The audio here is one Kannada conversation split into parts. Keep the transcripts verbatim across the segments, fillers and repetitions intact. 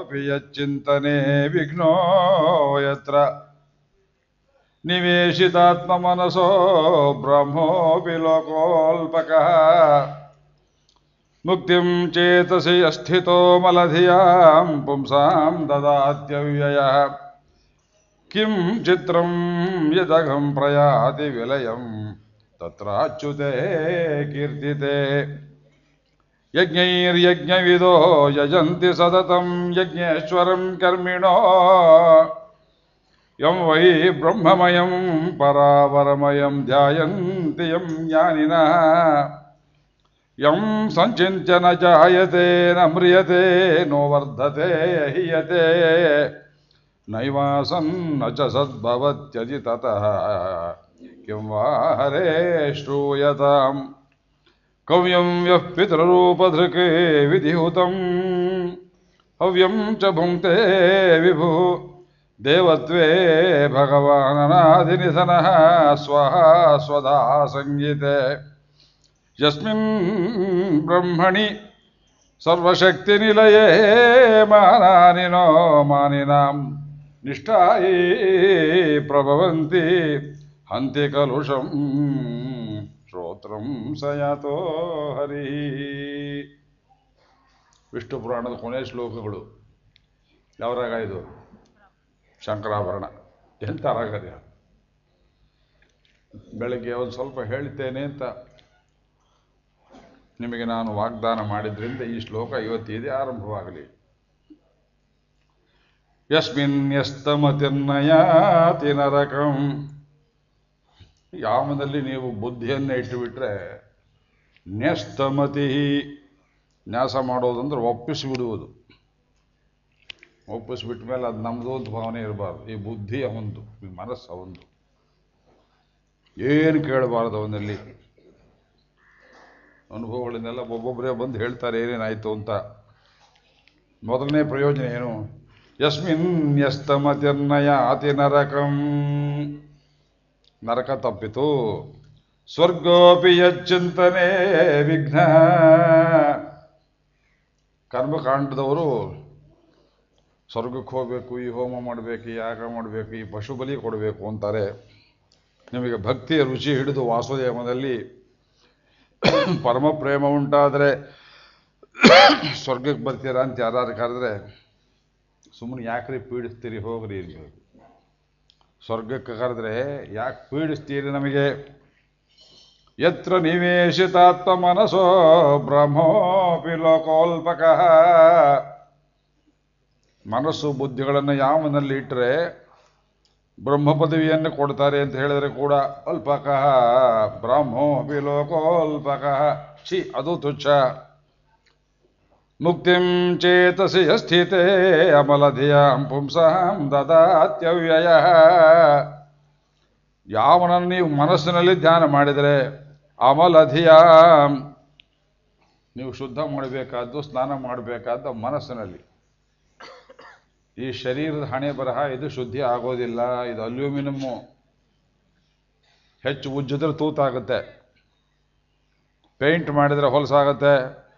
ಸ್ವರ್ಗೋಪಿ ಯಚ್ಚಿಂತನೆ ವಿಘ್ನೋ ಯತ್ರ ನಿವೇಶಿತಾತ್ಮ ಮನಸೋ ಬ್ರಹ್ಮೋಪಿ ಲೋಕೋಲ್ಪಕಃ ಮುಕ್ತಿಂ ಚೇತಸಿ ಅಸ್ಥಿತೋ ಮಲಧಿಯಾಂ ಪುಂಸಾಂ ದದಾತ್ಯವ್ಯಯಃ ಕಿಂ ಚಿತ್ರಂ ಯದಘಂ ಪ್ರಯಾತಿ ವಿಲಯಂ ತತ್ರಾಚ್ಯುತೆ ಕೀರ್ತಿತೆ ಯಜ್ಞೈರ್ಯಜ್ಞವಿದೋ ಯಜಂತಿ ಸತತಂ ಯಜ್ಞೇಶ್ವರಂ ಕರ್ಮಿಣೋ ಯಂ ವೈ ಬ್ರಹ್ಮಮಯಂ ಪರಾವರಮಯಂ ಧ್ಯಾಯಂತಿ ಯಂ ಜ್ಞಾನಿನಃ ಯಂ ಸಂಚಿಂತ್ಯ ನ ಜಾಯತೆ ನ ಮ್ರಿಯತೆ ನೋ ವರ್ಧತೆ ಹೀಯತೆ ನೈವಾಸನ್ ನ ಚ ಸದ್ಭವತ್ಯಜಿ ತತಃ ಕಿಂ ವಾ ಹರೇ ಶ್ರೂಯತಾಂ ಕವ್ಯಂ ಯಃ ಪಿತೃರೂಪಧೃಕ್ ವಿಧಿಹುತಂ ಹವ್ಯಂ ಚ ಭುಂಕ್ತೆ ವಿಭು ದೇವತ್ವೇ ಭಗವಾನನಾದಿನಿಧನಃ ಸ್ವಃ ಸ್ವಧಾ ಸಂಗೀತೆ ಯಸ್ಮಿನ್ ಬ್ರಹ್ಮಣಿ ಸರ್ವಶಕ್ತಿನಿಲಯೇ ಮಾನಾನಿನೋ ಮಾನಿನಾಂ ನಿಷ್ಠಾಯೇ ಪ್ರಭವಂತಿ ಹಂತಿ ಕಲುಷಂ ಶ್ರೋತ್ರಂ ಸಯಾತೋ ಹರಿ. ವಿಷ್ಣು ಪುರಾಣದ ಕೊನೆಯ ಶ್ಲೋಕಗಳು. ಯಾವ ರಾಗ ಇದು? ಶಂಕರಾಭರಣ. ಎಂಥ ರಾಗ? ಬೆಳಗ್ಗೆ ಒಂದು ಸ್ವಲ್ಪ ಹೇಳ್ತೇನೆ ಅಂತ ನಿಮಗೆ ನಾನು ವಾಗ್ದಾನ ಮಾಡಿದ್ರಿಂದ ಈ ಶ್ಲೋಕ ಇವತ್ತಿದೆ ಆರಂಭವಾಗಲಿ. ಯಸ್ಮಿನ್ ಯಸ್ತಮತಿರ್ನಯಾತಿ ನರಕಂ. ಯಾಮದಲ್ಲಿ ನೀವು ಬುದ್ಧಿಯನ್ನು ಇಟ್ಟುಬಿಟ್ರೆ ನ್ಯಸ್ತಮತಿ, ನ್ಯಾಸ ಮಾಡೋದಂದ್ರೆ ಒಪ್ಪಿಸಿಬಿಡುವುದು. ಒಪ್ಪಿಸ್ಬಿಟ್ಟ ಮೇಲೆ ಅದು ನಮ್ಮದು ಅಂತ ಭಾವನೆ ಇರಬಾರ್ದು. ಈ ಬುದ್ಧಿ ಅವಂದು, ಈ ಮನಸ್ಸು ಅವಂದು. ಏನು ಕೇಳಬಾರ್ದು ಅವನಲ್ಲಿ. ಅನುಭವಗಳನ್ನೆಲ್ಲ ಒಬ್ಬೊಬ್ಬರೇ ಬಂದು ಹೇಳ್ತಾರೆ ಏನೇನಾಯಿತು ಅಂತ. ಮೊದಲನೇ ಪ್ರಯೋಜನ ಏನು? ಯಸ್ಮಿನ್ ಯಸ್ತಮತಿರ್ನಯಾತಿ ನರಕಂ. ನರಕ ತಪ್ಪಿತು. ಸ್ವರ್ಗೋಪಿ ಯಚ್ಚಿಂತನೆ ವಿಘ್ನ. ಕರ್ಮಕಾಂಡದವರು ಸ್ವರ್ಗಕ್ಕೆ ಹೋಗಬೇಕು, ಈ ಹೋಮ ಮಾಡಬೇಕು, ಈ ಯಾಗ ಮಾಡಬೇಕು, ಈ ಪಶು ಬಲಿ ಕೊಡಬೇಕು ಅಂತಾರೆ. ನಿಮಗೆ ಭಕ್ತಿಯ ರುಚಿ ಹಿಡಿದು ವಾಸುದೇವನಲ್ಲಿ ಪರಮ ಪ್ರೇಮ ಉಂಟಾದರೆ ಸ್ವರ್ಗಕ್ಕೆ ಬರ್ತೀರಾ ಅಂತ ಯಾರು ಕರೆದ್ರೆ ಸುಮ್ಮನೆ ಯಾಕ್ರಿ ಪೀಡಿಸ್ತೀರಿ, ಹೋಗ್ರಿ ಇರಬೇಕು. ಸ್ವರ್ಗಕ್ಕೆ ಕರೆದ್ರೆ ಯಾಕೆ ಪೀಡಿಸ್ತೀರಿ ನಮಗೆ? ಯತ್ರ ನಿವೇಶಿತಾತ್ಮ ಮನಸೋ ಬ್ರಹ್ಮೋಪಿ ಲೋಕೋಲ್ಪಕಃ. ಮನಸ್ಸು ಬುದ್ಧಿಗಳನ್ನು ಯಾವನಲ್ಲಿ ಇಟ್ಟರೆ ಬ್ರಹ್ಮ ಪದವಿಯನ್ನು ಕೊಡ್ತಾರೆ ಅಂತ ಹೇಳಿದರೆ ಕೂಡ ಅಲ್ಪಕಃ ಬ್ರಹ್ಮೋಪಿ ಲೋಕೋಲ್ಪಕಃ. ಛಿ, ಅದು ತುಚ್ಛ. ಮುಕ್ತಿಂ ಚೇತಸಿ ಸ್ಥಿತೇ ಅಮಲಧಿಯಾಂ ಪುಂಸಾಂ ದದಾತ್ಯವ್ಯಯಃ. ಯಾವನನ್ನು ನೀವು ಮನಸ್ಸಿನಲ್ಲಿ ಧ್ಯಾನ ಮಾಡಿದರೆ ಅಮಲಧಿಯಾಂ, ನೀವು ಶುದ್ಧ ಮಾಡಬೇಕಾದ್ದು, ಸ್ನಾನ ಮಾಡಬೇಕಾದ್ದು ಮನಸ್ಸಿನಲ್ಲಿ. ಈ ಶರೀರದ ಹಣೆ ಬರಹ ಇದು ಶುದ್ಧಿ ಆಗೋದಿಲ್ಲ. ಇದು ಅಲ್ಯೂಮಿನಿಯಮ್ಮು. ಹೆಚ್ಚು ಉಜ್ಜಿದ್ರೆ ತೂತಾಗುತ್ತೆ, ಪೇಂಟ್ ಮಾಡಿದರೆ ಹೊಲಸಾಗುತ್ತೆ,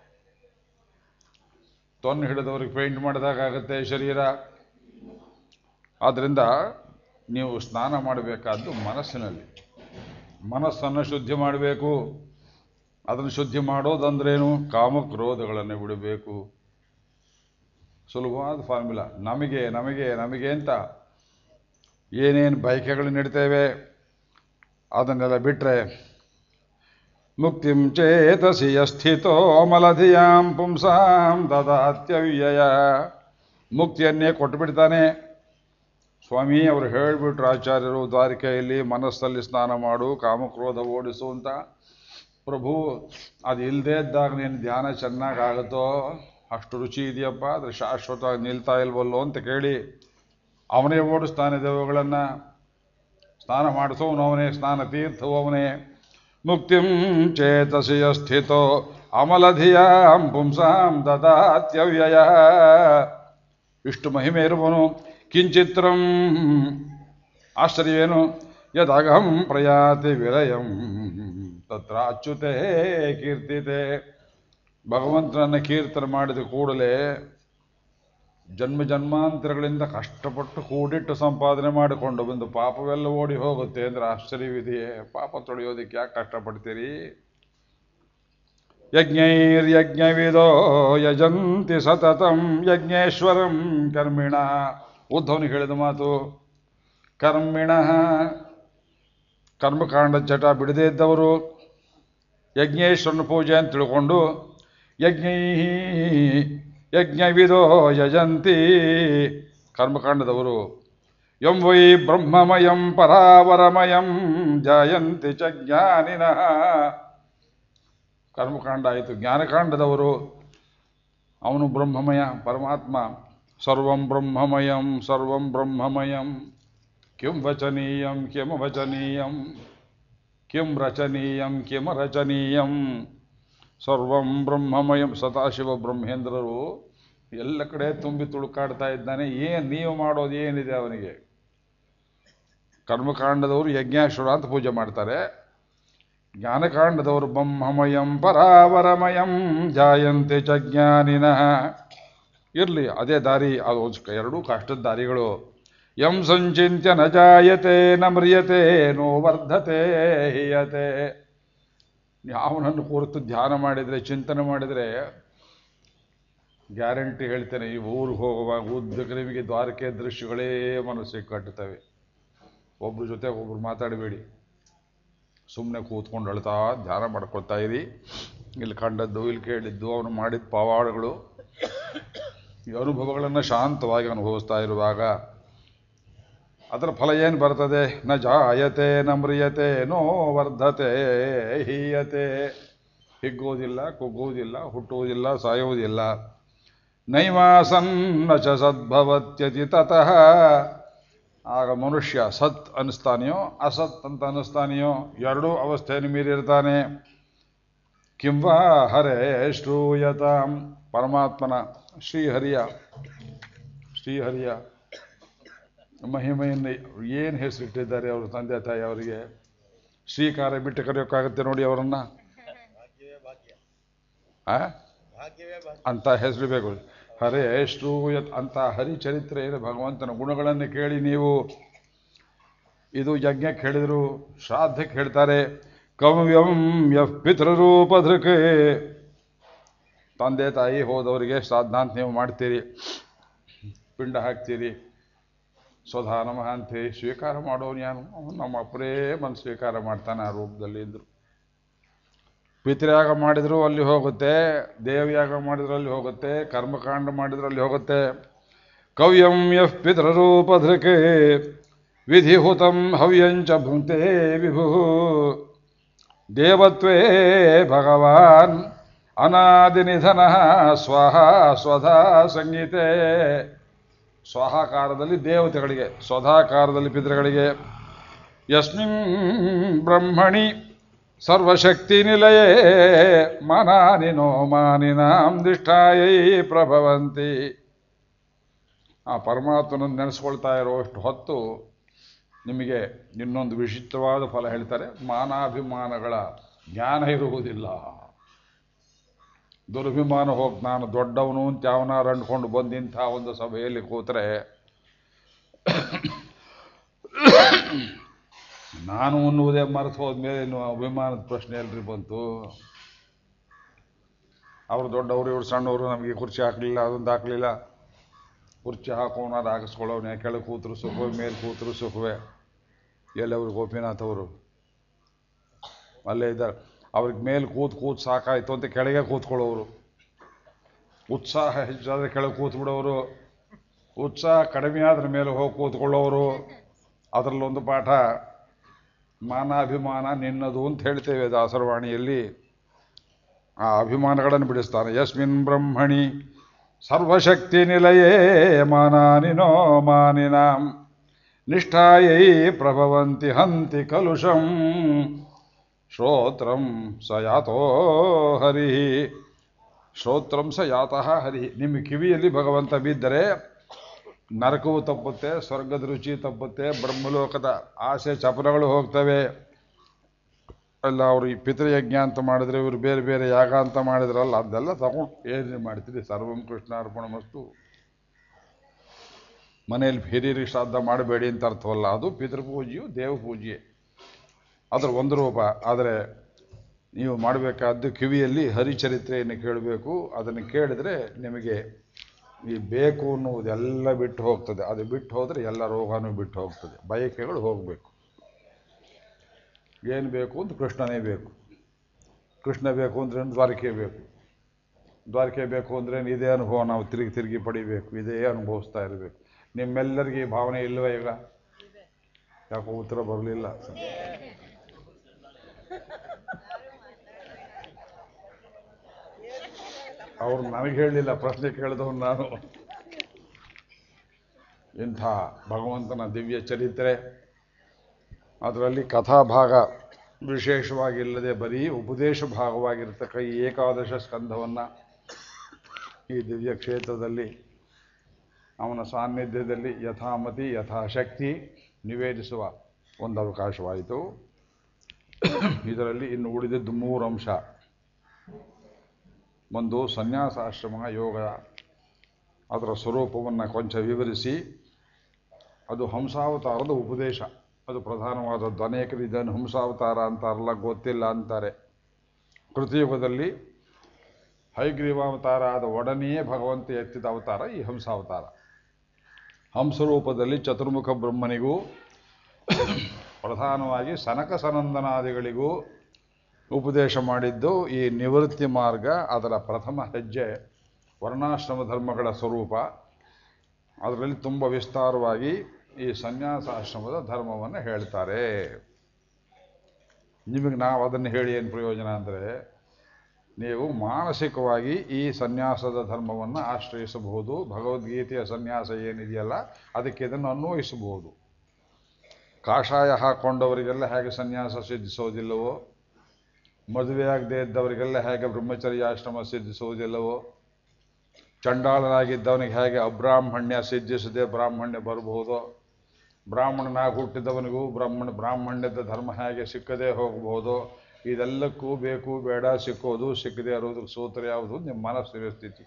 ತೊನ್ನು ಹಿಡಿದವ್ರಿಗೆ ಪೇಂಟ್ ಮಾಡಿದಾಗುತ್ತೆ ಶರೀರ. ಆದ್ದರಿಂದ ನೀವು ಸ್ನಾನ ಮಾಡಬೇಕಾದ್ದು ಮನಸ್ಸಿನಲ್ಲಿ. ಮನಸ್ಸನ್ನು ಶುದ್ಧಿ ಮಾಡಬೇಕು. ಅದನ್ನು ಶುದ್ಧಿ ಮಾಡೋದಂದ್ರೇನು? ಕಾಮಕ್ರೋಧಗಳನ್ನು ಬಿಡಬೇಕು. ಸುಲಭವಾದ ಫಾರ್ಮುಲಾ. ನಮಗೆ ನಮಗೆ ನಮಗೆ ಅಂತ ಏನೇನು ಬಯಕೆಗಳು ನೀಡ್ತೇವೆ ಅದನ್ನೆಲ್ಲ ಬಿಟ್ಟರೆ ಮುಕ್ತಿಂ ಚೇತಸಿ ಸ್ಥಿತೋ ಅಮಲಧಿಯಾಂ ಪುಂಸಾಂ ದದಾತ್ಯವ್ಯಯ. ಮುಕ್ತಿಯನ್ನೇ ಕೊಟ್ಟು ಬಿಡ್ತಾನೆ ಸ್ವಾಮಿ. ಅವರು ಹೇಳಿಬಿಟ್ರು ಆಚಾರ್ಯರು ದ್ವಾರಿಕೆಯಲ್ಲಿ, ಮನಸ್ಸಲ್ಲಿ ಸ್ನಾನ ಮಾಡು, ಕಾಮಕ್ರೋಧ ಓಡಿಸು ಅಂತ. ಪ್ರಭು, ಅದು ಇಲ್ಲದೇ ಇದ್ದಾಗ ನೀನು ಧ್ಯಾನ ಚೆನ್ನಾಗಾಗುತ್ತೋ? ಅಷ್ಟು ರುಚಿ ಇದೆಯಪ್ಪ, ಆದರೆ ಶಾಶ್ವತವಾಗಿ ನಿಲ್ತಾ ಇಲ್ವಲ್ಲೋ ಅಂತ ಕೇಳಿ ಅವನೇ ಓಡಿಸ್ತಾನೆ ದೇವಗಳನ್ನು. ಸ್ನಾನ ಮಾಡಿಸೋನು ಅವನೇ, ಸ್ನಾನ ತೀರ್ಥವು ಅವನೇ. ಮುಕ್ತಿಂ ಚೇತಸಿ ಸ್ಥಿತೋ ಅಮಲಧಿಯಾಂ ಪುಂಸಾಂ ದದಾತ್ಯವ್ಯಯ. ಇಷ್ಟು ಮಹಿಮೆ ಇರುವನು. ಕಿಂಚಿತ್ರಂ, ಆಶ್ಚರ್ಯವೇನು? ಯದಘಂ ಪ್ರಯಾತಿ ವಿಲಯಂ ತತ್ರ ಅಚ್ಯುತೆ ಕೀರ್ತಿತೆ. ಭಗವಂತನನ್ನು ಕೀರ್ತನೆ ಮಾಡಿದ ಕೂಡಲೇ ಜನ್ಮ ಜನ್ಮಾಂತರಗಳಿಂದ ಕಷ್ಟಪಟ್ಟು ಕೂಡಿಟ್ಟು ಸಂಪಾದನೆ ಮಾಡಿಕೊಂಡು ಬಂದು ಪಾಪವೆಲ್ಲ ಓಡಿ ಹೋಗುತ್ತೆ ಅಂದ್ರೆ ಆಶ್ಚರ್ಯವಿದೆಯೇ? ಪಾಪ ತೊಳೆಯೋದಕ್ಕೆ ಯಾಕೆ ಕಷ್ಟಪಡ್ತೀರಿ? ಯಜ್ಞೈರ್ಯಜ್ಞವಿದೋ ಯಜಂತಿ ಸತತಂ ಯಜ್ಞೇಶ್ವರಂ ಕರ್ಮಿಣ. ಉದ್ಧವನಿಗೆ ಹೇಳಿದ ಮಾತು ಕರ್ಮಿಣ. ಕರ್ಮಕಾಂಡ ಚಟ ಬಿಡದೇ ಇದ್ದವರು ಯಜ್ಞೇಶ್ವರನ ಪೂಜೆ ಅಂತ ತಿಳ್ಕೊಂಡು ಯಜ್ಞೈ ಯಜ್ಞವಿದೋ ಯಜಂತಿ. ಕರ್ಮಕಾಂಡದವರು ಯಂ ವೈ ಬ್ರಹ್ಮಮಯಂ ಪರಾವರಮಯಂ ಜಾಯಂತಿ ಚ ಜ್ಞಾನಿನಃ. ಕರ್ಮಕಾಂಡ ಆಯಿತು. ಜ್ಞಾನಕಾಂಡದವರು ಅವನು ಬ್ರಹ್ಮಮಯ ಪರಮಾತ್ಮ. ಸರ್ವಂ ಬ್ರಹ್ಮಮಯಂ ಸರ್ವಂ ಬ್ರಹ್ಮಮಯಂ ಕಿಂ ವಚನೀಯಂ ಕಿಮ ವಚನೀಯಂ ಕಿಂ ರಚನೀಯಂ ಕಿಮ ರಚನೀಯಂ ಸರ್ವಂ ಬ್ರಹ್ಮಮಯಂ. ಸದಾಶಿವ ಬ್ರಹ್ಮೇಂದ್ರರು ಎಲ್ಲ ಕಡೆ ತುಂಬಿ ತುಳುಕಾಡ್ತಾ ಇದ್ದಾನೆ. ಏನು ನೀವು ಮಾಡೋದು ಏನಿದೆ ಅವನಿಗೆ? ಕರ್ಮಕಾಂಡದವರು ಯಜ್ಞೇಶ್ವರ ಅಂತ ಪೂಜೆ ಮಾಡ್ತಾರೆ. ಜ್ಞಾನಕಾಂಡದವರು ಬ್ರಹ್ಮಮಯಂ ಪರಾವರಮಯಂ ಜಾಯಂತೆ ಚ ಜ್ಞಾನಿನಃ. ಇರಲಿ, ಅದೇ ದಾರಿ. ಅದು ಎರಡೂ ಕಷ್ಟದ ದಾರಿಗಳು. ಯಂ ಸಂಚಿತ್ಯ ನ ಜಾಯತೆ ನ ಮ್ರಿಯತೆ ನೋ ವರ್ಧತೆ ಹೀಯತೆ. ಯಾವನನ್ನು ಕುರಿತು ಧ್ಯಾನ ಮಾಡಿದರೆ ಚಿಂತನೆ ಮಾಡಿದರೆ ಗ್ಯಾರಂಟಿ ಹೇಳ್ತೇನೆ, ಈ ಊರಿಗೆ ಹೋಗುವಾಗ ಉದ್ದಕ ನಿಮಗೆ ದ್ವಾರಕೆ ದೃಶ್ಯಗಳೇ ಮನಸ್ಸಿಗೆ ಕಟ್ಟುತ್ತವೆ. ಒಬ್ರ ಜೊತೆ ಒಬ್ರು ಮಾತಾಡಬೇಡಿ, ಸುಮ್ಮನೆ ಕೂತ್ಕೊಂಡು ಅಳ್ತಾ ಧ್ಯಾನ ಮಾಡ್ಕೊಳ್ತಾ ಇರಿ. ಇಲ್ಲಿ ಕಂಡದ್ದು ಇಲ್ಲಿ ಕೇಳಿದ್ದು ಅವನು ಮಾಡಿದ ಪವಾಡಗಳು ಈ ಅನುಭವಗಳನ್ನು ಶಾಂತವಾಗಿ ಅನುಭವಿಸ್ತಾ ಇರುವಾಗ ಅದರ ಫಲ ಏನು ಬರ್ತದೆ? ನ ಜಾಯತೆ ನ ಮ್ರಿಯತೆ ನೋ ವರ್ಧತೆ ಹೀಯತೆ. ಹಿಗ್ಗೋದಿಲ್ಲ, ಕುಗ್ಗುವುದಿಲ್ಲ, ಹುಟ್ಟುವುದಿಲ್ಲ, ಸಾಯುವುದಿಲ್ಲ. ನೈವಾಸನ್ನ ಚ ಸದ್ಭವತ್ಯತಿ ತತಃ. ಆಗ ಮನುಷ್ಯ ಸತ್ ಅನ್ನಿಸ್ತಾನೆಯೋ ಅಸತ್ ಅಂತ ಅನ್ನಿಸ್ತಾನೆಯೋ ಎರಡೂ ಅವಸ್ಥೆಯನ್ನು ಮೀರಿರ್ತಾನೆ. ಕಿಂವಾ ಹರೇ ಶ್ರೂಯತಾಂ. ಪರಮಾತ್ಮನ ಶ್ರೀಹರಿಯ ಶ್ರೀಹರಿಯ ಮಹಿಮೆಯನ್ನು ಏನು ಹೆಸರಿಟ್ಟಿದ್ದಾರೆ ಅವರು ತಂದೆ ತಾಯಿ ಅವರಿಗೆ. ಶ್ರೀಕಾರ ಬಿಟ್ಟು ಕರೆಯೋಕ್ಕಾಗತ್ತೆ ನೋಡಿ ಅವರನ್ನ? ಅಂತ ಹೆಸರು ಬೇಕು. ಹರೇ ಶ್ರೂಯತ್ ಅಂತ ಹರಿಚರಿತ್ರೆ ಏನು, ಭಗವಂತನ ಗುಣಗಳನ್ನು ಕೇಳಿ ನೀವು. ಇದು ಯಜ್ಞಕ್ಕೆ ಹೇಳಿದರು, ಶ್ರಾದ್ದಕ್ಕೆ ಹೇಳ್ತಾರೆ. ಕವ್ಯಂ ಯಃ ಪಿತೃರೂಪಧೃಕೆ. ತಂದೆ ತಾಯಿ ಹೋದವರಿಗೆ ಶ್ರಾದ್ದ ಅಂತ ನೀವು ಮಾಡ್ತೀರಿ, ಪಿಂಡ ಹಾಕ್ತೀರಿ. ಸ್ವಧಾ ನಮಃ ಅಂತೆ ಸ್ವೀಕಾರ ಮಾಡೋನು ಯಾನು? ಅವನು ನಮ್ಮ ಅಪ್ಪರೇ ಮನಸ್ಸು ಸ್ವೀಕಾರ ಮಾಡ್ತಾನೆ ಆ ರೂಪದಲ್ಲಿ ಇದ್ರು. ಪಿತೃಯಾಗ ಮಾಡಿದ್ರು ಅಲ್ಲಿ ಹೋಗುತ್ತೆ, ದೇವಯಾಗ ಮಾಡಿದ್ರು ಅಲ್ಲಿ ಹೋಗುತ್ತೆ, ಕರ್ಮಕಾಂಡ ಮಾಡಿದ್ರು ಅಲ್ಲಿ ಹೋಗುತ್ತೆ. ಕವ್ಯಂ ಯಃ ಪಿತೃರೂಪಧೃಕೆ ವಿಧಿಹುತಂ ಹವ್ಯಂಚ ಭುಂಕ್ತೆ ವಿಭು. ದೇವತ್ವೇ ಭಗವಾನ್ ಅನಾದಿನಿಧನಃ ಸ್ವಾಹ ಸ್ವಧಾ ಸಂಗೀತೆ. ಸ್ವಾಹಾಕಾರದಲ್ಲಿ ದೇವತೆಗಳಿಗೆ, ಸ್ವಧಾಕಾರದಲ್ಲಿ ಪಿತೃಗಳಿಗೆ. ಯಸ್ಮಿನ್ ಬ್ರಹ್ಮಣಿ ಸರ್ವಶಕ್ತಿ ನಿಲಯೇ ಮಾನಾನಿನೋ ಮಾನಿನಾಂ ದಿಷ್ಟಾಯೈ ಪ್ರಭವಂತಿ. ಆ ಪರಮಾತ್ಮನನ್ನು ನೆನೆಸ್ಕೊಳ್ತಾ ಇರೋಷ್ಟು ಹೊತ್ತು ನಿಮಗೆ ಇನ್ನೊಂದು ವಿಶಿಷ್ಟವಾದ ಫಲ ಹೇಳ್ತಾರೆ. ಮಾನಾಭಿಮಾನಗಳ ಜ್ಞಾನ ಇರುವುದಿಲ್ಲ. ದುರಭಿಮಾನ ಹೋಗಿ ನಾನು ದೊಡ್ಡವನು ಅಂತ ಯಾವನಾರು ಅಂದ್ಕೊಂಡು ಬಂದಿಂಥ ಒಂದು ಸಭೆಯಲ್ಲಿ ಕೂತ್ರೆ ನಾನು ಅನ್ನುವುದೇ ಮರೆತು ಹೋದ್ಮೇಲೆ ಇನ್ನು ಅಭಿಮಾನದ ಪ್ರಶ್ನೆ ಎಲ್ರಿ ಬಂತು? ಅವರು ದೊಡ್ಡವರು, ಇವರು ಸಣ್ಣವರು, ನಮಗೆ ಕುರ್ಚಿ ಹಾಕಲಿಲ್ಲ, ಅದೊಂದು ಹಾಕಲಿಲ್ಲ. ಕುರ್ಚಿ ಹಾಕೋನಾರು ಹಾಕಿಸ್ಕೊಳ್ಳೋನೆ, ಕೆಳಗೆ ಕೂತರು ಸುಖವೇ, ಮೇಲೆ ಕೂತರು ಸುಖವೇ. ಎಲ್ಲವರು ಗೋಪಿನಾಥ್ ಅವರು ಅಲ್ಲೇ ಇದ್ದಾರೆ. ಅವ್ರಿಗೆ ಮೇಲೆ ಕೂತ್ ಕೂತ್ ಸಾಕಾಯ್ತು ಅಂತ ಕೆಳಗೆ ಕೂತ್ಕೊಳ್ಳೋರು. ಉತ್ಸಾಹ ಹೆಚ್ಚಾದರೆ ಕೆಳಗೆ ಕೂತ್ ಬಿಡೋರು, ಉತ್ಸಾಹ ಕಡಿಮೆ ಆದ್ರ ಮೇಲೆ ಹೋಗಿ ಕೂತ್ಕೊಳ್ಳೋರು. ಅದರಲ್ಲೊಂದು ಪಾಠ, ಮಾನಾಭಿಮಾನ ನಿನ್ನದು ಅಂತ ಹೇಳ್ತೇವೆ ದಾಸರವಾಣಿಯಲ್ಲಿ. ಆ ಅಭಿಮಾನಗಳನ್ನು ಬಿಡಿಸ್ತಾನೆ. ಯಸ್ಮಿನ್ ಬ್ರಹ್ಮಣಿ ಸರ್ವಶಕ್ತಿ ನಿಲಯೇ ಮಾನಾನಿನೋ ಮಾನಿನಾಂ ನಿಷ್ಠಾಯೈ ಪ್ರಭವಂತಿ ಹಂತಿ ಕಲುಷಂ ಶ್ರೋತ್ರಂ ಸ ಯಾತೋ ಹರಿ. ಶ್ರೋತ್ರಂ ಸ ಯಾತಃ ಹರಿ. ನಿಮ್ಮ ಕಿವಿಯಲ್ಲಿ ಭಗವಂತ ಬಿದ್ದರೆ ನರಕವು ತಪ್ಪುತ್ತೆ, ಸ್ವರ್ಗದ ರುಚಿ ತಪ್ಪುತ್ತೆ, ಬ್ರಹ್ಮಲೋಕದ ಆಸೆ ಚಪಲಗಳು ಹೋಗ್ತವೆ. ಅಲ್ಲ ಅವರು ಈ ಪಿತೃಯಜ್ಞ ಅಂತ ಮಾಡಿದ್ರೆ, ಇವರು ಬೇರೆ ಬೇರೆ ಯಾಗ ಅಂತ ಮಾಡಿದ್ರಲ್ಲ, ಅದೆಲ್ಲ ತಗೊಂಡು ಏನು ಮಾಡ್ತೀರಿ? ಸರ್ವಂ ಕೃಷ್ಣಾರ್ಪಣ ಮಸ್ತು. ಮನೆಯಲ್ಲಿ ಹಿರಿಯರಿಗೆ ಶ್ರಾದ್ದ ಮಾಡಬೇಡಿ ಅಂತ ಅರ್ಥವಲ್ಲ, ಅದು ಪಿತೃಪೂಜೆಯು ದೇವಪೂಜೆ, ಅದರ ಒಂದು ರೂಪ. ಆದರೆ ನೀವು ಮಾಡಬೇಕಾದ್ದು ಕಿವಿಯಲ್ಲಿ ಹರಿಚರಿತ್ರೆಯನ್ನು ಕೇಳಬೇಕು. ಅದನ್ನು ಕೇಳಿದರೆ ನಿಮಗೆ ಈ ಬೇಕು ಅನ್ನುವುದೆಲ್ಲ ಬಿಟ್ಟು ಹೋಗ್ತದೆ. ಅದು ಬಿಟ್ಟು ಹೋದರೆ ಎಲ್ಲ ರೋಗನೂ ಬಿಟ್ಟು ಹೋಗ್ತದೆ. ಬಯಕೆಗಳು ಹೋಗಬೇಕು. ಏನು ಬೇಕು ಅಂತ ಕೃಷ್ಣನೇ ಬೇಕು. ಕೃಷ್ಣ ಬೇಕು ಅಂದ್ರೆ ದ್ವಾರಕೆ ಬೇಕು. ದ್ವಾರಕೆ ಬೇಕು ಅಂದ್ರೆ ಇದೇ ಅನುಭವ ನಾವು ತಿರುಗಿ ತಿರುಗಿ ಪಡಿಬೇಕು, ಇದೇ ಅನುಭವಿಸ್ತಾ ಇರಬೇಕು. ನಿಮ್ಮೆಲ್ಲರಿಗೆ ಈ ಭಾವನೆ ಇಲ್ಲವೇ? ಈಗ ಯಾಕೋ ಉತ್ತರ ಬರಲಿಲ್ಲ. ಅವ್ರು ನನಗೆ ಹೇಳಲಿಲ್ಲ, ಪ್ರಶ್ನೆ ಕೇಳಿದವನು ನಾನು. ಇಂಥ ಭಗವಂತನ ದಿವ್ಯ ಚರಿತ್ರೆ, ಅದರಲ್ಲಿ ಕಥಾಭಾಗ ವಿಶೇಷವಾಗಿಲ್ಲದೆ ಬರೀ ಉಪದೇಶ ಭಾಗವಾಗಿರ್ತಕ್ಕ ಈ ಏಕಾದಶ ಸ್ಕಂಧವನ್ನು ಈ ದಿವ್ಯ ಕ್ಷೇತ್ರದಲ್ಲಿ ಅವನ ಸಾನ್ನಿಧ್ಯದಲ್ಲಿ ಯಥಾಮತಿ ಯಥಾಶಕ್ತಿ ನಿವೇದಿಸುವ ಒಂದು ಅವಕಾಶವಾಯಿತು. ಇದರಲ್ಲಿ ಇನ್ನು ಉಳಿದಿದ್ದು ಮೂರು ಅಂಶ. ಒಂದು ಸನ್ಯಾಸಾಶ್ರಮ ಯೋಗ, ಅದರ ಸ್ವರೂಪವನ್ನು ಕೊಂಚ ವಿವರಿಸಿ, ಅದು ಹಂಸಾವತಾರದ ಉಪದೇಶ. ಅದು ಪ್ರಧಾನವಾದದ್ದು. ಅನೇಕರು ಇದನ್ನು ಹಂಸಾವತಾರ ಅಂತಾರಲ್ಲ, ಗೊತ್ತಿಲ್ಲ ಅಂತಾರೆ. ಕೃತಿಯುಗದಲ್ಲಿ ಹೈಗ್ರೀವಾವತಾರ ಆದ ಒಡನೆಯೇ ಭಗವಂತ ಎತ್ತಿದ ಅವತಾರ ಈ ಹಂಸಾವತಾರ. ಹಂಸರೂಪದಲ್ಲಿ ಚತುರ್ಮುಖ ಬ್ರಹ್ಮನಿಗೂ ಪ್ರಧಾನವಾಗಿ ಸನಕ ಸನಂದನಾದಿಗಳಿಗೂ ಉಪದೇಶ ಮಾಡಿದ್ದು ಈ ನಿವೃತ್ತಿ ಮಾರ್ಗ. ಅದರ ಪ್ರಥಮ ಹೆಜ್ಜೆ ವರ್ಣಾಶ್ರಮ ಧರ್ಮಗಳ ಸ್ವರೂಪ. ಅದರಲ್ಲಿ ತುಂಬ ವಿಸ್ತಾರವಾಗಿ ಈ ಸನ್ಯಾಸಾಶ್ರಮದ ಧರ್ಮವನ್ನು ಹೇಳ್ತಾರೆ. ನಿಮಗೆ ನಾವು ಅದನ್ನು ಹೇಳಿ ಏನು ಪ್ರಯೋಜನ ಅಂದರೆ, ನೀವು ಮಾನಸಿಕವಾಗಿ ಈ ಸನ್ಯಾಸದ ಧರ್ಮವನ್ನು ಆಶ್ರಯಿಸಬಹುದು. ಭಗವದ್ಗೀತೆಯ ಸನ್ಯಾಸ ಏನಿದೆಯಲ್ಲ ಅದಕ್ಕೆ ಇದನ್ನು ಅನ್ವಯಿಸಬಹುದು. ಕಾಷಾಯ ಹಾಕ್ಕೊಂಡವರಿಗೆಲ್ಲ ಹೇಗೆ ಸನ್ಯಾಸ ಸಿದ್ಧಿಸೋದಿಲ್ಲವೋ, ಮದುವೆಯಾಗದೇ ಇದ್ದವರಿಗೆಲ್ಲ ಹೇಗೆ ಬ್ರಹ್ಮಚರ್ಯಾಶ್ರಮ ಸಿದ್ಧಿಸುವುದಿಲ್ಲವೋ, ಚಂಡಾಳನಾಗಿದ್ದವನಿಗೆ ಹೇಗೆ ಅಬ್ರಾಹ್ಮಣ್ಯ ಸಿದ್ಧಿಸದೆ ಬ್ರಾಹ್ಮಣ್ಯ ಬರಬಹುದೋ, ಬ್ರಾಹ್ಮಣನಾಗಿ ಹುಟ್ಟಿದವನಿಗೂ ಬ್ರಾಹ್ಮಣ ಬ್ರಾಹ್ಮಣ್ಯದ ಧರ್ಮ ಹೇಗೆ ಸಿಕ್ಕದೇ ಹೋಗಬಹುದೋ, ಇದೆಲ್ಲಕ್ಕೂ ಬೇಕು ಬೇಡ, ಸಿಕ್ಕೋದು ಸಿಕ್ಕದೆ ಇರೋದಕ್ಕೆ ಸೂತ್ರ ಯಾವುದು? ನಿಮ್ಮ ಮನಸ್ಸಿನ ಸ್ಥಿತಿ.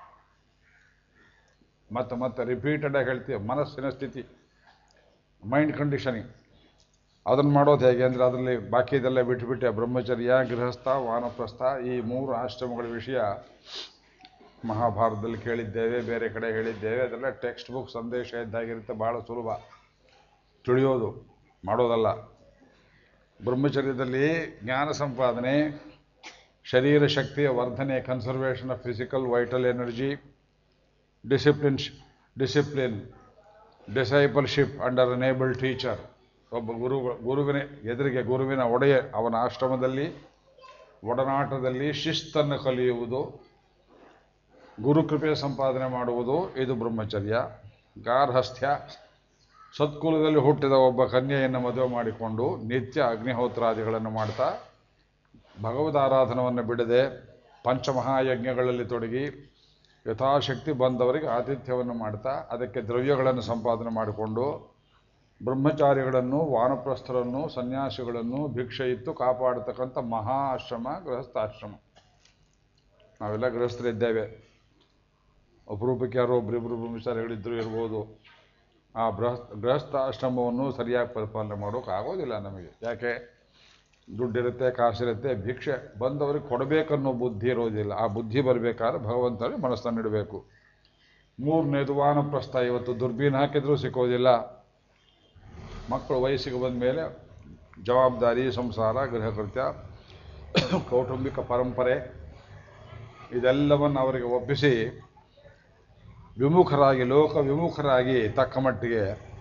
ಮತ್ತೆ ಮತ್ತೆ ರಿಪೀಟೆಡಾಗಿ ಹೇಳ್ತೀವಿ, ಮನಸ್ಸಿನ ಸ್ಥಿತಿ, ಮೈಂಡ್ ಕಂಡೀಷನಿಂಗ್. ಅದನ್ನು ಮಾಡೋದು ಹೇಗೆ ಅಂದರೆ, ಅದರಲ್ಲಿ ಬಾಕಿದೆಲ್ಲ ಬಿಟ್ಟುಬಿಟ್ಟೆ. ಬ್ರಹ್ಮಚರ್ಯ, ಗೃಹಸ್ಥ, ವಾನಪ್ರಸ್ಥ ಈ ಮೂರು ಆಶ್ರಮಗಳ ವಿಷಯ ಮಹಾಭಾರತದಲ್ಲಿ ಕೇಳಿದ್ದೇವೆ, ಬೇರೆ ಕಡೆ ಹೇಳಿದ್ದೇವೆ. ಅದೆಲ್ಲ ಟೆಕ್ಸ್ಟ್ ಬುಕ್ ಸಂದೇಶ ಇದ್ದಾಗಿರುತ್ತೆ, ಭಾಳ ಸುಲಭ ತಿಳಿಯೋದು, ಮಾಡೋದಲ್ಲ. ಬ್ರಹ್ಮಚರ್ಯದಲ್ಲಿ ಜ್ಞಾನ ಸಂಪಾದನೆ, ಶರೀರ ಶಕ್ತಿಯ ವರ್ಧನೆ, conservation of physical vital energy, discipline discipline discipleship under an able teacher. ಒಬ್ಬ ಗುರು ಗುರುವಿನ ಎದುರಿಗೆ ಗುರುವಿನ ಒಡೆಯ ಅವನ ಆಶ್ರಮದಲ್ಲಿ ಒಡನಾಟದಲ್ಲಿ ಶಿಸ್ತನ್ನು ಕಲಿಯುವುದು, ಗುರುಕೃಪೆ ಸಂಪಾದನೆ ಮಾಡುವುದು, ಇದು ಬ್ರಹ್ಮಚರ್ಯ. ಗಾರ್ಹಸ್ಥ್ಯ, ಸತ್ಕುಲದಲ್ಲಿ ಹುಟ್ಟಿದ ಒಬ್ಬ ಕನ್ಯೆಯನ್ನು ಮದುವೆ ಮಾಡಿಕೊಂಡು ನಿತ್ಯ ಅಗ್ನಿಹೋತ್ರಾದಿಗಳನ್ನು ಮಾಡ್ತಾ ಭಗವದಾರಾಧನವನ್ನು ಬಿಡದೆ ಪಂಚಮಹಾಯಜ್ಞಗಳಲ್ಲಿ ತೊಡಗಿ ಯಥಾಶಕ್ತಿ ಬಂದವರಿಗೆ ಆತಿಥ್ಯವನ್ನು ಮಾಡ್ತಾ ಅದಕ್ಕೆ ದ್ರವ್ಯಗಳನ್ನು ಸಂಪಾದನೆ ಮಾಡಿಕೊಂಡು ಬ್ರಹ್ಮಚಾರಿಗಳನ್ನು, ವಾನಪ್ರಸ್ಥರನ್ನು, ಸನ್ಯಾಸಿಗಳನ್ನು ಭಿಕ್ಷೆ ಇತ್ತು ಕಾಪಾಡತಕ್ಕಂಥ ಮಹಾ ಆಶ್ರಮ ಗೃಹಸ್ಥಾಶ್ರಮ. ನಾವೆಲ್ಲ ಗೃಹಸ್ಥರಿದ್ದೇವೆ. ಅಪರೂಪಕ್ಕೆ ಯಾರೋ ಒಬ್ಬರಿಬ್ಬರು ಬ್ರಹ್ಮಚಾರಿಗಳಿದ್ದರೂ ಇರ್ಬೋದು. ಆ ಬೃಹತ್ ಗೃಹಸ್ಥಾಶ್ರಮವನ್ನು ಸರಿಯಾಗಿ ಪರಿಪಾಲನೆ ಮಾಡೋಕೆ ಆಗೋದಿಲ್ಲ ನಮಗೆ. ಯಾಕೆ? ದುಡ್ಡಿರುತ್ತೆ, ಕಾಸಿರುತ್ತೆ, ಭಿಕ್ಷೆ ಬಂದವರಿಗೆ ಕೊಡಬೇಕನ್ನೋ ಬುದ್ಧಿ ಇರೋದಿಲ್ಲ. ಆ ಬುದ್ಧಿ ಬರಬೇಕಾದ್ರೆ ಭಗವಂತನಿಗೆ ಮನಸ್ಸನ್ನು ಇಡಬೇಕು. ಮೂರನೇದು ವಾನಪ್ರಸ್ಥ. ಇವತ್ತು ದುರ್ಬೀನ್ ಹಾಕಿದ್ರೂ ಸಿಕ್ಕೋದಿಲ್ಲ. ಮಕ್ಕಳು ವಯಸ್ಸಿಗೆ ಬಂದ ಮೇಲೆ ಜವಾಬ್ದಾರಿ, ಸಂಸಾರ, ಗೃಹಕೃತ್ಯ, ಕೌಟುಂಬಿಕ ಪರಂಪರೆ ಇದೆಲ್ಲವನ್ನು ಅವರಿಗೆ ಒಪ್ಪಿಸಿ ವಿಮುಖರಾಗಿ, ಲೋಕ ವಿಮುಖರಾಗಿ ತಕ್ಕ ಮಟ್ಟಿಗೆ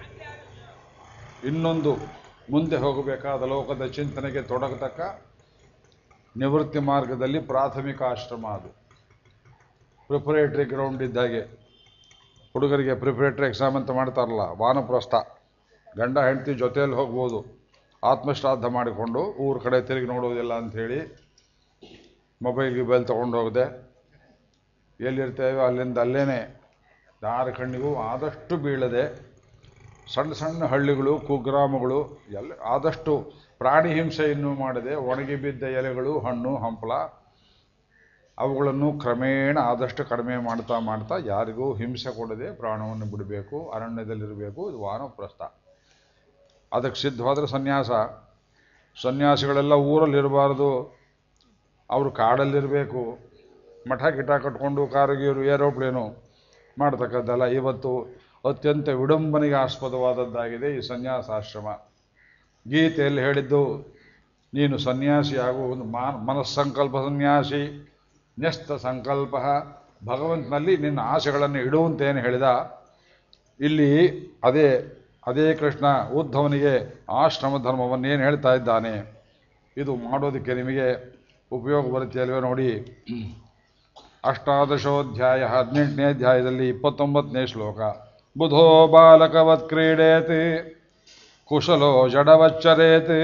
ಇನ್ನೊಂದು ಮುಂದೆ ಹೋಗಬೇಕಾದ ಲೋಕದ ಚಿಂತನೆಗೆ ತೊಡಗತಕ್ಕ ನಿವೃತ್ತಿ ಮಾರ್ಗದಲ್ಲಿ ಪ್ರಾಥಮಿಕ ಆಶ್ರಮ. ಅದು ಪ್ರಿಪರೇಟರಿ ಗ್ರೌಂಡ್ ಇದ್ದಾಗೆ. ಹುಡುಗರಿಗೆ ಪ್ರಿಪರೇಟರಿ ಎಕ್ಸಾಮ್ ಅಂತ ಮಾಡ್ತಾರಲ್ಲ, ವಾನಪ್ರಸ್ಥ. ಗಂಡ ಹೆಂಡತಿ ಜೊತೆಯಲ್ಲಿ ಹೋಗ್ಬೋದು, ಆತ್ಮಶ್ರಾದ್ದ ಮಾಡಿಕೊಂಡು ಊರ ಕಡೆ ತಿರುಗಿ ನೋಡೋದಿಲ್ಲ ಅಂಥೇಳಿ ಮೊಬೈಲ್ ಗಿಬೈಲ್ ತೊಗೊಂಡು ಹೋಗದೆ ಎಲ್ಲಿರ್ತೇವೆ ಅಲ್ಲಿಂದ ಅಲ್ಲೇನೆ ಯಾರ ಕಣ್ಣಿಗೂ ಆದಷ್ಟು ಬೀಳದೆ ಸಣ್ಣ ಸಣ್ಣ ಹಳ್ಳಿಗಳು, ಕುಗ್ರಾಮಗಳು ಎಲ್ಲ ಆದಷ್ಟು ಪ್ರಾಣಿ ಹಿಂಸೆಯನ್ನು ಮಾಡದೆ ಒಣಗಿ ಬಿದ್ದ ಎಲೆಗಳು, ಹಣ್ಣು ಹಂಪಲ ಅವುಗಳನ್ನು ಕ್ರಮೇಣ ಆದಷ್ಟು ಕಡಿಮೆ ಮಾಡ್ತಾ ಮಾಡ್ತಾ ಯಾರಿಗೂ ಹಿಂಸೆ ಕೊಡದೆ ಪ್ರಾಣವನ್ನು ಬಿಡಬೇಕು, ಅರಣ್ಯದಲ್ಲಿರಬೇಕು. ಇದು ವಾನಪ್ರಸ್ಥ. ಅದಕ್ಕೆ ಸಿದ್ಧವಾದರೆ ಸನ್ಯಾಸ. ಸನ್ಯಾಸಿಗಳೆಲ್ಲ ಊರಲ್ಲಿರಬಾರ್ದು, ಅವರು ಕಾಡಲ್ಲಿರಬೇಕು. ಮಠ ಗಿಟ ಕಟ್ಕೊಂಡು ಕಾರುಗೀರು ಏರೋಪ್ಲೇನು ಮಾಡ್ತಕ್ಕದ್ದಲ್ಲ. ಇವತ್ತು ಅತ್ಯಂತ ವಿಡಂಬನೆಗೆ ಆಸ್ಪದವಾದದ್ದಾಗಿದೆ ಈ ಸನ್ಯಾಸಾಶ್ರಮ. ಗೀತೆಯಲ್ಲಿ ಹೇಳಿದ್ದು ನೀನು ಸನ್ಯಾಸಿಯಾಗು, ಒಂದು ಮಾನ್ ಮನಸ್ಸಂಕಲ್ಪ ಸನ್ಯಾಸಿ, ನ್ಯಸ್ತ ಸಂಕಲ್ಪ. ಭಗವಂತನಲ್ಲಿ ನಿನ್ನ ಆಸೆಗಳನ್ನು ಇಡುವಂತೇನು ಹೇಳಿದ. ಇಲ್ಲಿ ಅದೇ ಅದೇ ಕೃಷ್ಣ ಉದ್ಧವನಿಗೆ ಆಶ್ರಮ ಧರ್ಮವನ್ನೇನು ಹೇಳ್ತಾ ಇದ್ದಾನೆ. ಇದು ಮಾಡೋದಕ್ಕೆ ನಿಮಗೆ ಉಪಯೋಗ ಬರುತ್ತೆ ಅಲ್ವೇ ನೋಡಿ. ಅಷ್ಟಾದಶೋಧ್ಯಾಯ ಹದಿನೆಂಟನೇ ಅಧ್ಯಾಯದಲ್ಲಿ ಇಪ್ಪತ್ತೊಂಬತ್ತನೇ ಶ್ಲೋಕ. ಬುಧೋ ಬಾಲಕವತ್ ಕ್ರೀಡೇತಿ ಕುಶಲೋ ಜಡವಚ್ಚರೇತಿ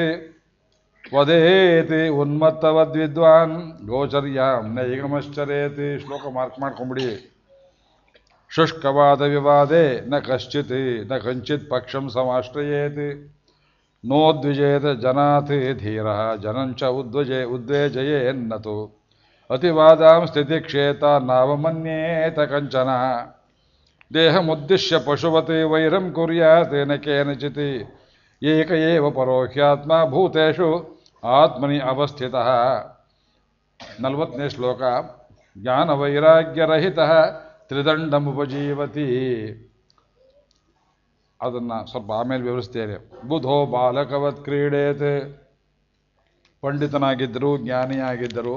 ವದೇತಿ ಉನ್ಮತ್ತವದ್ವಿದ್ವಾನ್ ಗೋಚರ್ಯಾಂ ನೈಗಮಶ್ಚರೇತಿ. ಶ್ಲೋಕ ಮಾರ್ಕ್ ಮಾಡ್ಕೊಂಬಿಡಿ. ಶುಷ್ಕವಾದ ವಿವಾದೆ ನ ಕಶ್ಚಿತ್ ನ ಕಂಚಿತ್ ಪಕ್ಷಂ ಸಮಾಶ್ರಯೇತಿ ನೋದ್ವಿಜೇತ ಜನಾಥ್ ಧೀರ ಜನಂಚ ಉದ್ವಜೆ ಉದ್ವೇಜಯೇನ್ನತು ಅತಿವಾದಾಂ ಸ್ಥಿತಿಕ್ಷೇತ ನಾವಮನ್ಯೇತ ಕಂಚನ ದೇಹಮುದ್ದಿಶ್ಯ ಪಶುವತಿ ವೈರಂ ಕುರ್ಯಾತ್ ನ ಕೇನಚಿತ್ ಏಕ ಏವ ಪರೋಹ್ಯಾತ್ಮ ಭೂತೇಷು ಆತ್ಮನಿ ಅವಸ್ಥಿತಃ. ನಲವತ್ತನೇ ಶ್ಲೋಕ. ಜ್ಞಾನವೈರಾಗ್ಯರಹಿತಃ ತ್ರಿದಂಡಮುಪಜೀವತಿ. ಅದನ್ನು ಸ್ವಲ್ಪ ಆಮೇಲೆ ವಿವರಿಸ್ತೇನೆ. ಬುಧೋ ಬಾಲಕವತ್ ಕ್ರೀಡೇತ್. ಪಂಡಿತನಾಗಿದ್ದರು, ಜ್ಞಾನಿಯಾಗಿದ್ದರು.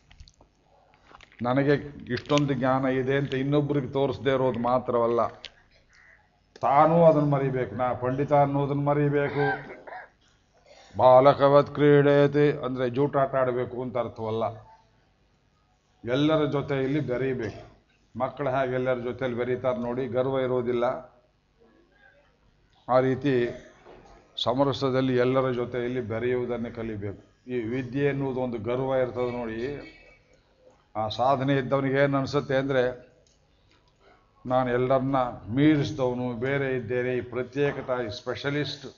ನನಗೆ ಇಷ್ಟೊಂದು ಜ್ಞಾನ ಇದೆ ಅಂತ ಇನ್ನೊಬ್ಬರಿಗೆ ತೋರಿಸದೇ ಇರೋದು ಮಾತ್ರವಲ್ಲ, ತಾನೂ ಅದನ್ನು ಮರಿಬೇಕು. ನಾ ಪಂಡಿತ ಅನ್ನೋದನ್ನು ಮರಿಬೇಕು. ಬಾಲಕವತ್ ಕ್ರೀಡೇತಿ ಅಂದರೆ ಜೂಟಾಟ ಆಡಬೇಕು ಅಂತ ಅರ್ಥವಲ್ಲ. ಎಲ್ಲರ ಜೊತೆಯಲ್ಲಿ ಬೆರೀಬೇಕು. ಮಕ್ಕಳು ಹಾಗೆ ಎಲ್ಲರ ಜೊತೆಯಲ್ಲಿ ಬೆರೀತಾರೆ ನೋಡಿ, ಗರ್ವ ಇರೋದಿಲ್ಲ. ಆ ರೀತಿ ಸಮರಸದಲ್ಲಿ ಎಲ್ಲರ ಜೊತೆಯಲ್ಲಿ ಬೆರೆಯುವುದನ್ನು ಕಲಿಬೇಕು. ಈ ವಿದ್ಯೆ ಎನ್ನುವುದು ಒಂದು ಗರ್ವ ಇರ್ತದೆ ನೋಡಿ. ಆ ಸಾಧನೆ ಇದ್ದವನಿಗೆ ಏನು ಅನಿಸುತ್ತೆ ಅಂದರೆ, ನಾನು ಎಲ್ಲರನ್ನ ಮೀರಿಸಿದವನು, ಬೇರೆ ಇದ್ದೇನೆ, ಈ ಪ್ರತ್ಯೇಕತಾ, ಈ ಸ್ಪೆಷಲಿಸ್ಟ್.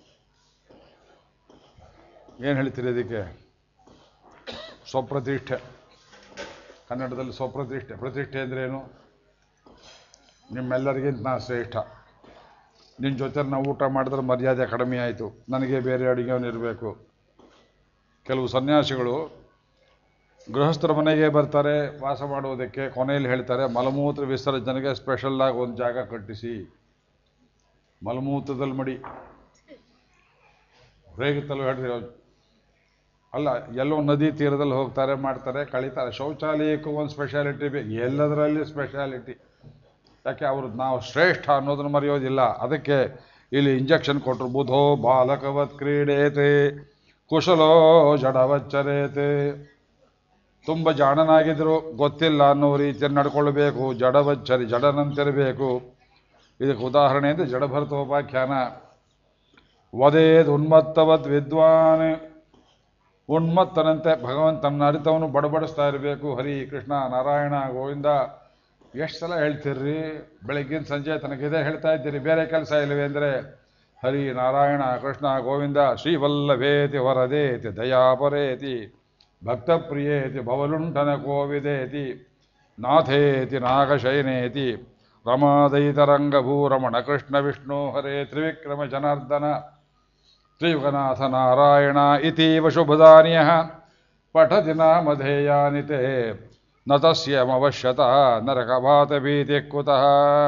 ಏನು ಹೇಳ್ತೀರಿ ಅದಕ್ಕೆ? ಸ್ವಪ್ರತಿಷ್ಠೆ. ಕನ್ನಡದಲ್ಲಿ ಸ್ವಪ್ರತಿಷ್ಠೆ. ಪ್ರತಿಷ್ಠೆ ಅಂದ್ರೇನು? ನಿಮ್ಮೆಲ್ಲರಿಗಿಂತ ನಾ ಶ್ರೇಷ್ಠ. ನಿನ್ನ ಜೊತೆ ನಾವು ಊಟ ಮಾಡಿದ್ರೆ ಮರ್ಯಾದೆ ಕಡಿಮೆ ಆಯಿತು, ನನಗೆ ಬೇರೆ ಅಡುಗೆಯವನಿರಬೇಕು. ಕೆಲವು ಸನ್ಯಾಸಿಗಳು ಗೃಹಸ್ಥರ ಮನೆಗೆ ಬರ್ತಾರೆ ವಾಸ ಮಾಡುವುದಕ್ಕೆ. ಕೊನೆಯಲ್ಲಿ ಹೇಳ್ತಾರೆ, ಮಲಮೂತ್ರ ವಿಸರ್ಜನೆಗೆ ಸ್ಪೆಷಲ್ಲಾಗಿ ಒಂದು ಜಾಗ ಕಟ್ಟಿಸಿ. ಮಲಮೂತ್ರದಲ್ಲಿ ಮಡಿ ಹೇಗುತ್ತಲ್ಲ ಹೇಳ್ರಿ. ಅಲ್ಲ, ಎಲ್ಲೋ ನದಿ ತೀರದಲ್ಲಿ ಹೋಗ್ತಾರೆ, ಮಾಡ್ತಾರೆ, ಕಳೀತಾರೆ. ಶೌಚಾಲಯಕ್ಕೂ ಒಂದು ಸ್ಪೆಷಾಲಿಟಿ ಬೇಕು. ಎಲ್ಲದರಲ್ಲಿ ಸ್ಪೆಷಾಲಿಟಿ. ಯಾಕೆ? ಅವರು ನಾವು ಶ್ರೇಷ್ಠ ಅನ್ನೋದನ್ನು ಮರೆಯೋದಿಲ್ಲ. ಅದಕ್ಕೆ ಇಲ್ಲಿ ಇಂಜೆಕ್ಷನ್ ಕೊಟ್ಟರು. ಬುಧೋ ಬಾಲಕವತ್ ಕ್ರೀಡೇತೆ ಕುಶಲೋ ಜಡವಚ್ಚರೇತೆ. ತುಂಬ ಜಾಣನಾಗಿದ್ರು, ಗೊತ್ತಿಲ್ಲ ಅನ್ನೋ ರೀತಿಯಲ್ಲಿ ನಡ್ಕೊಳ್ಬೇಕು. ಜಡವಚ್ಚರಿ, ಜಡನಂತಿರಬೇಕು. ಇದಕ್ಕೆ ಉದಾಹರಣೆ ಅಂದರೆ ಜಡಭರತೋಪಾಖ್ಯಾನ. ವದೇದ್ ಉನ್ಮತ್ತವದ್ ವಿದ್ವಾನ್. ಉನ್ಮತ್ತನಂತೆ ಭಗವಂತನ ಅರಿತವನು ಬಡಬಡಿಸ್ತಾ ಇರಬೇಕು. ಹರಿ ಕೃಷ್ಣ ನಾರಾಯಣ ಗೋವಿಂದ. ಎಷ್ಟು ಸಲ ಹೇಳ್ತೀರ್ರಿ? ಬೆಳಗ್ಗಿನ ಸಂಜೆ ತನಗಿದೇ ಹೇಳ್ತಾ ಇದ್ದೀರಿ, ಬೇರೆ ಕೆಲಸ ಇಲ್ಲವೇ ಅಂದರೆ ಹರಿ ನಾರಾಯಣ ಕೃಷ್ಣ ಗೋವಿಂದ. ಶ್ರೀವಲ್ಲಭೇತಿ ವರದೇತಿ ದಯಾಪರೇತಿ ಭಕ್ತಪ್ರಿಯೇತಿ ಭವಲುಂಠನ ಕೋವಿದೇತಿ ನಾಥೇತಿ ನಾಗಶಯನೇತಿ ರಮಾದೈತರಂಗಭೂರಮಣ ಕೃಷ್ಣ ವಿಷ್ಣು ಹರೇ ತ್ರಿವಿಕ್ರಮ ಜನಾರ್ದನ ತ್ರಿಯುಗನಾಥ ನಾರಾಯಣ ಇತೀವ ಶುಭದಾನಿಯಃ ಪಠತಿ ನಾಮಧೇಯಾನಿತೆ ನ ತಸ್ಯಮವಶ್ಯತಃ ನರಕಭಾತ ಭೀತಿ ಕುತಃ.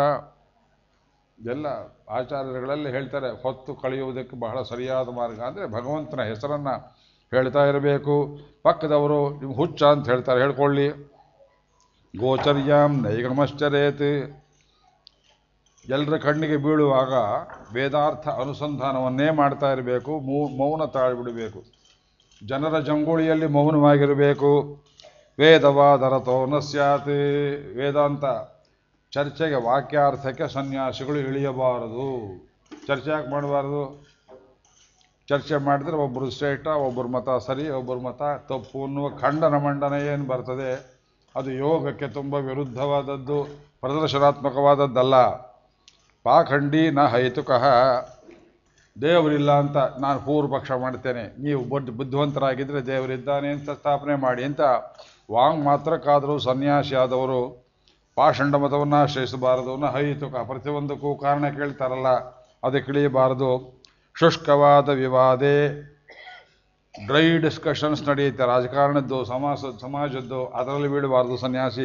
ಎಲ್ಲ ಆಚಾರ್ಯರುಗಳಲ್ಲಿ ಹೇಳ್ತಾರೆ, ಹೊತ್ತು ಕಳೆಯುವುದಕ್ಕೆ ಬಹಳ ಸರಿಯಾದ ಮಾರ್ಗ ಅಂದರೆ ಭಗವಂತನ ಹೆಸರನ್ನು ಹೇಳ್ತಾ ಇರಬೇಕು. ಪಕ್ಕದವರು ನಿಮ್ಗೆ ಹುಚ್ಚ ಅಂತ ಹೇಳ್ತಾರೆ, ಹೇಳ್ಕೊಳ್ಳಿ. ಗೋಚರ್ಯಾಂ ನೈಗಮಶ್ಚರೇತ್. ಎಲ್ಲರ ಕಣ್ಣಿಗೆ ಬೀಳುವಾಗ ವೇದಾರ್ಥ ಅನುಸಂಧಾನವನ್ನೇ ಮಾಡ್ತಾ ಇರಬೇಕು. ಮೌ ಮೌನ ತಾಳ್ಬಿಡಬೇಕು. ಜನರ ಜಂಗುಳಿಯಲ್ಲಿ ಮೌನವಾಗಿರಬೇಕು. ವೇದವಾದರತೋ ನ ಸ್ಯಾತ್. ವೇದಾಂತ ಚರ್ಚೆಗೆ, ವಾಕ್ಯಾರ್ಥಕ್ಕೆ ಸನ್ಯಾಸಿಗಳು ಇಳಿಯಬಾರದು. ಚರ್ಚೆ ಯಾಕೆ ಮಾಡಬಾರದು? ಚರ್ಚೆ ಮಾಡಿದ್ರೆ ಒಬ್ಬರು ಶ್ರೇಷ್ಠ, ಒಬ್ಬರ ಮತ ಸರಿ, ಒಬ್ಬರ ಮತ ತಪ್ಪು ಅನ್ನುವ ಖಂಡನ ಮಂಡನೆ ಏನು ಬರ್ತದೆ, ಅದು ಯೋಗಕ್ಕೆ ತುಂಬ ವಿರುದ್ಧವಾದದ್ದು, ಪ್ರದರ್ಶನಾತ್ಮಕವಾದದ್ದಲ್ಲ. ಪಾಖಂಡಿ ನ ಹೈತುಕಃ. ದೇವರಿಲ್ಲ ಅಂತ ನಾನು ಪೂರ್ವ ಪಕ್ಷ ಮಾಡ್ತೇನೆ, ನೀವು ಬುದ್ಧ ಬುದ್ಧಿವಂತರಾಗಿದ್ದರೆ ದೇವರಿದ್ದಾನೆ ಅಂತ ಸ್ಥಾಪನೆ ಮಾಡಿ ಅಂತ ವಾಂಗ್ ಮಾತ್ರಕ್ಕಾದರೂ ಸನ್ಯಾಸಿಯಾದವರು ಪಾಷಂಡ ಮತವನ್ನು ಆಶ್ರಯಿಸಬಾರದು. ನ ಹೈತುಕ, ಪ್ರತಿಯೊಂದಕ್ಕೂ ಕಾರಣ ಕೇಳ್ತಾರಲ್ಲ ಅದಕ್ಕೆ ಇಳಿಯಬಾರದು. ಶುಷ್ಕವಾದ ವಿವಾದೇ, ಡ್ರೈ ಡಿಸ್ಕಷನ್ಸ್ ನಡೆಯುತ್ತೆ, ರಾಜಕಾರಣದ್ದು, ಸಮಾಸ ಸಮಾಜದ್ದು, ಅದರಲ್ಲಿ ಬೀಳಬಾರದು ಸನ್ಯಾಸಿ.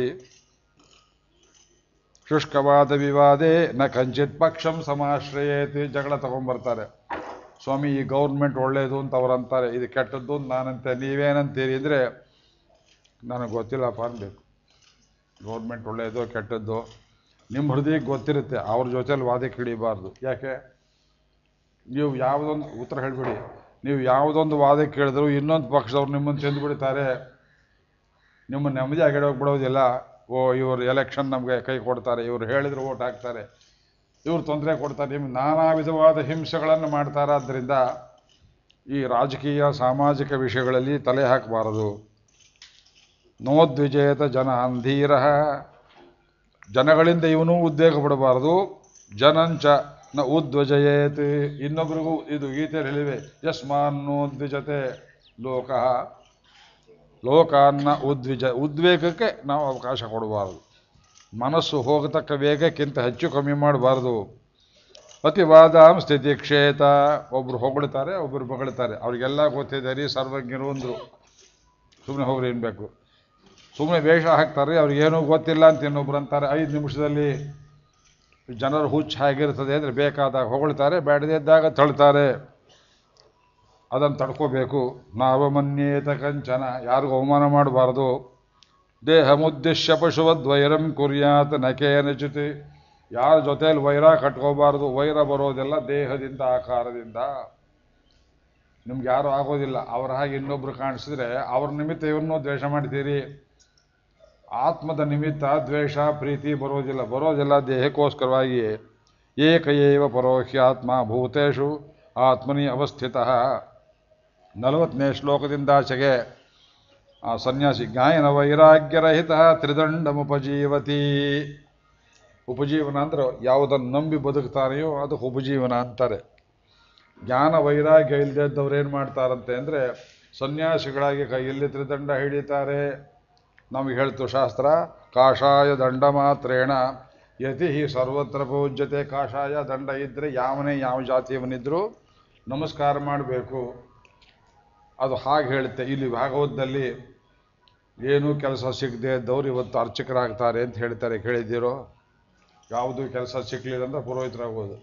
ಶುಷ್ಕವಾದ ವಿವಾದೇ ನ ಕಂಚಿತ್ ಪಕ್ಷಂ ಸಮಾಶ್ರಯೇತಿ. ಜಗಳ ತಗೊಂಡ್ಬರ್ತಾರೆ, ಸ್ವಾಮಿ ಈ ಗೌರ್ಮೆಂಟ್ ಒಳ್ಳೆಯದು ಅಂತ ಅವ್ರು ಅಂತಾರೆ, ಇದು ಕೆಟ್ಟದ್ದು ಅಂತ ನಾನಂತೆ, ನೀವೇನಂತೀರಿ ಅಂದರೆ ನನಗೆ ಗೊತ್ತಿಲ್ಲಪ್ಪ ಅನ್ಬೇಕು. ಗೌರ್ಮೆಂಟ್ ಒಳ್ಳೆಯದು ಕೆಟ್ಟದ್ದು ನಿಮ್ಮ ಹೃದಯಕ್ಕೆ ಗೊತ್ತಿರುತ್ತೆ, ಅವ್ರ ಜೊತೆಲಿ ವಾದಕ್ಕೆ ಹಿಡಿಬಾರ್ದು. ಯಾಕೆ? ನೀವು ಯಾವುದೊಂದು ಉತ್ತರ ಹೇಳಿಬಿಡಿ, ನೀವು ಯಾವುದೊಂದು ವಾದಕ್ಕೆ ಕೇಳಿದ್ರು ಇನ್ನೊಂದು ಪಕ್ಷದವ್ರು ನಿಮ್ಮನ್ನು ಚೆಂದು ಬಿಡ್ತಾರೆ, ನಿಮ್ಮ ನೆಮ್ಮದಿ ಆಗಿಡೋಗ್ಬಿಡೋದಿಲ್ಲ. ಓ ಇವರು ಎಲೆಕ್ಷನ್ ನಮಗೆ ಕೈ ಕೊಡ್ತಾರೆ, ಇವರು ಹೇಳಿದ್ರು ಓಟ್ ಹಾಕ್ತಾರೆ, ಇವರು ತೊಂದರೆ ಕೊಡ್ತಾರೆ, ನಿಮ್ಗೆ ನಾನಾ ವಿಧವಾದ ಹಿಂಸೆಗಳನ್ನು ಮಾಡ್ತಾರೆ. ಆದ್ದರಿಂದ ಈ ರಾಜಕೀಯ ಸಾಮಾಜಿಕ ವಿಷಯಗಳಲ್ಲಿ ತಲೆ ಹಾಕಬಾರದು. ನೋದ್ವಿಜೇತ ಜನ ಅಂಧೀರ, ಜನಗಳಿಂದ ಇವನೂ ಉದ್ವೇಗ ಪಡಬಾರದು. ಜನಂಚ ನ ಉದ್ವಜಯೇತ್, ಇನ್ನೊಬ್ರಿಗೂ ಇದು ಗೀತೆಯಲ್ಲಿ ಹೇಳಿವೆ, ಯಸ್ಮಾನ್ನೋದ್ವಿಜತೆ ಲೋಕ, ಲೋಕಾನ್ನ ಉದ್ವಿಜ, ಉದ್ವೇಗಕ್ಕೆ ನಾವು ಅವಕಾಶ ಕೊಡಬಾರದು. ಮನಸ್ಸು ಹೋಗತಕ್ಕ ವೇಗಕ್ಕಿಂತ ಹೆಚ್ಚು ಕಮ್ಮಿ ಮಾಡಬಾರ್ದು. ಅತಿವಾದಾಂ ಸ್ಥಿತಿ ಕ್ಷೇತ, ಒಬ್ರು ಹೊಗಳ್ತಾರೆ ಒಬ್ರು ಬಗಳ್ತಾರೆ, ಅವ್ರಿಗೆಲ್ಲ ಗೊತ್ತಿದೆ ರೀ ಸರ್ವಜ್ಞರು ಅಂದರು, ಸುಮ್ಮನೆ ಹೋಗ್ರಿ ಏನ್ಬೇಕು, ಸುಮ್ಮನೆ ವೇಷ ಹಾಕ್ತಾರೆ, ಅವ್ರಿಗೇನೂ ಗೊತ್ತಿಲ್ಲ ಅಂತ ಇನ್ನೊಬ್ರು ಅಂತಾರೆ. ಐದು ನಿಮಿಷದಲ್ಲಿ ಜನರು ಹುಚ್ಚು ಆಗಿರ್ತದೆ ಅಂದರೆ ಬೇಕಾದಾಗ ಹೊಗಳ್ತಾರೆ, ಬೇಡದಿದ್ದಾಗ ತಳ್ತಾರೆ. ಅದನ್ನು ತಡ್ಕೋಬೇಕು. ನಾವಮನ್ಯೇತ ಕಂಚನ, ಯಾರಿಗೂ ಅವಮಾನ ಮಾಡಬಾರ್ದು. ದೇಹ ಮುದ್ದಿಶ್ಯ ಪಶುವದ್ವೈರಂ ಕುರ್ಯಾತ್ ನಕೇನಚಿತಿ, ಯಾರ ಜೊತೆಯಲ್ಲಿ ವೈರ ಕಟ್ಕೋಬಾರ್ದು. ವೈರ ಬರೋದೆಲ್ಲ ದೇಹದಿಂದ, ಆಕಾರದಿಂದ. ನಿಮ್ಗೆ ಯಾರು ಆಗೋದಿಲ್ಲ, ಅವರ ಹಾಗೆ ಇನ್ನೊಬ್ರು ಕಾಣಿಸಿದ್ರೆ ಅವ್ರ ನಿಮಿತ್ತ ಇವನ್ನೂ ದ್ವೇಷ ಮಾಡ್ತೀರಿ. ಆತ್ಮದ ನಿಮಿತ್ತ ದ್ವೇಷ ಪ್ರೀತಿ ಬರೋದಿಲ್ಲ, ಬರೋದಿಲ್ಲ ದೇಹಕ್ಕೋಸ್ಕರವಾಗಿ. ಏಕಏವ ಪರೋಹ್ಯಾತ್ಮ ಭೂತೇಶು ಆತ್ಮನಿ ಅವಸ್ಥಿತ. ನಲವತ್ತನೇ ಶ್ಲೋಕದಿಂದಾಚೆಗೆ ಆ ಸನ್ಯಾಸಿ ಜ್ಞಾಯನ ವೈರಾಗ್ಯರಹಿತ ತ್ರಿದಂಡಮುಪಜೀವತಿ. ಉಪಜೀವನ ಅಂದ್ರೆ ಯಾವುದನ್ನು ನಂಬಿ ಬದುಕ್ತಾರೆಯೋ ಅದಕ್ಕೆ ಉಪಜೀವನ ಅಂತಾರೆ. ಜ್ಞಾನ ವೈರಾಗ್ಯ ಇಲ್ಲದೆ ಇದ್ದವ್ರು ಏನು ಮಾಡ್ತಾರಂತೆ ಅಂದರೆ ಸನ್ಯಾಸಿಗಳಾಗಿ ಕೈಯಲ್ಲಿ ತ್ರಿದಂಡ ಹಿಡಿತಾರೆ. ನಮಗೆ ಹೇಳ್ತು ಶಾಸ್ತ್ರ, ಕಾಷಾಯ ದಂಡ ಮಾತ್ರೇಣ ಯತಿ ಸರ್ವತ್ರ ಪೂಜ್ಯತೆ. ಕಾಷಾಯ ದಂಡ ಇದ್ದರೆ ಯಾವನೇ ಯಾವ ಜಾತಿಯವನಿದ್ರೂ ನಮಸ್ಕಾರ ಮಾಡಬೇಕು, ಅದು ಹಾಗೆ ಹೇಳುತ್ತೆ. ಇಲ್ಲಿ ಭಾಗವತದಲ್ಲಿ ಏನೂ ಕೆಲಸ ಸಿಗದೆ ಇದ್ದವ್ರು ಇವತ್ತು ಅರ್ಚಕರಾಗ್ತಾರೆ ಅಂತ ಹೇಳ್ತಾರೆ, ಕೇಳಿದ್ದೀರೋ? ಯಾವುದೂ ಕೆಲಸ ಸಿಕ್ಕಲಿಲ್ಲ ಅಂದರೆ ಪುರೋಹಿತರಾಗೋದು,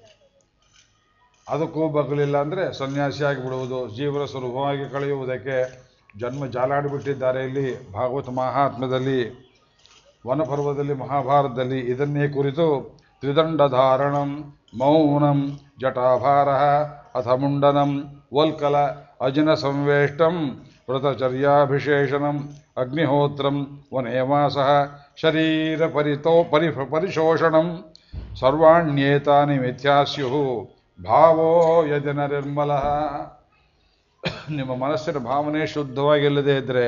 ಅದಕ್ಕೂ ಬಗ್ಲಿಲ್ಲ ಅಂದರೆ ಸನ್ಯಾಸಿಯಾಗಿ ಬಿಡುವುದು, ಜೀವನ ಸುಲಭವಾಗಿ ಕಳೆಯುವುದಕ್ಕೆ ಜನ್ಮ ಜಾಲಾಡಿಬಿಟ್ಟಿದ್ದಾರೆ. ಇಲ್ಲಿ ಭಾಗವತ ಮಹಾತ್ಮದಲ್ಲಿ, ವನಪರ್ವದಲ್ಲಿ, ಮಹಾಭಾರತದಲ್ಲಿ ಇದನ್ನೇ ಕುರಿತು ತ್ರಿದಂಡಧಾರಣಂ ಮೌನಂ ಜಟಾಭಾರ ಅಥ ಮುಂಡನಂ ವಲ್ಕಲ ಅಜಿನ ಸಂವೇಷ್ಟಂ ವ್ರತಚರ್ಯಾಭಿಷೇಷಣಂ ಅಗ್ನಿಹೋತ್ರಂ ವನೇವಾಸ ಶರೀರ ಪರಿತೋ ಪರಿ ಪರಿಶೋಷಣಂ ಸರ್ವಾಣ್ಯೇತಾನಿ ಮಿಥ್ಯಾಸ್ಯು ಭಾವೋ ಯಜನ ನಿರ್ಮಲ. ನಿಮ್ಮ ಮನಸ್ಸಿನ ಭಾವನೆ ಶುದ್ಧವಾಗಿಲ್ಲದೆ ಇದ್ದರೆ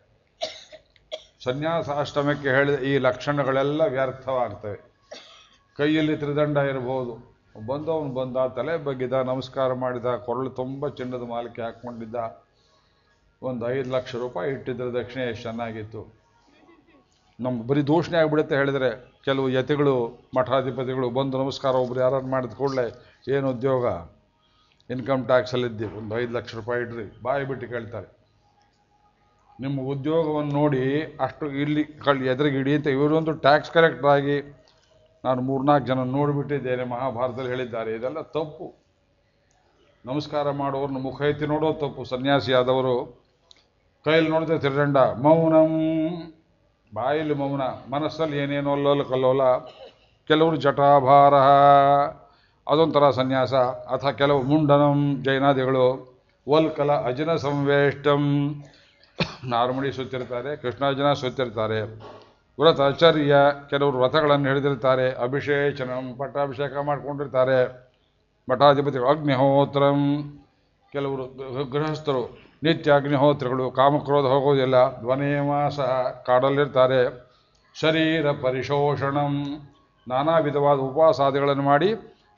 ಸನ್ಯಾಸಾಶ್ರಮಕ್ಕೆ ಹೇಳಿದ ಈ ಲಕ್ಷಣಗಳೆಲ್ಲ ವ್ಯರ್ಥವಾಗ್ತವೆ. ಕೈಯಲ್ಲಿ ತ್ರಿದಂಡ ಇರಬಹುದು, ಬಂದವನು ಬಂದ, ತಲೆ ಬಗ್ಗಿದ, ನಮಸ್ಕಾರ ಮಾಡಿದ, ಕೊರಳು ತುಂಬ ಚಿನ್ನದ ಮಾಲಿಕೆ ಹಾಕ್ಕೊಂಡಿದ್ದ, ಒಂದು ಐದು ಲಕ್ಷ ರೂಪಾಯಿ ಇಟ್ಟಿದ್ರೆ ದಕ್ಷಿಣೆ ಎಷ್ಟು ಚೆನ್ನಾಗಿತ್ತು. ನಮ್ಗೆ ಬರೀ ದೂಷಣೆ ಆಗಿಬಿಡುತ್ತೆ ಹೇಳಿದರೆ. ಕೆಲವು ಯತಿಗಳು ಮಠಾಧಿಪತಿಗಳು ಬಂದು ನಮಸ್ಕಾರ ಒಬ್ರು ಯಾರು ಮಾಡಿದ ಕೂಡಲೇ ಏನು ಉದ್ಯೋಗ, ಇನ್ಕಮ್ ಟ್ಯಾಕ್ಸಲ್ಲಿದ್ದೀವಿ, ಒಂದು ಐದು ಲಕ್ಷ ರೂಪಾಯಿ ಇಡ್ರಿ, ಬಾಯಿ ಬಿಟ್ಟು ಕೇಳ್ತಾರೆ. ನಿಮ್ಮ ಉದ್ಯೋಗವನ್ನು ನೋಡಿ ಅಷ್ಟು ಇಲ್ಲಿ ಕಳ್ ಎದುರಿಗಿಡಿ ಅಂತ ಇವರೊಂದು ಟ್ಯಾಕ್ಸ್ ಕಲೆಕ್ಟರ್ ಆಗಿ ನಾನು ಮೂರ್ನಾಲ್ಕು ಜನ ನೋಡಿಬಿಟ್ಟಿದ್ದೇನೆ, ಮಹಾಭಾರತದಲ್ಲಿ ಹೇಳಿದ್ದಾರೆ. ಇದೆಲ್ಲ ತಪ್ಪು. ನಮಸ್ಕಾರ ಮಾಡೋರನ್ನ ಮುಖ ಎತ್ತಿ ನೋಡೋದು ತಪ್ಪು. ಸನ್ಯಾಸಿಯಾದವರು ಕೈಯಲ್ಲಿ ನೋಡಿದ್ರೆ ತ್ರಿದಂಡ, ಮೌನಂ, ಬಾಯಲ್ಲಿ ಮೌನ, ಮನಸ್ಸಲ್ಲಿ ಏನೇನೋ ಅಲ್ಲೋಲ ಕಲ್ಲೋಲ. ಕೆಲವರು ಜಟಾಭಾರ, ಅದೊಂಥರ ಸನ್ಯಾಸ. ಅಥ ಕೆಲವು ಮುಂಡನಂ, ಜೈನಾದಿಗಳು. ವಲ್ಕಲ ಅಜಿನ ಸಂವೇಷ್ಟಂ, ನಾರ್ಮಡಿ ಸುತ್ತಿರ್ತಾರೆ, ಕೃಷ್ಣಾರ್ಜುನ ಸುತ್ತಿರ್ತಾರೆ. ವ್ರತಚರ್ಯ, ಕೆಲವರು ವ್ರತಗಳನ್ನು ಹಿಡಿದಿರ್ತಾರೆ. ಅಭಿಷೇಚನಂ, ಪಟ್ಟಾಭಿಷೇಕ ಮಾಡಿಕೊಂಡಿರ್ತಾರೆ ಮಠಾಧಿಪತಿಗಳು. ಅಗ್ನಿಹೋತ್ರಂ, ಕೆಲವರು ಗೃಹಸ್ಥರು ನಿತ್ಯ ಅಗ್ನಿಹೋತ್ರಗಳು, ಕಾಮಕ್ರೋಧ ಹೋಗೋದಿಲ್ಲ. ಧ್ವನೇವಾಸ, ಕಾಡಲ್ಲಿರ್ತಾರೆ. ಶರೀರ ಪರಿಶೋಷಣಂ, ನಾನಾ ವಿಧವಾದ ಉಪವಾಸಾದಿಗಳನ್ನು ಮಾಡಿ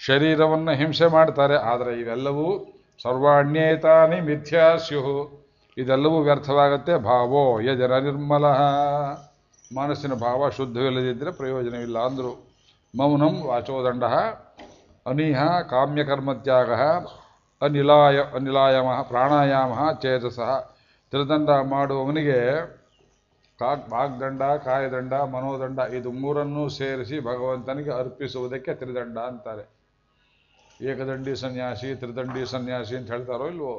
ಶರೀರವನ್ನು ಹಿಂಸೆ ಮಾಡ್ತಾರೆ. ಆದರೆ ಇವೆಲ್ಲವೂ ಸರ್ವಾಣ್ಯೇತಾನಿ ಮಿಥ್ಯಾಸ್ಯು, ಇದೆಲ್ಲವೂ ವ್ಯರ್ಥವಾಗುತ್ತೆ. ಭಾವೋ ಯಜನ ನಿರ್ಮಲ, ಮನಸ್ಸಿನ ಭಾವ ಶುದ್ಧವಿಲ್ಲದಿದ್ದರೆ ಪ್ರಯೋಜನವಿಲ್ಲ ಅಂದರು. ಮೌನಂ ವಾಚೋದಂಡ ಅನೀಹ ಕಾಮ್ಯಕರ್ಮತ್ಯಾಗ ಅನಿಲಾಯ ಅನಿಲಾಯಮ ಪ್ರಾಣಾಯಾಮ ಚೇತಸಃ. ತ್ರಿದಂಡ ಮಾಡುವವನಿಗೆ ಕಾಕ್ ವಾಗ್ದಂಡ, ಕಾಯದಂಡ, ಮನೋದಂಡ ಇದು ಮೂರನ್ನೂ ಸೇರಿಸಿ ಭಗವಂತನಿಗೆ ಅರ್ಪಿಸುವುದಕ್ಕೆ ತ್ರಿದಂಡ ಅಂತಾರೆ. ಏಕದಂಡಿ ಸನ್ಯಾಸಿ, ತ್ರಿದಂಡಿ ಸನ್ಯಾಸಿ ಅಂತ ಹೇಳ್ತಾರೋ ಇಲ್ವೋ?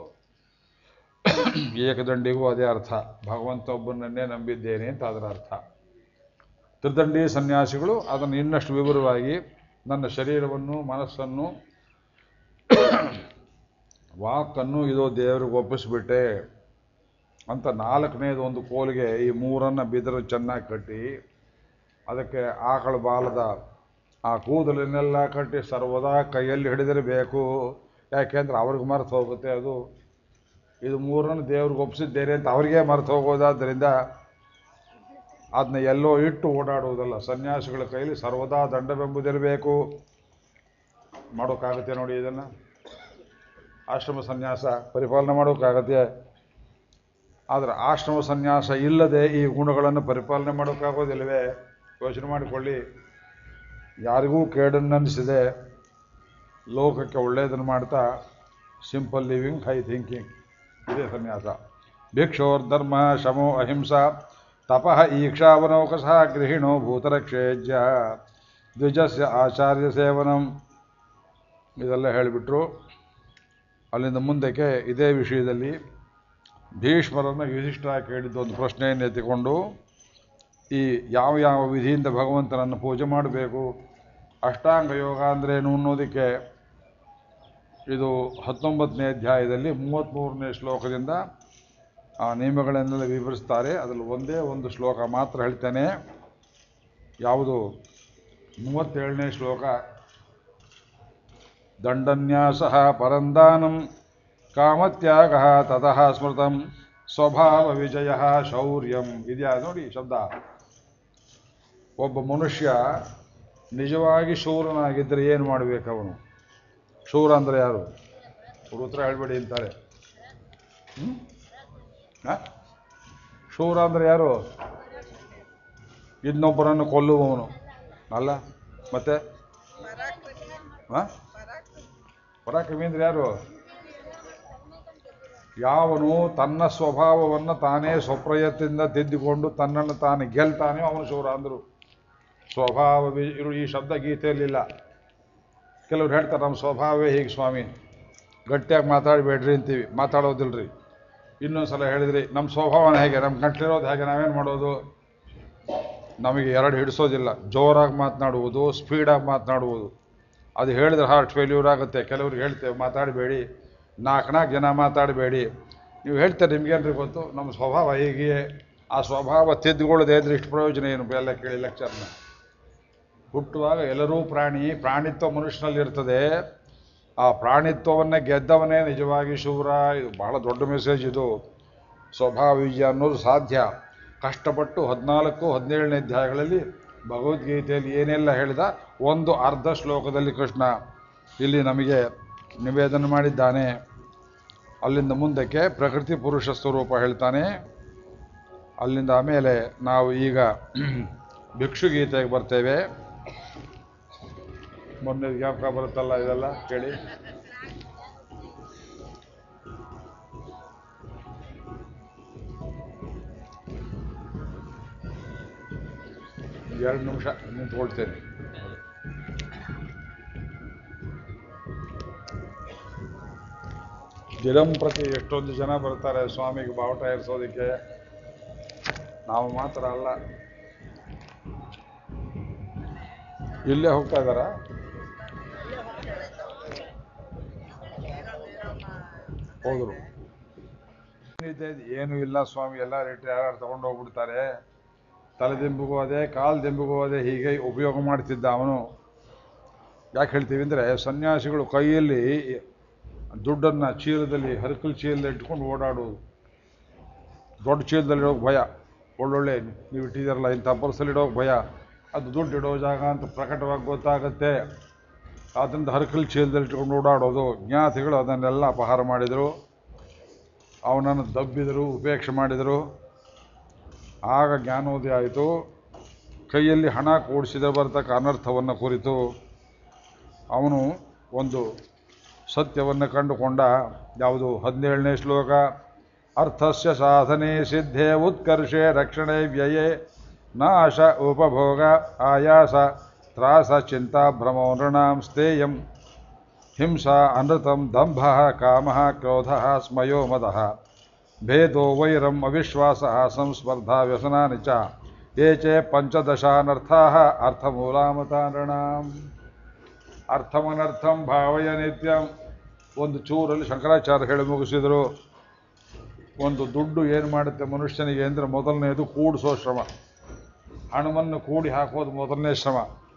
ಏಕದಂಡಿಗೂ ಅದೇ ಅರ್ಥ, ಭಗವಂತ ಒಬ್ಬನನ್ನೇ ನಂಬಿದ್ದೇನೆ ಅಂತ ಅದರ ಅರ್ಥ. ತ್ರಿದಂಡಿ ಸನ್ಯಾಸಿಗಳು ಅದನ್ನು ಇನ್ನಷ್ಟು ವಿವರವಾಗಿ ನನ್ನ ಶರೀರವನ್ನು, ಮನಸ್ಸನ್ನು, ವಾಕನ್ನು ಇದೋ ದೇವರಿಗೆ ಒಪ್ಪಿಸ್ಬಿಟ್ಟೆ ಅಂತ ನಾಲ್ಕನೇದು ಒಂದು ಕೋಲಿಗೆ ಈ ಮೂರನ್ನು ಬಿದಿರು ಚೆನ್ನಾಗಿ ಕಟ್ಟಿ ಅದಕ್ಕೆ ಆಕಳ ಬಾಲದ ಆ ಕೂದಲನ್ನೆಲ್ಲ ಕಟ್ಟಿ ಸರ್ವದಾ ಕೈಯಲ್ಲಿ ಹಿಡಿದಿರಬೇಕು. ಯಾಕೆಂದ್ರೆ ಅವ್ರಿಗೆ ಮರೆತು ಹೋಗುತ್ತೆ ಅದು. ಇದು ಮೂರನ್ನು ದೇವ್ರಿಗೆ ಒಪ್ಪಿಸಿದ್ದೇನೆ ಅಂತ ಅವ್ರಿಗೆ ಮರೆತು ಹೋಗೋದಾದ್ದರಿಂದ ಅದನ್ನ ಎಲ್ಲೋ ಇಟ್ಟು ಓಡಾಡುವುದಲ್ಲ. ಸನ್ಯಾಸಿಗಳ ಕೈಲಿ ಸರ್ವದಾ ದಂಡವೆಂಬುದಿರಬೇಕು. ಮಾಡೋಕ್ಕಾಗತ್ತೆ ನೋಡಿ ಇದನ್ನು. ಆಶ್ರಮ ಸನ್ಯಾಸ ಪರಿಪಾಲನೆ ಮಾಡೋಕ್ಕಾಗತ್ತೆ. ಆದರೆ ಆಶ್ರಮ ಸನ್ಯಾಸ ಇಲ್ಲದೆ ಈ ಗುಣಗಳನ್ನು ಪರಿಪಾಲನೆ ಮಾಡೋಕ್ಕಾಗೋದಿಲ್ಲವೇ? ಯೋಚನೆ ಮಾಡಿಕೊಳ್ಳಿ. ಯಾರಿಗೂ ಕೇಡನ್ನನಿಸಿದೆ, ಲೋಕಕ್ಕೆ ಒಳ್ಳೆಯದನ್ನು ಮಾಡ್ತಾ ಸಿಂಪಲ್ ಲಿವಿಂಗ್, ಹೈ ಥಿಂಕಿಂಗ್, ಇದೇ ಸನ್ಯಾಸ. ಭಿಕ್ಷೋರ್ಧರ್ಮ ಶಮೋ ಅಹಿಂಸಾ ತಪಃ ಈಕ್ಷಾವನೌಕಸಃ ಗೃಹಿಣೋ ಭೂತರಕ್ಷೇಜ್ಯ ದ್ವಿಜಸ್ಯ ಆಚಾರ್ಯ ಸೇವನಂ. ಇದೆಲ್ಲ ಹೇಳಿಬಿಟ್ರು. ಅಲ್ಲಿಂದ ಮುಂದಕ್ಕೆ ಇದೇ ವಿಷಯದಲ್ಲಿ ಭೀಷ್ಮರನ್ನು ಯುಧಿಷ್ಠ ಕೇಳಿದ್ದು ಒಂದು ಪ್ರಶ್ನೆಯನ್ನು ಎತ್ತಿಕೊಂಡು ಈ ಯಾವ ಯಾವ ವಿಧಿಯಿಂದ ಭಗವಂತನನ್ನು ಪೂಜೆ ಮಾಡಬೇಕು, ಅಷ್ಟಾಂಗ ಯೋಗ ಅಂದ್ರೇನು ಅನ್ನೋದಕ್ಕೆ ಇದು ಹತ್ತೊಂಬತ್ತನೇ ಅಧ್ಯಾಯದಲ್ಲಿ ಮೂವತ್ತ್ಮೂರನೇ ಶ್ಲೋಕದಿಂದ ಆ ನಿಯಮಗಳನ್ನೆಲ್ಲ ವಿವರಿಸ್ತಾರೆ. ಅದರಲ್ಲಿ ಒಂದೇ ಒಂದು ಶ್ಲೋಕ ಮಾತ್ರ ಹೇಳ್ತೇನೆ. ಯಾವುದು? ಮೂವತ್ತೇಳನೇ ಶ್ಲೋಕ. ದಂಡನ್ಯಾಸಃ ಪರಂದಾನಂ ಕಾಮತ್ಯಾಗ ತತಃ ಸ್ಮೃತಂ ಸ್ವಭಾವ ವಿಜಯ ಶೌರ್ಯಂ. ಇದೆಯಾ ನೋಡಿ ಶಬ್ದ. ಒಬ್ಬ ಮನುಷ್ಯ ನಿಜವಾಗಿ ಶೂರನಾಗಿದ್ದರೆ ಏನು ಮಾಡಬೇಕು ಅವನು? ಶೂರ ಅಂದರೆ ಯಾರು? ಅವ್ರ ಉತ್ತರ ಹೇಳ್ಬೇಡಿ ಅಂತಾರೆ. ಹ್ಞೂ ಶೂರ ಅಂದರೆ ಯಾರು? ಇನ್ನೊಬ್ಬರನ್ನು ಕೊಲ್ಲುವವನು ಅಲ್ಲ. ಮತ್ತೆ ಹಾಂ ಪರಾಕ್ರಮಿ ಅಂದರೆ ಯಾರು? ಯಾವನು ತನ್ನ ಸ್ವಭಾವವನ್ನು ತಾನೇ ಸ್ವಪ್ರಯತ್ನದಿಂದ ತಿದ್ದಿಕೊಂಡು ತನ್ನನ್ನು ತಾನು ಗೆಲ್ತಾನೆ ಅವನು ಶೂರ ಅಂದರು. ಸ್ವಭಾವ ಈ ಶಬ್ದ ಗೀತೆಯಲ್ಲಿಲ್ಲ. ಕೆಲವ್ರು ಹೇಳ್ತಾರೆ ನಮ್ಮ ಸ್ವಭಾವವೇ ಹೀಗೆ ಸ್ವಾಮಿ, ಗಟ್ಟಿಯಾಗಿ ಮಾತಾಡಬೇಡ್ರಿ ಅಂತೀವಿ, ಮಾತಾಡೋದಿಲ್ರಿ. ಇನ್ನೊಂದು ಸಲ ಹೇಳಿದ್ರಿ ನಮ್ಮ ಸ್ವಭಾವನ ಹೇಗೆ, ನಮ್ಮ ಗಂಟ್ಲಿರೋದು ಹೇಗೆ, ನಾವೇನು ಮಾಡೋದು? ನಮಗೆ ಎರಡು ಹಿಡಿಸೋದಿಲ್ಲ. ಜೋರಾಗಿ ಮಾತನಾಡುವುದು, ಸ್ಪೀಡಾಗಿ ಮಾತನಾಡುವುದು. ಅದು ಹೇಳಿದ್ರೆ ಹಾರ್ಟ್ ಫೇಲ್ಯೂರ್ ಆಗುತ್ತೆ. ಕೆಲವ್ರಿಗೆ ಹೇಳ್ತೇವೆ ಮಾತಾಡಬೇಡಿ, ನಾಲ್ಕು ನಾಲ್ಕು ಜನ ಮಾತಾಡಬೇಡಿ. ನೀವು ಹೇಳ್ತಾರೆ ನಿಮ್ಗೇನ್ರಿ ಗೊತ್ತು, ನಮ್ಮ ಸ್ವಭಾವ ಹೀಗೆಯೇ. ಆ ಸ್ವಭಾವ ತಿದ್ದುಕೊಳ್ಳದೆ ಇದ್ರೆ ಇಷ್ಟು ಪ್ರಯೋಜನ ಏನು? ಎಲ್ಲ ಕೇಳಿ ಲೆಕ್ಚರ್ನ. ಹುಟ್ಟುವಾಗ ಎಲ್ಲರೂ ಪ್ರಾಣಿ, ಪ್ರಾಣಿತ್ವ ಮನುಷ್ಯನಲ್ಲಿ ಇರ್ತದೆ. ಆ ಪ್ರಾಣಿತ್ವವನ್ನೇ ಗೆದ್ದವನೇ ನಿಜವಾಗಿ ಶೂರ. ಇದು ಬಹಳ ದೊಡ್ಡ ಮೆಸೇಜ್ ಇದು. ಸ್ವಭಾವ ವಿಜಯ ಅನ್ನೋದು ಸಾಧ್ಯ. ಕಷ್ಟಪಟ್ಟು ಹದಿನಾಲ್ಕು ಹದಿನೇಳನೇ ಅಧ್ಯಾಯಗಳಲ್ಲಿ ಭಗವದ್ಗೀತೆಯಲ್ಲಿ ಏನೆಲ್ಲ ಹೇಳಿದ ಒಂದು ಅರ್ಧ ಶ್ಲೋಕದಲ್ಲಿ ಕೃಷ್ಣ ಇಲ್ಲಿ ನಮಗೆ ನಿವೇದನೆ ಮಾಡಿದ್ದಾನೆ. ಅಲ್ಲಿಂದ ಮುಂದಕ್ಕೆ ಪ್ರಕೃತಿ ಪುರುಷ ಸ್ವರೂಪ ಹೇಳ್ತಾನೆ. ಅಲ್ಲಿಂದ ಆಮೇಲೆ ನಾವು ಈಗ ಭಿಕ್ಷುಗೀತೆಗೆ ಬರ್ತೇವೆ. ಮೊನ್ನೆ ಜ್ಞಾಪಕ ಬರುತ್ತಲ್ಲ ಇದೆಲ್ಲ ಕೇಳಿ. ಎರಡು ನಿಮಿಷ ನಿಂತ್ಕೊಳ್ತೇನೆ. ದಿನಂಪ್ರತಿ ಎಷ್ಟೊಂದು ಜನ ಬರ್ತಾರೆ ಸ್ವಾಮಿಗೆ ಬಾವುಟ ಏರಿಸೋದಕ್ಕೆ. ನಾವು ಮಾತ್ರ ಅಲ್ಲ. ಇಲ್ಲೇ ಹೋಗ್ತಾ ಇದ್ದಾರಾ? ಹೋದ್ರು. ಏನು ಇಲ್ಲ ಸ್ವಾಮಿ, ಎಲ್ಲ ರೇಟ್ ಯಾರು ತಗೊಂಡು ಹೋಗ್ಬಿಡ್ತಾರೆ. ತಲೆ ದಿಂಬಿಗೂ ಅದೇ, ಕಾಲು ದಿಂಬಿಗೂ ಅದೇ, ಹೀಗೆ ಉಪಯೋಗ ಮಾಡ್ತಿದ್ದ ಅವನು. ಯಾಕೆ ಹೇಳ್ತೀವಿ ಅಂದರೆ, ಸನ್ಯಾಸಿಗಳು ಕೈಯಲ್ಲಿ ದುಡ್ಡನ್ನು ಚೀಲದಲ್ಲಿ, ಹರಕಲ್ ಚೀಲದಲ್ಲಿ ಇಟ್ಕೊಂಡು ಓಡಾಡೋದು. ದೊಡ್ಡ ಚೀಲದಲ್ಲಿ ಇಡೋಕೆ ಭಯ. ಒಳ್ಳೊಳ್ಳೆ ನೀವು ಇಟ್ಟಿದ್ದೀರಲ್ಲ ಇಂಥ ಪರ್ಸಲ್ಲಿ ಇಡೋಕೆ ಭಯ. ಅದು ದುಡ್ಡು ಇಡೋ ಜಾಗ ಅಂತ ಪ್ರಕಟವಾಗಿ ಗೊತ್ತಾಗುತ್ತೆ. ಆದ್ದರಿಂದ ಹರಕಲ್ ಚೀಲದಲ್ಲಿ ಇಟ್ಕೊಂಡು ಓಡಾಡೋದು. ಜ್ಞಾತಿಗಳು ಅದನ್ನೆಲ್ಲ ಅಪಹಾರ ಮಾಡಿದರು. ಅವನನ್ನು ದಬ್ಬಿದರು, ಉಪೇಕ್ಷೆ ಮಾಡಿದರು. ಆಗ ಜ್ಞಾನೋದಯ ಆಯಿತು. ಕೈಯಲ್ಲಿ ಹಣ ಕೂಡಿಸಿದ ಬರ್ತಕ್ಕ ಅನರ್ಥವನ್ನು ಕುರಿತು ಅವನು ಒಂದು ಸತ್ಯವನ್ನು ಕಂಡುಕೊಂಡ. ಯಾವುದು? ಹದಿನೇಳನೇ ಶ್ಲೋಕ. ಅರ್ಥಸ್ಯ ಸಾಧನೆ ಸಿದ್ಧೇ ಉತ್ಕರ್ಷೆ ರಕ್ಷಣೆ ವ್ಯಯೇ ನಾಶ ಉಪಭೋಗ ಆಯಾಸ ತ್ರಾಸ ಚಿಂತಾ ಭ್ರಮೋ ನೃಣಾಂ ಸ್ಥೇಯಂ ಹಿಂಸಾ ಅನೃತಂ ದಂಭ ಕಾಮ ಕ್ರೋಧ ಸ್ಮಯೋ ಮದ ಭೇದೋ ವೈರಂ ಅವಿಶ್ವಾಸ ಸಂಸ್ಪರ್ಧಾ ವ್ಯಸನಾನಿ ಚ ಏಚೆ ಪಂಚದಶಾನರ್ಥಾ ಅರ್ಥಮೂಲಾಮತಾ ನೃಣಾಂ. ಅರ್ಥಮನರ್ಥಂ ಭಾವಯ ನಿತ್ಯಂ. ಒಂದು ಚೂರಲ್ಲಿ ಶಂಕರಾಚಾರ್ಯ ಹೇಳಿ ಮುಗಿಸಿದರು. ಒಂದು ದುಡ್ಡು ಏನು ಮಾಡುತ್ತೆ ಮನುಷ್ಯನಿಗೆ ಅಂದರೆ ಮೊದಲನೇದು ಕೂಡಿಸೋ ಶ್ರಮ. ಹಣವನ್ನು ಕೂಡಿ ಹಾಕೋದು ಮೊದಲನೇ ಶ್ರಮ.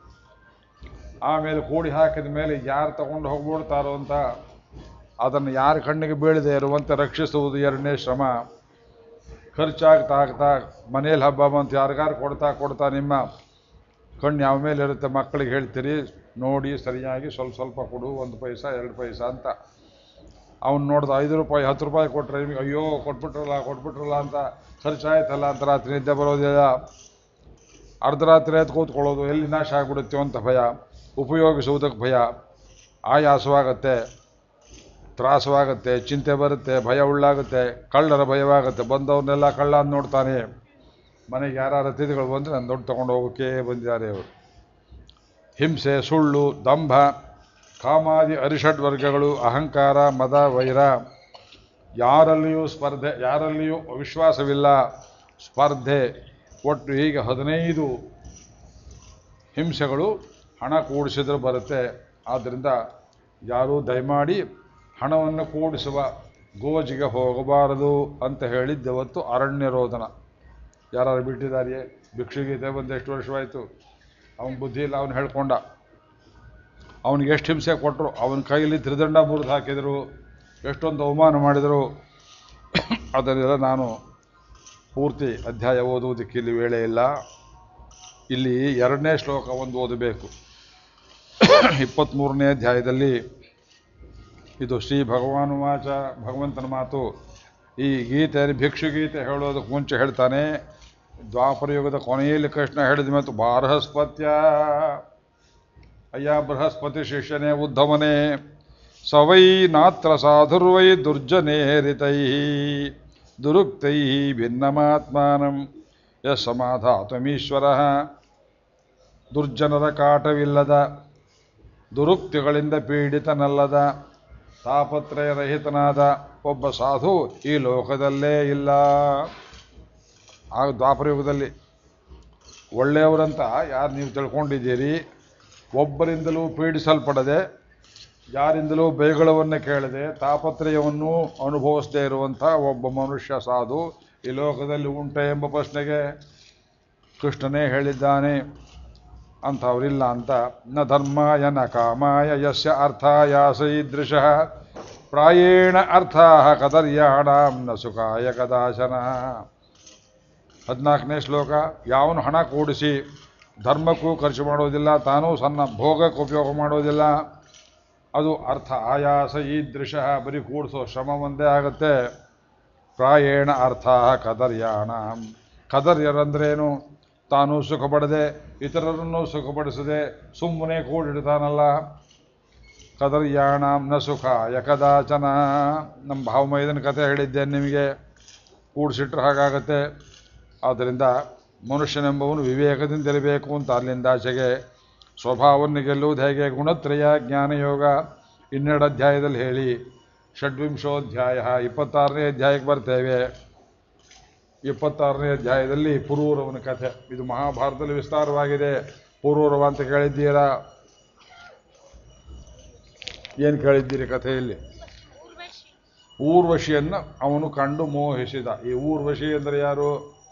ಆಮೇಲೆ ಕೂಡಿ ಹಾಕಿದ ಮೇಲೆ ಯಾರು ತಗೊಂಡು ಹೋಗ್ಬಿಡ್ತಾರೋ ಅಂತ ಅದನ್ನು ಯಾರ ಕಣ್ಣಿಗೆ ಬೀಳದೆ ಇರುವಂತೆ ರಕ್ಷಿಸುವುದು ಎರಡನೇ ಶ್ರಮ. ಖರ್ಚಾಗ್ತಾ ಆಗ್ತಾ ಮನೇಲಿ ಹಬ್ಬ ಬಂತು ಯಾರಿಗಾರು ಕೊಡ್ತಾ ಕೊಡ್ತಾ ನಿಮ್ಮ ಕಣ್ಣು ಯಾವ ಮೇಲೆ ಇರುತ್ತೆ. ಮಕ್ಕಳಿಗೆ ಹೇಳ್ತೀರಿ ನೋಡಿ ಸರಿಯಾಗಿ ಸ್ವಲ್ಪ ಸ್ವಲ್ಪ ಕೊಡು, ಒಂದು ಪೈಸಾ ಎರಡು ಪೈಸಾ ಅಂತ. ಅವ್ನು ನೋಡ್ದು ಐದು ರೂಪಾಯಿ ಹತ್ತು ರೂಪಾಯಿ ಕೊಟ್ಟರೆ ನಿಮಗೆ ಅಯ್ಯೋ ಕೊಟ್ಬಿಟ್ರಲ್ಲ ಕೊಟ್ಬಿಟ್ರಲ್ಲ ಅಂತ ಖರ್ಚಾಯ್ತಲ್ಲ ಅಂತ ರಾತ್ರಿ ನಿದ್ದೆ ಬರೋದಿಲ್ಲ. ಅರ್ಧರಾತ್ರಿ ಎದ್ದು ಕೂತ್ಕೊಳ್ಳೋದು, ಎಲ್ಲಿ ನಾಶ ಆಗಿಬಿಡುತ್ತೆ ಅಂತ ಭಯ, ಉಪಯೋಗಿಸುವುದಕ್ಕೆ ಭಯ, ಆಯಾಸವಾಗತ್ತೆ, ತ್ರಾಸವಾಗುತ್ತೆ, ಚಿಂತೆ ಬರುತ್ತೆ, ಭಯ ಉಳ್ಳಾಗುತ್ತೆ, ಕಳ್ಳರ ಭಯವಾಗುತ್ತೆ. ಬಂದವ್ರನ್ನೆಲ್ಲ ಕಳ್ಳ ಅಂತ ನೋಡ್ತಾನೆ. ಮನೆಗೆ ಯಾರು ಅತಿಥಿಗಳು ಬಂದರೆ ನಾನು ದೊಡ್ಡ ತೊಗೊಂಡು ಹೋಗೋಕ್ಕೆ ಬಂದಿದ್ದಾರೆ ಅವರು. ಹಿಂಸೆ, ಸುಳ್ಳು, ದಂಭ, ಕಾಮಾದಿ ಅರಿಷಡ್ ವರ್ಗಗಳು, ಅಹಂಕಾರ, ಮದ, ವೈರ, ಯಾರಲ್ಲಿಯೂ ಸ್ಪರ್ಧೆ, ಯಾರಲ್ಲಿಯೂ ವಿಶ್ವಾಸವಿಲ್ಲ, ಸ್ಪರ್ಧೆ, ಒಟ್ಟು ಹೀಗೆ ಹದಿನೈದು ಹಿಂಸೆಗಳು ಹಣ ಕೂಡಿಸಿದ್ರೆ ಬರುತ್ತೆ. ಆದ್ದರಿಂದ ಯಾರೂ ದಯಮಾಡಿ ಹಣವನ್ನು ಕೂಡಿಸುವ ಗೋಜಿಗೆ ಹೋಗಬಾರದು ಅಂತ ಹೇಳಿದ್ದವತ್ತು ಅರಣ್ಯ ರೋದನ. ಯಾರು ಬಿಟ್ಟಿದ್ದಾರೆಯೇ? ಭಿಕ್ಷುಗೀತೆ ಬಂದು ಎಷ್ಟು ವರ್ಷವಾಯಿತು. ಅವನ ಬುದ್ಧಿ ಇಲ್ಲ, ಅವನು ಹೇಳ್ಕೊಂಡ. ಅವನಿಗೆ ಎಷ್ಟು ಹಿಂಸೆ ಕೊಟ್ಟರು, ಅವನ ಕೈಯಲ್ಲಿ ತ್ರಿದಂಡ ಮುರಿದು ಹಾಕಿದರು, ಎಷ್ಟೊಂದು ಅವಮಾನ ಮಾಡಿದರು. ಅದನ್ನೆಲ್ಲ ನಾನು ಪೂರ್ತಿ ಅಧ್ಯಾಯ ಓದುವುದಕ್ಕೆ ಇಲ್ಲಿ ವೇಳೆ ಇಲ್ಲ. ಇಲ್ಲಿ ಎರಡನೇ ಶ್ಲೋಕ ಒಂದು ಓದಬೇಕು. ಇಪ್ಪತ್ತ್ಮೂರನೇ ಅಧ್ಯಾಯದಲ್ಲಿ ಇದು ಶ್ರೀ ಭಗವಾನು ವಾಚ, ಭಗವಂತನ ಮಾತು. ಈ ಗೀತೆಯಲ್ಲಿ ಭಿಕ್ಷುಗೀತೆ ಹೇಳೋದಕ್ಕೆ ಮುಂಚೆ ಹೇಳ್ತಾನೆ, ದ್ವಾಪರಯುಗದ ಕೊನೆಯಲ್ಲಿ ಕೃಷ್ಣ ಹೇಳಿದ ಮತ್ತು ಬಾರಹಸ್ಪತ್ಯ, ಅಯ್ಯ ಬೃಹಸ್ಪತಿ ಶಿಷ್ಯನೇ ಉದ್ಧವನೇ, ಸವೈ ನಾತ್ರ ಸಾಧುರ್ವೈ ದುರ್ಜನೇರಿತೈ ದುರುಕ್ತೈ ಭಿನ್ನಮಾತ್ಮಾನಂ ಯ ಸಮಾಧಾತುಮೀಶ್ವರ. ದುರ್ಜನರ ಕಾಟವಿಲ್ಲದ, ದುರುಕ್ತಿಗಳಿಂದ ಪೀಡಿತನಲ್ಲದ, ತಾಪತ್ರಯರಹಿತನಾದ ಒಬ್ಬ ಸಾಧು ಈ ಲೋಕದಲ್ಲೇ ಇಲ್ಲ. ಆಗ ದ್ವಾಪರಯುಗದಲ್ಲಿ ಒಳ್ಳೆಯವರಂತ ಯಾರು ನೀವು ತಿಳ್ಕೊಂಡಿದ್ದೀರಿ, ಒಬ್ಬರಿಂದಲೂ ಪೀಡಿಸಲ್ಪಡದೆ, ಯಾರಿಂದಲೂ ಬೈಗಳವನ್ನು ಕೇಳದೆ, ತಾಪತ್ರಯವನ್ನು ಅನುಭವಿಸದೇ ಇರುವಂಥ ಒಬ್ಬ ಮನುಷ್ಯ ಸಾಧು ಈ ಲೋಕದಲ್ಲಿ ಉಂಟೆ ಎಂಬ ಪ್ರಶ್ನೆಗೆ ಕೃಷ್ಣನೇ ಹೇಳಿದ್ದಾನೆ. ಅಂಥವರಿಲ್ಲ ಅಂತ. ನ ಧರ್ಮಾಯ ನ ಕಾಮಾಯ ಯಸ್ಯ ಅರ್ಥಾಯಾಸ ಈದೃಶಃ ಪ್ರಾಯೇಣ ಅರ್ಥಾಃ ಕದರ್ಯಾಣಾಂ ನ ಸುಖಾಯ ಕದಾಚನ. ಹದಿನಾಲ್ಕನೇ ಶ್ಲೋಕ. ಯಾವನು ಹಣ ಕೂಡಿಸಿ ಧರ್ಮಕ್ಕೂ ಖರ್ಚು ಮಾಡೋದಿಲ್ಲ, ತಾನೂ ಸಣ್ಣ ಭೋಗಕ್ಕೆ ಉಪಯೋಗ ಮಾಡೋದಿಲ್ಲ, ಅದು ಅರ್ಥ ಆಯಾಸ ಈದೃಶಃ, ಬರೀ ಕೂಡಿಸೋ ಶ್ರಮ ಒಂದೇ ಆಗುತ್ತೆ. ಪ್ರಾಯೇಣ ಅರ್ಥಾಃ ಕದರ್ಯಾಣಾಂ. ಕದರ್ಯರಂದ್ರೇನು? ತಾನು ಸುಖಪಡದೆ ಇತರರನ್ನು ಸುಖಪಡಿಸದೆ ಸುಮ್ಮನೆ ಕೂಡಿಡ್ತಾನಲ್ಲ, ಕದರ್ಯಾಣಾಂ ನ ಸುಖಾಯ ಕದಾಚನ. ನಮ್ಮ ಭಾವಮೈದನ ಕಥೆ ಹೇಳಿದ್ದೇನೆ ನಿಮಗೆ, ಕೂಡಿಸಿಟ್ರೆ ಹಾಗಾಗತ್ತೆ. ಆದ್ದರಿಂದ ಮನುಷ್ಯನೆಂಬವನು ವಿವೇಕದಿಂದಿರಬೇಕು ಅಂತ ಅಲ್ಲಿಂದ ಆಚೆಗೆ. ಸ್ವಭಾವವನ್ನು ಗೆಲ್ಲುವುದು ಹೇಗೆ? ಗುಣತ್ರಯ ಜ್ಞಾನಯೋಗ ಇನ್ನೆರಡು ಅಧ್ಯಾಯದಲ್ಲಿ ಹೇಳಿ. ಷಡ್ವಿಂಶೋಧ್ಯಾಯ, ಇಪ್ಪತ್ತಾರನೇ ಅಧ್ಯಾಯಕ್ಕೆ ಬರ್ತೇವೆ. ಇಪ್ಪತ್ತಾರನೇ ಅಧ್ಯಾಯದಲ್ಲಿ ಪುರೂರವನ ಕಥೆ. ಇದು ಮಹಾಭಾರತದಲ್ಲಿ ವಿಸ್ತಾರವಾಗಿದೆ. ಪುರೂರವ ಅಂತ ಕೇಳಿದ್ದೀರಾ? ಏನು ಕೇಳಿದ್ದೀರಿ ಕಥೆಯಲ್ಲಿ? ಊರ್ವಶಿಯನ್ನು ಅವನು ಕಂಡು ಮೋಹಿಸಿದ. ಈ ಊರ್ವಶಿ ಅಂದರೆ ಯಾರು?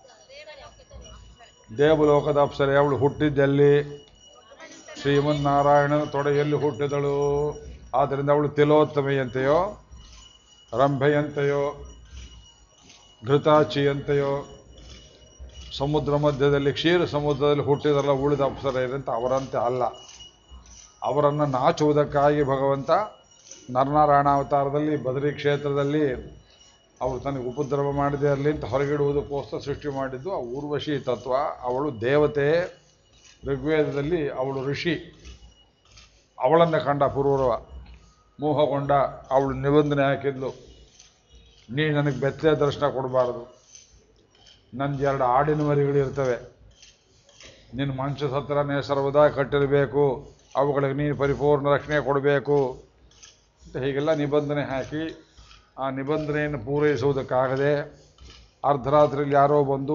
ದೇವಲೋಕದ ಅಪ್ಸರೆ. ಅವಳು ಹುಟ್ಟಿದ್ದಲ್ಲಿ ಶ್ರೀಮನ್ನಾರಾಯಣನ ತೊಡೆಯಲ್ಲಿ ಹುಟ್ಟಿದಳು. ಆದ್ದರಿಂದ ಅವಳು ತಿಲೋತ್ತಮೆಯಂತೆಯೋ, ರಂಭೆಯಂತೆಯೋ, ಘೃತಾಚಿಯಂತೆಯೋ, ಸಮುದ್ರ ಮಧ್ಯದಲ್ಲಿ ಕ್ಷೀರ ಸಮುದ್ರದಲ್ಲಿ ಹುಟ್ಟಿದಲ್ಲ ಉಳಿದ ಅಪ್ಸರೆಯರಂತೆ ಅವರಂತೆ ಅಲ್ಲ. ಅವರನ್ನು ನಾಚುವುದಕ್ಕಾಗಿ ಭಗವಂತ ನರನಾರಾಯಣ ಅವತಾರದಲ್ಲಿ ಬದರಿ ಕ್ಷೇತ್ರದಲ್ಲಿ ಅವರು ತನಗೆ ಉಪದ್ರವ ಮಾಡದೇ ಇರಲಿ ಅಂತ ಹೊರಗಿಡುವುದಕ್ಕೋಸ್ಕರ ಸೃಷ್ಟಿ ಮಾಡಿದ್ದು ಆ ಊರ್ವಶಿ ತತ್ವ. ಅವಳು ದೇವತೆ, ಋಗ್ವೇದದಲ್ಲಿ ಅವಳು ಋಷಿ. ಅವಳನ್ನು ಕಂಡ ಪುರೂರವ ಮೋಹಗೊಂಡ. ಅವಳು ನಿಬಂಧನೆ ಹಾಕಿದ್ಲು, ನೀ ನನಗೆ ಬೆತ್ತಲೆ ದರ್ಶನ ಕೊಡಬಾರದು, ನನಗೆ ಎರಡು ಆಡಿನ ಮರಿಗಳಿರ್ತವೆ, ನಿನ್ನ ಮಂಚದ ಹತ್ರನೇ ಸರ್ವದಾ ಕಟ್ಟಿರಬೇಕು, ಅವುಗಳಿಗೆ ನೀನು ಪರಿಪೂರ್ಣ ರಕ್ಷಣೆ ಕೊಡಬೇಕು ಅಂತ ಹೀಗೆಲ್ಲ ನಿಬಂಧನೆ ಹಾಕಿ, ಆ ನಿಬಂಧನೆಯನ್ನು ಪೂರೈಸುವುದಕ್ಕಾಗದೆ ಅರ್ಧರಾತ್ರಿಯಲ್ಲಿ ಯಾರೋ ಬಂದು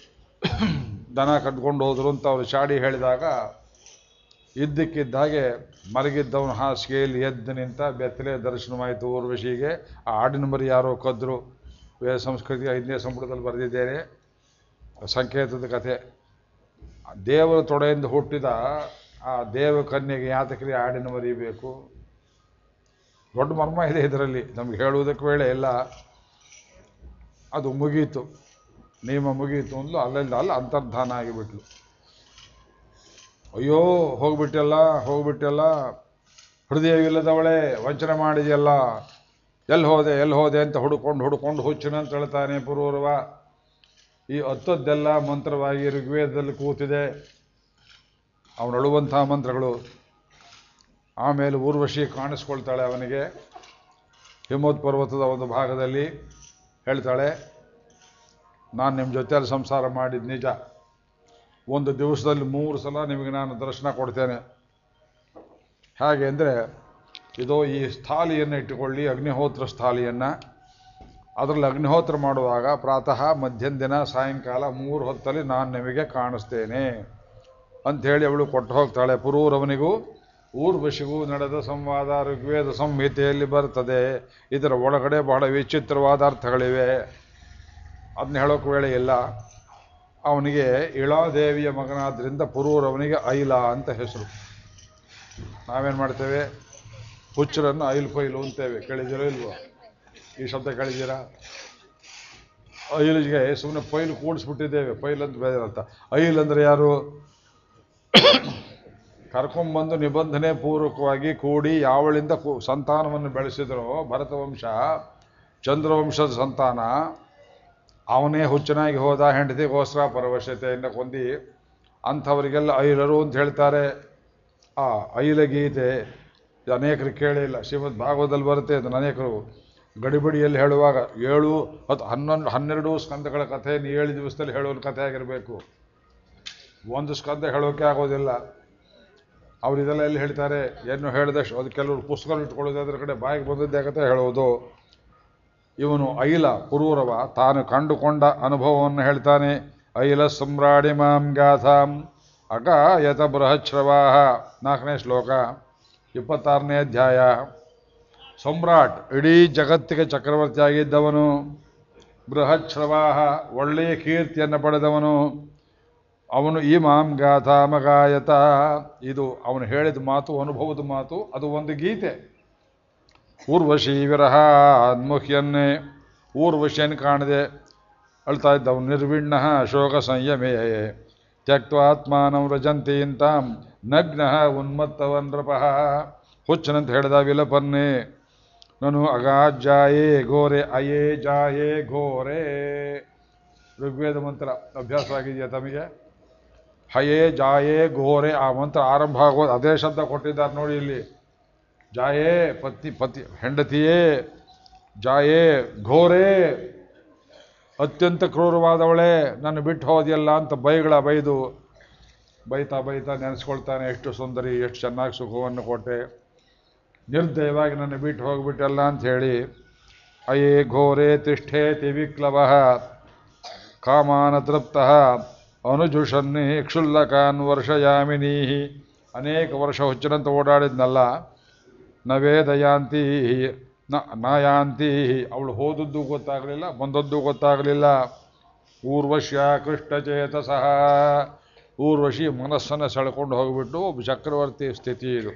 ದನ ಕಟ್ಕೊಂಡು ಹೋದ್ರು ಅಂತ ಅವರು ಚಾಡಿ ಹೇಳಿದಾಗ ಇದ್ದಕ್ಕಿದ್ದ ಹಾಗೆ ಮಲಗಿದ್ದವನು ಹಾಸಿಗೆಯಲ್ಲಿ ಎದ್ದು ನಿಂತ. ಬೆತ್ತಲೆ ದರ್ಶನವಾಯಿತು ಊರ್ವಶಿಗೆ. ಆ ಆಡಿನ ಮರಿ ಯಾರೋ ಕದ್ರು. ವೇದ ಸಂಸ್ಕೃತಿ ಐದನೇ ಸಂಪುಟದಲ್ಲಿ ಬರೆದಿದ್ದೇನೆ ಸಂಕೇತದ ಕಥೆ. ದೇವರ ತೊಡೆಯಿಂದ ಹುಟ್ಟಿದ ಆ ದೇವ ಕನ್ಯೆಗೆ ಯಾತಕಲಿ ಆಡಿನ ಮರಿ ಬೇಕು? ದೊಡ್ಡ ಮರ್ಮ ಇದೆ ಇದರಲ್ಲಿ, ನಮ್ಗೆ ಹೇಳುವುದಕ್ಕೆ ವೇಳೆ ಇಲ್ಲ. ಅದು ಮುಗೀತು, ನಿಯಮ ಮುಗೀತು ಅಂದ್ಲು. ಅಲ್ಲಿಂದ ಅಲ್ಲ ಅಂತರ್ಧಾನ ಆಗಿಬಿಟ್ಲು. ಅಯ್ಯೋ ಹೋಗ್ಬಿಟ್ಟೆಲ್ಲ ಹೋಗ್ಬಿಟ್ಟೆಲ್ಲ ಹೃದಯವಿಲ್ಲದವಳೆ, ವಂಚನೆ ಮಾಡಿದೆಯಲ್ಲ, ಎಲ್ಲಿ ಹೋದೆ ಎಲ್ಲಿ ಹೋದೆ ಅಂತ ಹುಡುಕೊಂಡು ಹುಡುಕೊಂಡು ಹುಚ್ಚಿನಂತ ಹೇಳ್ತಾನೆ ಪುರೂರವ. ಈ ಹತ್ತದ್ದೆಲ್ಲ ಮಂತ್ರವಾಗಿ ಋಗ್ವೇದದಲ್ಲಿ ಕೂತಿದೆ, ಅವನಳುವಂಥ ಮಂತ್ರಗಳು. ಆಮೇಲೆ ಊರ್ವಶಿ ಕಾಣಿಸ್ಕೊಳ್ತಾಳೆ ಅವನಿಗೆ. ಹಿಮವದ್ ಪರ್ವತದ ಒಂದು ಭಾಗದಲ್ಲಿ ಹೇಳ್ತಾಳೆ, ನಾನು ನಿಮ್ಮ ಜೊತೆಯಲ್ಲಿ ಸಂಸಾರ ಮಾಡಿದ ನಿಜ, ಒಂದು ದಿವಸದಲ್ಲಿ ಮೂರು ಸಲ ನಿಮಗೆ ನಾನು ದರ್ಶನ ಕೊಡ್ತೇನೆ. ಹೇಗೆ ಅಂದರೆ, ಇದೋ ಈ ಸ್ಥಾಲಿಯನ್ನು ಇಟ್ಟುಕೊಳ್ಳಿ, ಅಗ್ನಿಹೋತ್ರ ಸ್ಥಾಲಿಯನ್ನು. ಅದರಲ್ಲಿ ಅಗ್ನಿಹೋತ್ರ ಮಾಡುವಾಗ ಪ್ರಾತಃ, ಮಧ್ಯಾಹ್ನ ದಿನ, ಸಾಯಂಕಾಲ ಮೂರು ಹೊತ್ತಲ್ಲಿ ನಾನು ನಿಮಗೆ ಕಾಣಿಸ್ತೇನೆ ಅಂಥೇಳಿ ಅವಳು ಕೊಟ್ಟು ಹೋಗ್ತಾಳೆ. ಪುರೂರವನಿಗೂ ಊರ್ವಶಿಗೂ ನಡೆದ ಸಂವಾದ ಋಗ್ವೇದ ಸಂಹಿತೆಯಲ್ಲಿ ಬರ್ತದೆ. ಇದರ ಒಳಗಡೆ ಬಹಳ ವಿಚಿತ್ರವಾದ ಅರ್ಥಗಳಿವೆ, ಅದನ್ನ ಹೇಳೋಕೆ ವೇಳೆ ಇಲ್ಲ. ಅವನಿಗೆ ಇಳಾದೇವಿಯ ಮಗನಾದ್ರಿಂದ ಪುರೂರವನಿಗೆ ಐಲ ಅಂತ ಹೆಸರು. ನಾವೇನು ಮಾಡ್ತೇವೆ, ಹುಚ್ಚರನ್ನು ಐಲ್ ಪೈಲು ಅಂತೇವೆ. ಕೇಳಿದಿರೋ ಇಲ್ವೋ ಈ ಶಬ್ದ? ಕೇಳಿದ್ದೀರಾ? ಐಲಿಗೆ ಸುಮ್ಮನೆ ಪೈಲು ಕೂಡಿಸ್ಬಿಟ್ಟಿದ್ದೇವೆ. ಪೈಲ್ ಅಂತ ಬೇರೆಂತ. ಐಲ್ ಅಂದರೆ ಯಾರು? ಕರ್ಕೊಂಬಂದು ನಿಬಂಧನೆ ಪೂರ್ವಕವಾಗಿ ಕೂಡಿ ಯಾವಳಿಂದ ಸಂತಾನವನ್ನು ಬೆಳೆಸಿದರೋ ಭರತವಂಶ, ಚಂದ್ರವಂಶದ ಸಂತಾನ, ಅವನೇ ಹುಚ್ಚನಾಗಿ ಹೋದ. ಹೆಂಡತಿಗೋಸ್ಕರ ಪರವಶತೆಯನ್ನು ಕೊಂದಿ. ಅಂಥವರಿಗೆಲ್ಲ ಐಲರು ಅಂತ ಹೇಳ್ತಾರೆ. ಆ ಐಲ ಗೀತೆ ಅನೇಕರು ಕೇಳಿಲ್ಲ. ಶ್ರೀಮದ್ ಭಾಗವತದಲ್ಲಿ ಬರುತ್ತೆ ಅದನ್ನು ಅನೇಕರು ಗಡಿಬಿಡಿಯಲ್ಲಿ ಹೇಳುವಾಗ. ಏಳು ಹತ್ತು ಹನ್ನೊಂದು ಹನ್ನೆರಡು ಸ್ಕಂದಗಳ ಕಥೆಯನ್ನು ಏಳು ದಿವಸದಲ್ಲಿ ಹೇಳೋ ಕಥೆ ಆಗಿರಬೇಕು. ಒಂದು ಸ್ಕಂದ ಹೇಳೋಕೆ ಆಗೋದಿಲ್ಲ. ಅವ್ರು ಇದೆಲ್ಲ ಎಲ್ಲಿ ಹೇಳ್ತಾರೆ? ಏನು ಹೇಳಿದಷ್ಟು ಅದು ಕೆಲವರು ಪುಸ್ತಕ ಇಟ್ಕೊಳ್ಳೋದು, ಅದರ ಕಡೆ ಬಾಯಿಗೆ ಬಂದದ್ದೇ ಕಥೆ ಹೇಳೋದು. ಇವನು ಐಲ ಪುರೂರವ ತಾನು ಕಂಡುಕೊಂಡ ಅನುಭವವನ್ನು ಹೇಳ್ತಾನೆ. ಐಲ ಸಮ್ರಾಡಿ ಮಾಂ ಗಾಥಾಂ ಅಗಾಯತ ಬೃಹಚ್ರವಾಹ. ನಾಲ್ಕನೇ ಶ್ಲೋಕ, ಇಪ್ಪತ್ತಾರನೇ ಅಧ್ಯಾಯ. ಸಮ್ರಾಟ್, ಇಡೀ ಜಗತ್ತಿಗೆ ಚಕ್ರವರ್ತಿಯಾಗಿದ್ದವನು. ಬೃಹಚ್ರವಾಹ, ಒಳ್ಳೆಯ ಕೀರ್ತಿಯನ್ನು ಪಡೆದವನು. ಅವನು ಈ ಮಾಂ ಗಾಥಾಮಗಾಯತ, ಇದು ಅವನು ಹೇಳಿದ ಮಾತು, ಅನುಭವದ ಮಾತು. ಅದು ಒಂದು ಗೀತೆ. ಊರ್ವಶಿ ವಿರಹ ಅನ್ಮುಖ್ಯನ್ನೇ, ಊರ್ವಶಿಯನ್ನು ಕಾಣದೆ ಅಳ್ತಾ ಇದ್ದವನು. ನಿರ್ವಿಣ್ಣ ಶೋಕ ಸಂಯಮೇ ತ್ಯಕ್ವಾತ್ಮಾನಂ ವ್ರಜಂತೀಂತಾಂ ನಗ್ನ ಉನ್ಮತ್ತವನ್ ನೃಪಃ. ಹುಚ್ಚನಂತ ಹೇಳಿದ ವಿಲಪನ್ನೇ. ನಾನು ಅಗಾಜಾಯೇ ಘೋರೆ ಅಯೇ ಜಾಯೇ ಘೋರೆ. ಋಗ್ವೇದ ಮಂತ್ರ ಅಭ್ಯಾಸವಾಗಿದೆಯಾ ತಮಗೆ? ಹಯೇ ಜಾಯೇ ಘೋರೆ, ಆ ಮಂತ್ರ ಆರಂಭ ಆಗೋದು ಅದೇ ಶಬ್ದ ಕೊಟ್ಟಿದ್ದಾರೆ ನೋಡಿ ಇಲ್ಲಿ. ಜಾಯೇ ಪತಿ ಪತಿ ಹೆಂಡತಿಯೇ, ಜಾಯೇ ಘೋರೆ ಅತ್ಯಂತ ಕ್ರೂರವಾದವಳೆ, ನನ್ನ ಬಿಟ್ಟು ಹೋದಿಯಲ್ಲ ಅಂತ ಬೈಗಳ ಬೈದು ಬೈತಾ ಬೈತಾ ನೆನೆಸ್ಕೊಳ್ತಾನೆ. ಎಷ್ಟು ಸುಂದರಿ, ಎಷ್ಟು ಚೆನ್ನಾಗಿ ಸುಖವನ್ನು ಕೊಟ್ಟೆ, ನಿರ್ದಯವಾಗಿ ನನ್ನ ಬಿಟ್ಟು ಹೋಗ್ಬಿಟ್ಟಲ್ಲ ಅಂತ ಹೇಳಿ. ಅಯೇ ಘೋರೆ ತಿಷ್ಠೇತಿ ವಿಕ್ಲವಃ ಕಾಮಾನ ತೃಪ್ತಃ ಅನುಜುಷನ್ನಿ ಕ್ಷುಲ್ಲಕಾನ್ ವರ್ಷಯಾಮಿನೀ. ಅನೇಕ ವರ್ಷ ಹುಚ್ಚನಂತ ಓಡಾಡಿದ್ನಲ್ಲ. ನವೇದಯಾಂತಿ ನ ನಾಯಾಂತಿ, ಅವಳು ಹೋದದ್ದು ಗೊತ್ತಾಗಲಿಲ್ಲ, ಬಂದದ್ದು ಗೊತ್ತಾಗಲಿಲ್ಲ. ಊರ್ವಶ್ಯ ಕೃಷ್ಣಚೇತಸಃ, ಊರ್ವಶಿ ಮನಸ್ಸನ್ನು ಸೆಳ್ಕೊಂಡು ಹೋಗಿಬಿಟ್ಟು ಒಬ್ಬ ಚಕ್ರವರ್ತಿ ಸ್ಥಿತಿ ಇದು.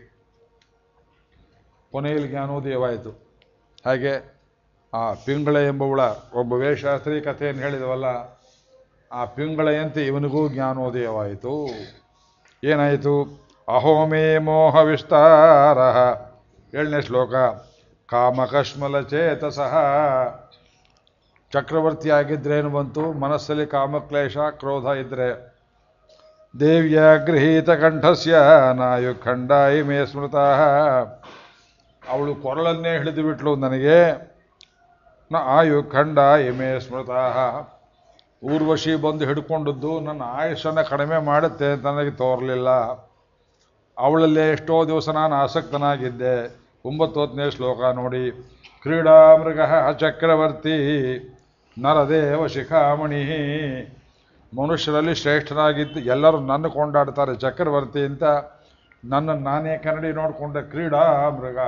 ಕೊನೆಯಲ್ಲಿ ಜ್ಞಾನೋದಯವಾಯಿತು. ಹಾಗೆ ಆ ಪಿಂಗಳ ಎಂಬವಳ ಒಬ್ಬ ವೇಷಾಸ್ತ್ರೀ ಕಥೆಯನ್ನು ಹೇಳಿದವಲ್ಲ, ಆ ಪಿಂಗಳೆಯಂತೆ ಇವನಿಗೂ ಜ್ಞಾನೋದಯವಾಯಿತು. ಏನಾಯಿತು? ಅಹೋಮೇ ಮೋಹ ವಿಸ್ತಾರ. ಏಳನೇ ಶ್ಲೋಕ. ಕಾಮಕಶ್ಮಲ ಚೇತಸಃ, ಚಕ್ರವರ್ತಿ ಆಗಿದ್ರೇನು ಬಂತು, ಮನಸ್ಸಲ್ಲಿ ಕಾಮಕ್ಲೇಶ ಕ್ರೋಧ ಇದ್ರೆ. ದೇವ್ಯ ಗೃಹೀತ ಕಂಠಸ್ಯ ನಾಯುಖಂಡ ಇಮೇ ಸ್ಮೃತಃ. ಅವಳು ಕೊರಳನ್ನೇ ಹಿಡಿದು ಬಿಟ್ಲು ನನಗೆ. ನ ಆಯುಖಂಡ ಇಮೇ ಸ್ಮೃತಃ. ಊರ್ವಶಿ ಬಂದು ಹಿಡ್ಕೊಂಡದ್ದು ನನ್ನ ಆಯುಷನ್ನು ಕಡಿಮೆ ಮಾಡುತ್ತೆ ಅಂತ ನನಗೆ ತೋರಲಿಲ್ಲ. ಅವಳಲ್ಲೇ ಎಷ್ಟೋ ದಿವಸ ನಾನು ಆಸಕ್ತನಾಗಿದ್ದೆ. ಒಂಬತ್ತೊತ್ತನೇ ಶ್ಲೋಕ ನೋಡಿ. ಕ್ರೀಡಾ ಮೃಗ ಚಕ್ರವರ್ತಿ ನರದೇವ ಶಿಖಾಮಣಿ. ಮನುಷ್ಯರಲ್ಲಿ ಶ್ರೇಷ್ಠನಾಗಿದ್ದು ಎಲ್ಲರೂ ನನ್ನ ಕೊಂಡಾಡ್ತಾರೆ ಚಕ್ರವರ್ತಿ ಅಂತ. ನನ್ನ ನಾನೇ ಕನ್ನಡಿ ನೋಡಿಕೊಂಡೆ ಕ್ರೀಡಾ ಮೃಗ.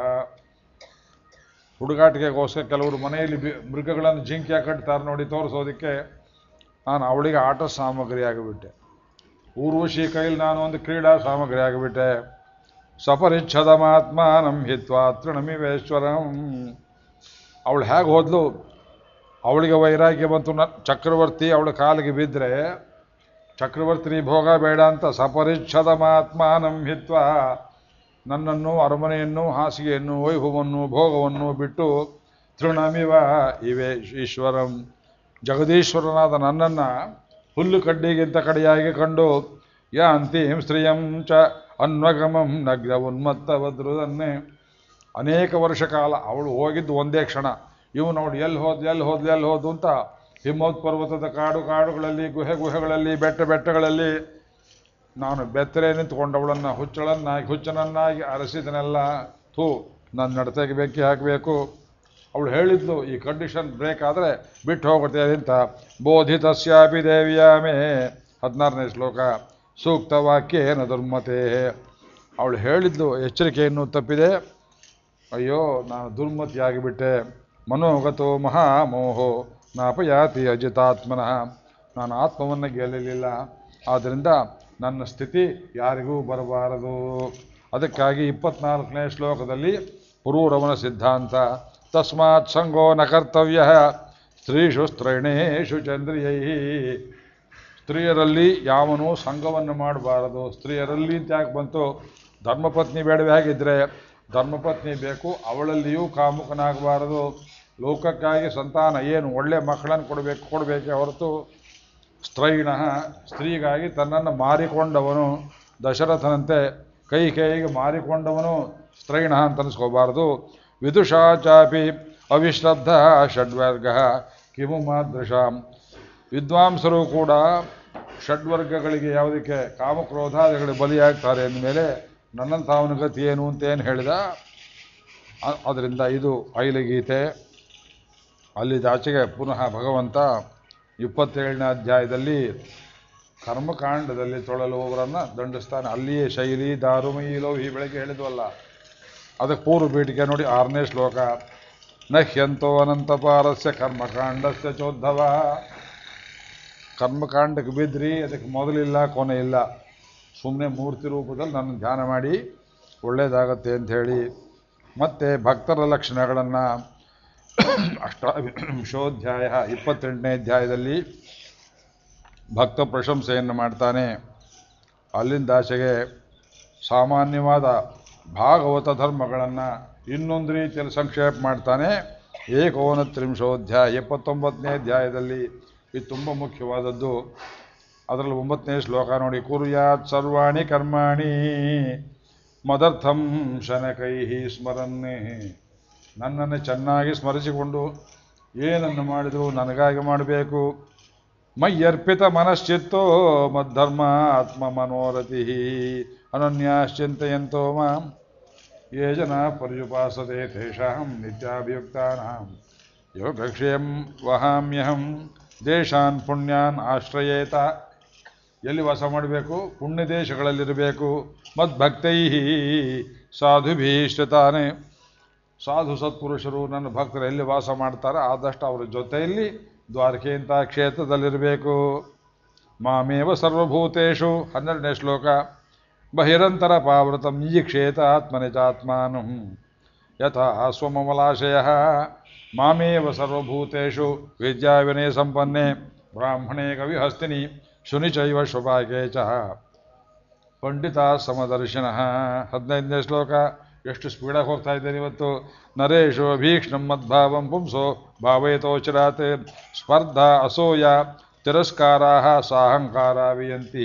ಹುಡುಗಾಟಿಗೆಗೋಸ್ಕರ ಕೆಲವರು ಮನೆಯಲ್ಲಿ ಮೃಗಗಳನ್ನು ಜಿಂಕಿ ಕಟ್ತಾರೆ ನೋಡಿ ತೋರಿಸೋದಕ್ಕೆ. ನಾನು ಅವಳಿಗೆ ಆಟ ಸಾಮಗ್ರಿ ಆಗಿಬಿಟ್ಟೆ. ಊರ್ವಶಿ ಕೈಲಿ ನಾನು ಒಂದು ಕ್ರೀಡಾ ಸಾಮಗ್ರಿ ಆಗಿಬಿಟ್ಟೆ. ಸಪರಿಚ್ಛದ ಮಾತ್ಮಾನಂ ಹಿತ್ವಾ ತೃಣಮಿವೇಶ್ವರಂ. ಅವಳು ಹೇಗೆ ಹೋದ್ಲು, ಅವಳಿಗೆ ವೈರಾಗ್ಯ ಬಂತು. ನ ಚಕ್ರವರ್ತಿ ಅವಳ ಕಾಲಿಗೆ ಬಿದ್ದರೆ ಚಕ್ರವರ್ತಿ ಭೋಗ ಬೇಡ ಅಂತ ಸಪರಿಚ್ಛದ ಮಾತ್ಮಾನಂ ಹಿತ್ವಾ ನನ್ನನ್ನು, ಅರಮನೆಯನ್ನು, ಹಾಸಿಗೆಯನ್ನು, ವೈಭವವನ್ನು, ಭೋಗವನ್ನು ಬಿಟ್ಟು ತೃಣಮಿವ ಇವೇ ಈಶ್ವರಂ ಜಗದೀಶ್ವರನಾದ ನನ್ನನ್ನು ಹುಲ್ಲು ಕಡ್ಡಿಗಿಂತ ಕಡೆಯಾಗಿ ಕಂಡು ಯಾಂತೀಂ ಸ್ತ್ರೀಯಂ ಚ ಅನ್ವಗಮಂ ನಗ್ನ ಉನ್ಮತ್ತವದ್ರುದನ್ನೇ. ಅನೇಕ ವರ್ಷ ಕಾಲ ಅವಳು ಹೋಗಿದ್ದು ಒಂದೇ ಕ್ಷಣ. ಇವು ನೋಡಿ ಎಲ್ಲಿ ಹೋದ್ ಎಲ್ಲಿ ಹೋದ್ಲು ಎಲ್ಲಿ ಹೋದು ಅಂತ ಹಿಮೋತ್ ಪರ್ವತದ ಕಾಡು ಕಾಡುಗಳಲ್ಲಿ, ಗುಹೆ ಗುಹೆಗಳಲ್ಲಿ, ಬೆಟ್ಟ ಬೆಟ್ಟಗಳಲ್ಲಿ ನಾನು ಬೆತ್ತರೆ ನಿಂತ್ಕೊಂಡವಳನ್ನು ಹುಚ್ಚಳನ್ನಾಗಿ ಹುಚ್ಚನನ್ನಾಗಿ ಅರಸಿದನೆಲ್ಲ. ಥೂ, ನನ್ನ ನಡತೆಗೆ ಬೆಂಕಿ ಹಾಕಬೇಕು. ಅವಳು ಹೇಳಿದ್ಲು ಈ ಕಂಡೀಷನ್ ಬ್ರೇಕ್ ಆದರೆ ಬಿಟ್ಟು ಹೋಗುತ್ತೇನೆ ಅಂತ. ಬೋಧಿತಸ್ಯಾಪಿ ದೇವ್ಯಾಮೇ ಹದಿನಾರನೇ ಶ್ಲೋಕ. ಸೂಕ್ತ ವಾಕ್ಯೇನ ದುರ್ಮತೆ. ಅವಳು ಹೇಳಿದ್ಲು ಎಚ್ಚರಿಕೆಯನ್ನು ತಪ್ಪಿದೆ. ಅಯ್ಯೋ ನಾನು ದುರ್ಮತಿಯಾಗಿಬಿಟ್ಟೆ. ಮನೋಗತೋ ಮಹಾಮೋಹೋ ನಾಪಯಾತಿ ಅಜಿತಾತ್ಮನಃ. ನಾನು ಆತ್ಮವನ್ನು ಗೆಲ್ಲಲಿಲ್ಲ. ಆದ್ದರಿಂದ ನನ್ನ ಸ್ಥಿತಿ ಯಾರಿಗೂ ಬರಬಾರದು. ಅದಕ್ಕಾಗಿ ಇಪ್ಪತ್ನಾಲ್ಕನೇ ಶ್ಲೋಕದಲ್ಲಿ ಪುರೂರವನ ಸಿದ್ಧಾಂತ. ತಸ್ಮಾತ್ ಸಂಗೋ ನ ಕರ್ತವ್ಯ ಸ್ತ್ರೀಷು ಸ್ತ್ರೈಣೇಷು ಚಂದ್ರಿಯೈ. ಸ್ತ್ರೀಯರಲ್ಲಿ ಯಾವನೂ ಸಂಘವನ್ನು ಮಾಡಬಾರದು. ಸ್ತ್ರೀಯರಲ್ಲಿ ಅಂತ ಯಾಕೆ ಬಂತು? ಧರ್ಮಪತ್ನಿ ಬೇಡವೇ ಆಗಿದ್ದರೆ ಧರ್ಮಪತ್ನಿ ಬೇಕು. ಅವಳಲ್ಲಿಯೂ ಕಾಮುಕನಾಗಬಾರದು. ಲೋಕಕ್ಕಾಗಿ ಸಂತಾನ ಏನು ಒಳ್ಳೆ ಮಕ್ಕಳನ್ನು ಕೊಡಬೇಕು ಕೊಡಬೇಕೆ ಹೊರತು ಸ್ತ್ರೈಣ ಸ್ತ್ರೀಗಾಗಿ ತನ್ನನ್ನು ಮಾರಿಕೊಂಡವನು ದಶರಥನಂತೆ ಕೈ ಕೈಗೆ ಮಾರಿಕೊಂಡವನು ಸ್ತ್ರೈಣ ಅಂತ ಅನಿಸ್ಕೋಬಾರದು. ವಿದುಷಾ ಚಾಪಿ ಅವಿಶ್ರದ್ಧ ಷಡ್ವರ್ಗ ಕಿಮು ಮಾದೃಶಾಂ. ವಿದ್ವಾಂಸರು ಕೂಡ ಷಡ್ವರ್ಗಗಳಿಗೆ ಯಾವುದಕ್ಕೆ ಕಾಮಕ್ರೋಧಾದಿಗಳಿಗೆ ಬಲಿಯಾಗ್ತಾರೆ ಅಂದಮೇಲೆ ನನ್ನಂಥವನ ಗತಿ ಏನು ಅಂತೇನು ಹೇಳಿದ. ಅದರಿಂದ ಇದು ಐಲಗೀತೆ. ಅಲ್ಲಿದಾಚೆಗೆ ಪುನಃ ಭಗವಂತ ಇಪ್ಪತ್ತೇಳನೇ ಅಧ್ಯಾಯದಲ್ಲಿ ಕರ್ಮಕಾಂಡದಲ್ಲಿ ತೊಳಲುವವರನ್ನು ದಂಡಿಸ್ತಾನೆ. ಅಲ್ಲಿಯೇ ಶೈಲಿ ದಾರುಮಯಿ ಲೋಹಿ ಬೆಳಗ್ಗೆ ಹೇಳಿದ್ವಲ್ಲ, ಅದಕ್ಕೆ ಪೂರ್ವ ಪೀಠಿಕೆ ನೋಡಿ ಆರನೇ ಶ್ಲೋಕ. ನಹ್ಯಂತೋ ಅನಂತಪಾರಸ್ಯ ಕರ್ಮಕಾಂಡಸ್ಯ ಚೋದ್ಧವ. ಕರ್ಮಕಾಂಡಕ್ಕೆ ಬಿದ್ರಿ, ಅದಕ್ಕೆ ಮೊದಲಿಲ್ಲ ಕೊನೆ ಇಲ್ಲ. ಸುಮ್ಮನೆ ಮೂರ್ತಿ ರೂಪದಲ್ಲಿ ನನ್ನ ಧ್ಯಾನ ಮಾಡಿ ಒಳ್ಳೆಯದಾಗತ್ತೆ ಅಂಥೇಳಿ. ಮತ್ತು ಭಕ್ತರ ಲಕ್ಷಣಗಳನ್ನು ಅಷ್ಟಾವಿಂಶೋಧ್ಯಾಯ ಇಪ್ಪತ್ತೆಂಟನೇ ಅಧ್ಯಾಯದಲ್ಲಿ ಭಕ್ತ ಪ್ರಶಂಸೆಯನ್ನು ಮಾಡ್ತಾನೆ. ಅಲ್ಲಿಂದ ಆಚೆಗೆ ಸಾಮಾನ್ಯವಾದ ಭಾಗವತ ಧರ್ಮಗಳನ್ನು ಇನ್ನೊಂದು ರೀತಿಯಲ್ಲಿ ಸಂಕ್ಷೇಪ ಮಾಡ್ತಾನೆ. ಏಕೋನತ್ರಿಂಶೋಧ್ಯಾಯ ಎಪ್ಪತ್ತೊಂಬತ್ತನೇ ಅಧ್ಯಾಯದಲ್ಲಿ ಇದು ತುಂಬ ಮುಖ್ಯವಾದದ್ದು. ಅದರಲ್ಲಿ ಒಂಬತ್ತನೇ ಶ್ಲೋಕ ನೋಡಿ. ಕುರ್ಯಾತ್ ಸರ್ವಾಣಿ ಕರ್ಮಾಣಿ ಮದರ್ಥಂ ಶನಕೈಹಿ ಸ್ಮರನ್ನೇ. ನನ್ನನ್ನು ಚೆನ್ನಾಗಿ ಸ್ಮರಿಸಿಕೊಂಡು ಏನನ್ನು ಮಾಡಿದರೂ ನನಗಾಗಿ ಮಾಡಬೇಕು. ಮಯ್ಯರ್ಪಿತ ಮನಶ್ಚಿತ್ತೋ ಮದ್ಧರ್ಮ ಆತ್ಮ ಮನೋರತಿ ಅನನ್ಯಾಶ್ಚಿಂತಯಂತೋ ಮಾಂ ಯೇ ಜನ ಪರ್ಯುಪಾಸತೆ ತೇಷಾಂ ನಿತ್ಯಾಭಿಯುಕ್ತಾನಾಂ ಯೋಗಕ್ಷೇಮಂ ವಹಾಮ್ಯಹಂ ದೇಶಾನ್ ಪುಣ್ಯಾನ್ ಆಶ್ರಯೇತ. ಎಲ್ಲಿ ವಾಸ ಮಾಡಬೇಕು? ಪುಣ್ಯ ದೇಶಗಳಲ್ಲಿರಬೇಕು. ಮದ್ಭಕ್ತೈ ಸಾಧುಭೀಶ್ರಿತಾನೆ. ಸಾಧು ಸತ್ಪುರುಷರು ನನ್ನ ಭಕ್ತರು ಎಲ್ಲಿ ವಾಸ ಮಾಡ್ತಾರೆ ಆದಷ್ಟು ಅವರ ಜೊತೆಯಲ್ಲಿ ದ್ವಾರಕೆಯಂಥ ಕ್ಷೇತ್ರದಲ್ಲಿರಬೇಕು. ಮಾಮೇವ ಸರ್ವಭೂತೇಷು ಹನ್ನೆರಡನೇ ಶ್ಲೋಕ. ಬಹಿರಂತರ ಪಾವೃತಂ ಈಕ್ಷೇತ ಆತ್ಮನಿಜಾತ್ಮಾನಂ ಯಥಾ ಸ್ವಮಮಲಾಶಯ. ಮಾಮೇವ ಸರ್ವಭೂತೇಷು ವಿದ್ಯಾ ವಿನಯ ಸಂಪನ್ನೆ ಬ್ರಾಹ್ಮಣೇ ಕವಿಹಸ್ತಿನಿ ಶುನಿಚೈವ ಶುಭಾಗೇ ಚ ಪಂಡಿತ ಸಮದರ್ಶಿನಃ. ಹದಿನೈದನೇ ಶ್ಲೋಕ. ಎಷ್ಟು ಸ್ಪೀಡಾಗಿ ಹೋಗ್ತಾ ಇದ್ದೇನೆ ಇವತ್ತು. ನರೇಶೋ ಭೀಕ್ಷ್ಣಂ ಮದ್ಭಾವಂ ಪುಂಸೋ ಭಾವಯತೋಚರಾತ್ ಸ್ಪರ್ಧಾ ಅಸೂಯ ತಿರಸ್ಕಾರಾ ಸಾಹಂಕಾರ ವಿಯಂತಿ.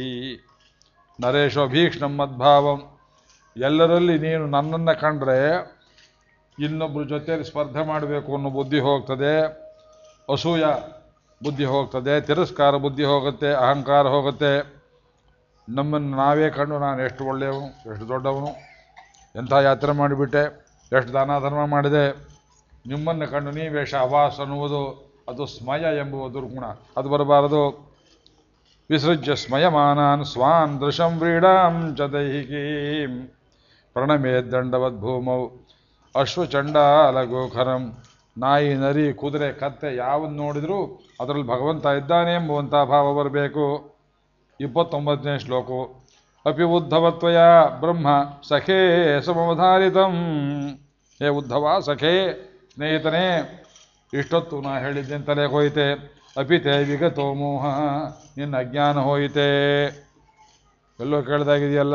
ನರೇಶೋ ಭೀಕ್ಷ್ಣಂ ಮದ್ಭಾವಂ, ಎಲ್ಲರಲ್ಲಿ ನೀನು ನನ್ನನ್ನು ಕಂಡ್ರೆ ಇನ್ನೊಬ್ಬರ ಜೊತೆಯಲ್ಲಿ ಸ್ಪರ್ಧೆ ಮಾಡಬೇಕು ಅನ್ನೋ ಬುದ್ಧಿ ಹೋಗ್ತದೆ, ಅಸೂಯ ಬುದ್ಧಿ ಹೋಗ್ತದೆ, ತಿರಸ್ಕಾರ ಬುದ್ಧಿ ಹೋಗುತ್ತೆ, ಅಹಂಕಾರ ಹೋಗುತ್ತೆ. ನಮ್ಮನ್ನು ನಾವೇ ಕಂಡು ನಾನು ಎಷ್ಟು ಒಳ್ಳೆಯವನು, ಎಷ್ಟು ದೊಡ್ಡವನು, ಎಂಥ ಯಾತ್ರೆ ಮಾಡಿಬಿಟ್ಟೆ, ಎಷ್ಟು ದಾನ ಧರ್ಮ ಮಾಡಿದೆ, ನಿಮ್ಮನ್ನು ಕಂಡು ನೀವೇ ಶಾಬಾಸ್ ಅನ್ನುವುದು ಅದು ಸ್ಮಯ ಎಂಬುವ ದುರ್ಗುಣ, ಅದು ಬರಬಾರದು. ವಿಸೃಜ್ಯ ಸ್ಮಯಮಾನಾನ್ ಸ್ವಾನ್ ದೃಶಂ ವ್ರೀಡಾಂ ಚ ದೈಹಿಕೀಂ ಪ್ರಣಮೇ ದಂಡವದ್ ಭೂಮೌ ಅಶ್ವಚಂಡಾಲ ಗೋಖರಂ. ನಾಯಿ, ನರಿ, ಕುದುರೆ, ಕತ್ತೆ ಯಾವನ್ನು ನೋಡಿದರೂ ಅದರಲ್ಲಿ ಭಗವಂತ ಇದ್ದಾನೆ ಎಂಬುವಂಥ ಭಾವ ಬರಬೇಕು. ಇಪ್ಪತ್ತೊಂಬತ್ತನೇ ಶ್ಲೋಕ. ಅಪಿ ಉದ್ಧವತ್ವಯ ಬ್ರಹ್ಮ ಸಖೇ ಸಮವಧಾರಿತಂ. ಹೇ ಉದ್ಧವ, ಸಖೇ, ಸ್ನೇಹಿತನೇ, ಇಷ್ಟೊತ್ತು ನಾ ಹೇಳಿದ್ದೇನೆ ತಲೆ ಹೋಯಿತೆ. ಅಪಿತೆ ವಿಗತೋ ಮೋಹ, ನಿನ್ನ ಅಜ್ಞಾನ ಹೋಯಿತೆ. ಎಲ್ಲೋ ಕೇಳ್ದಾಗಿದೆಯಲ್ಲ,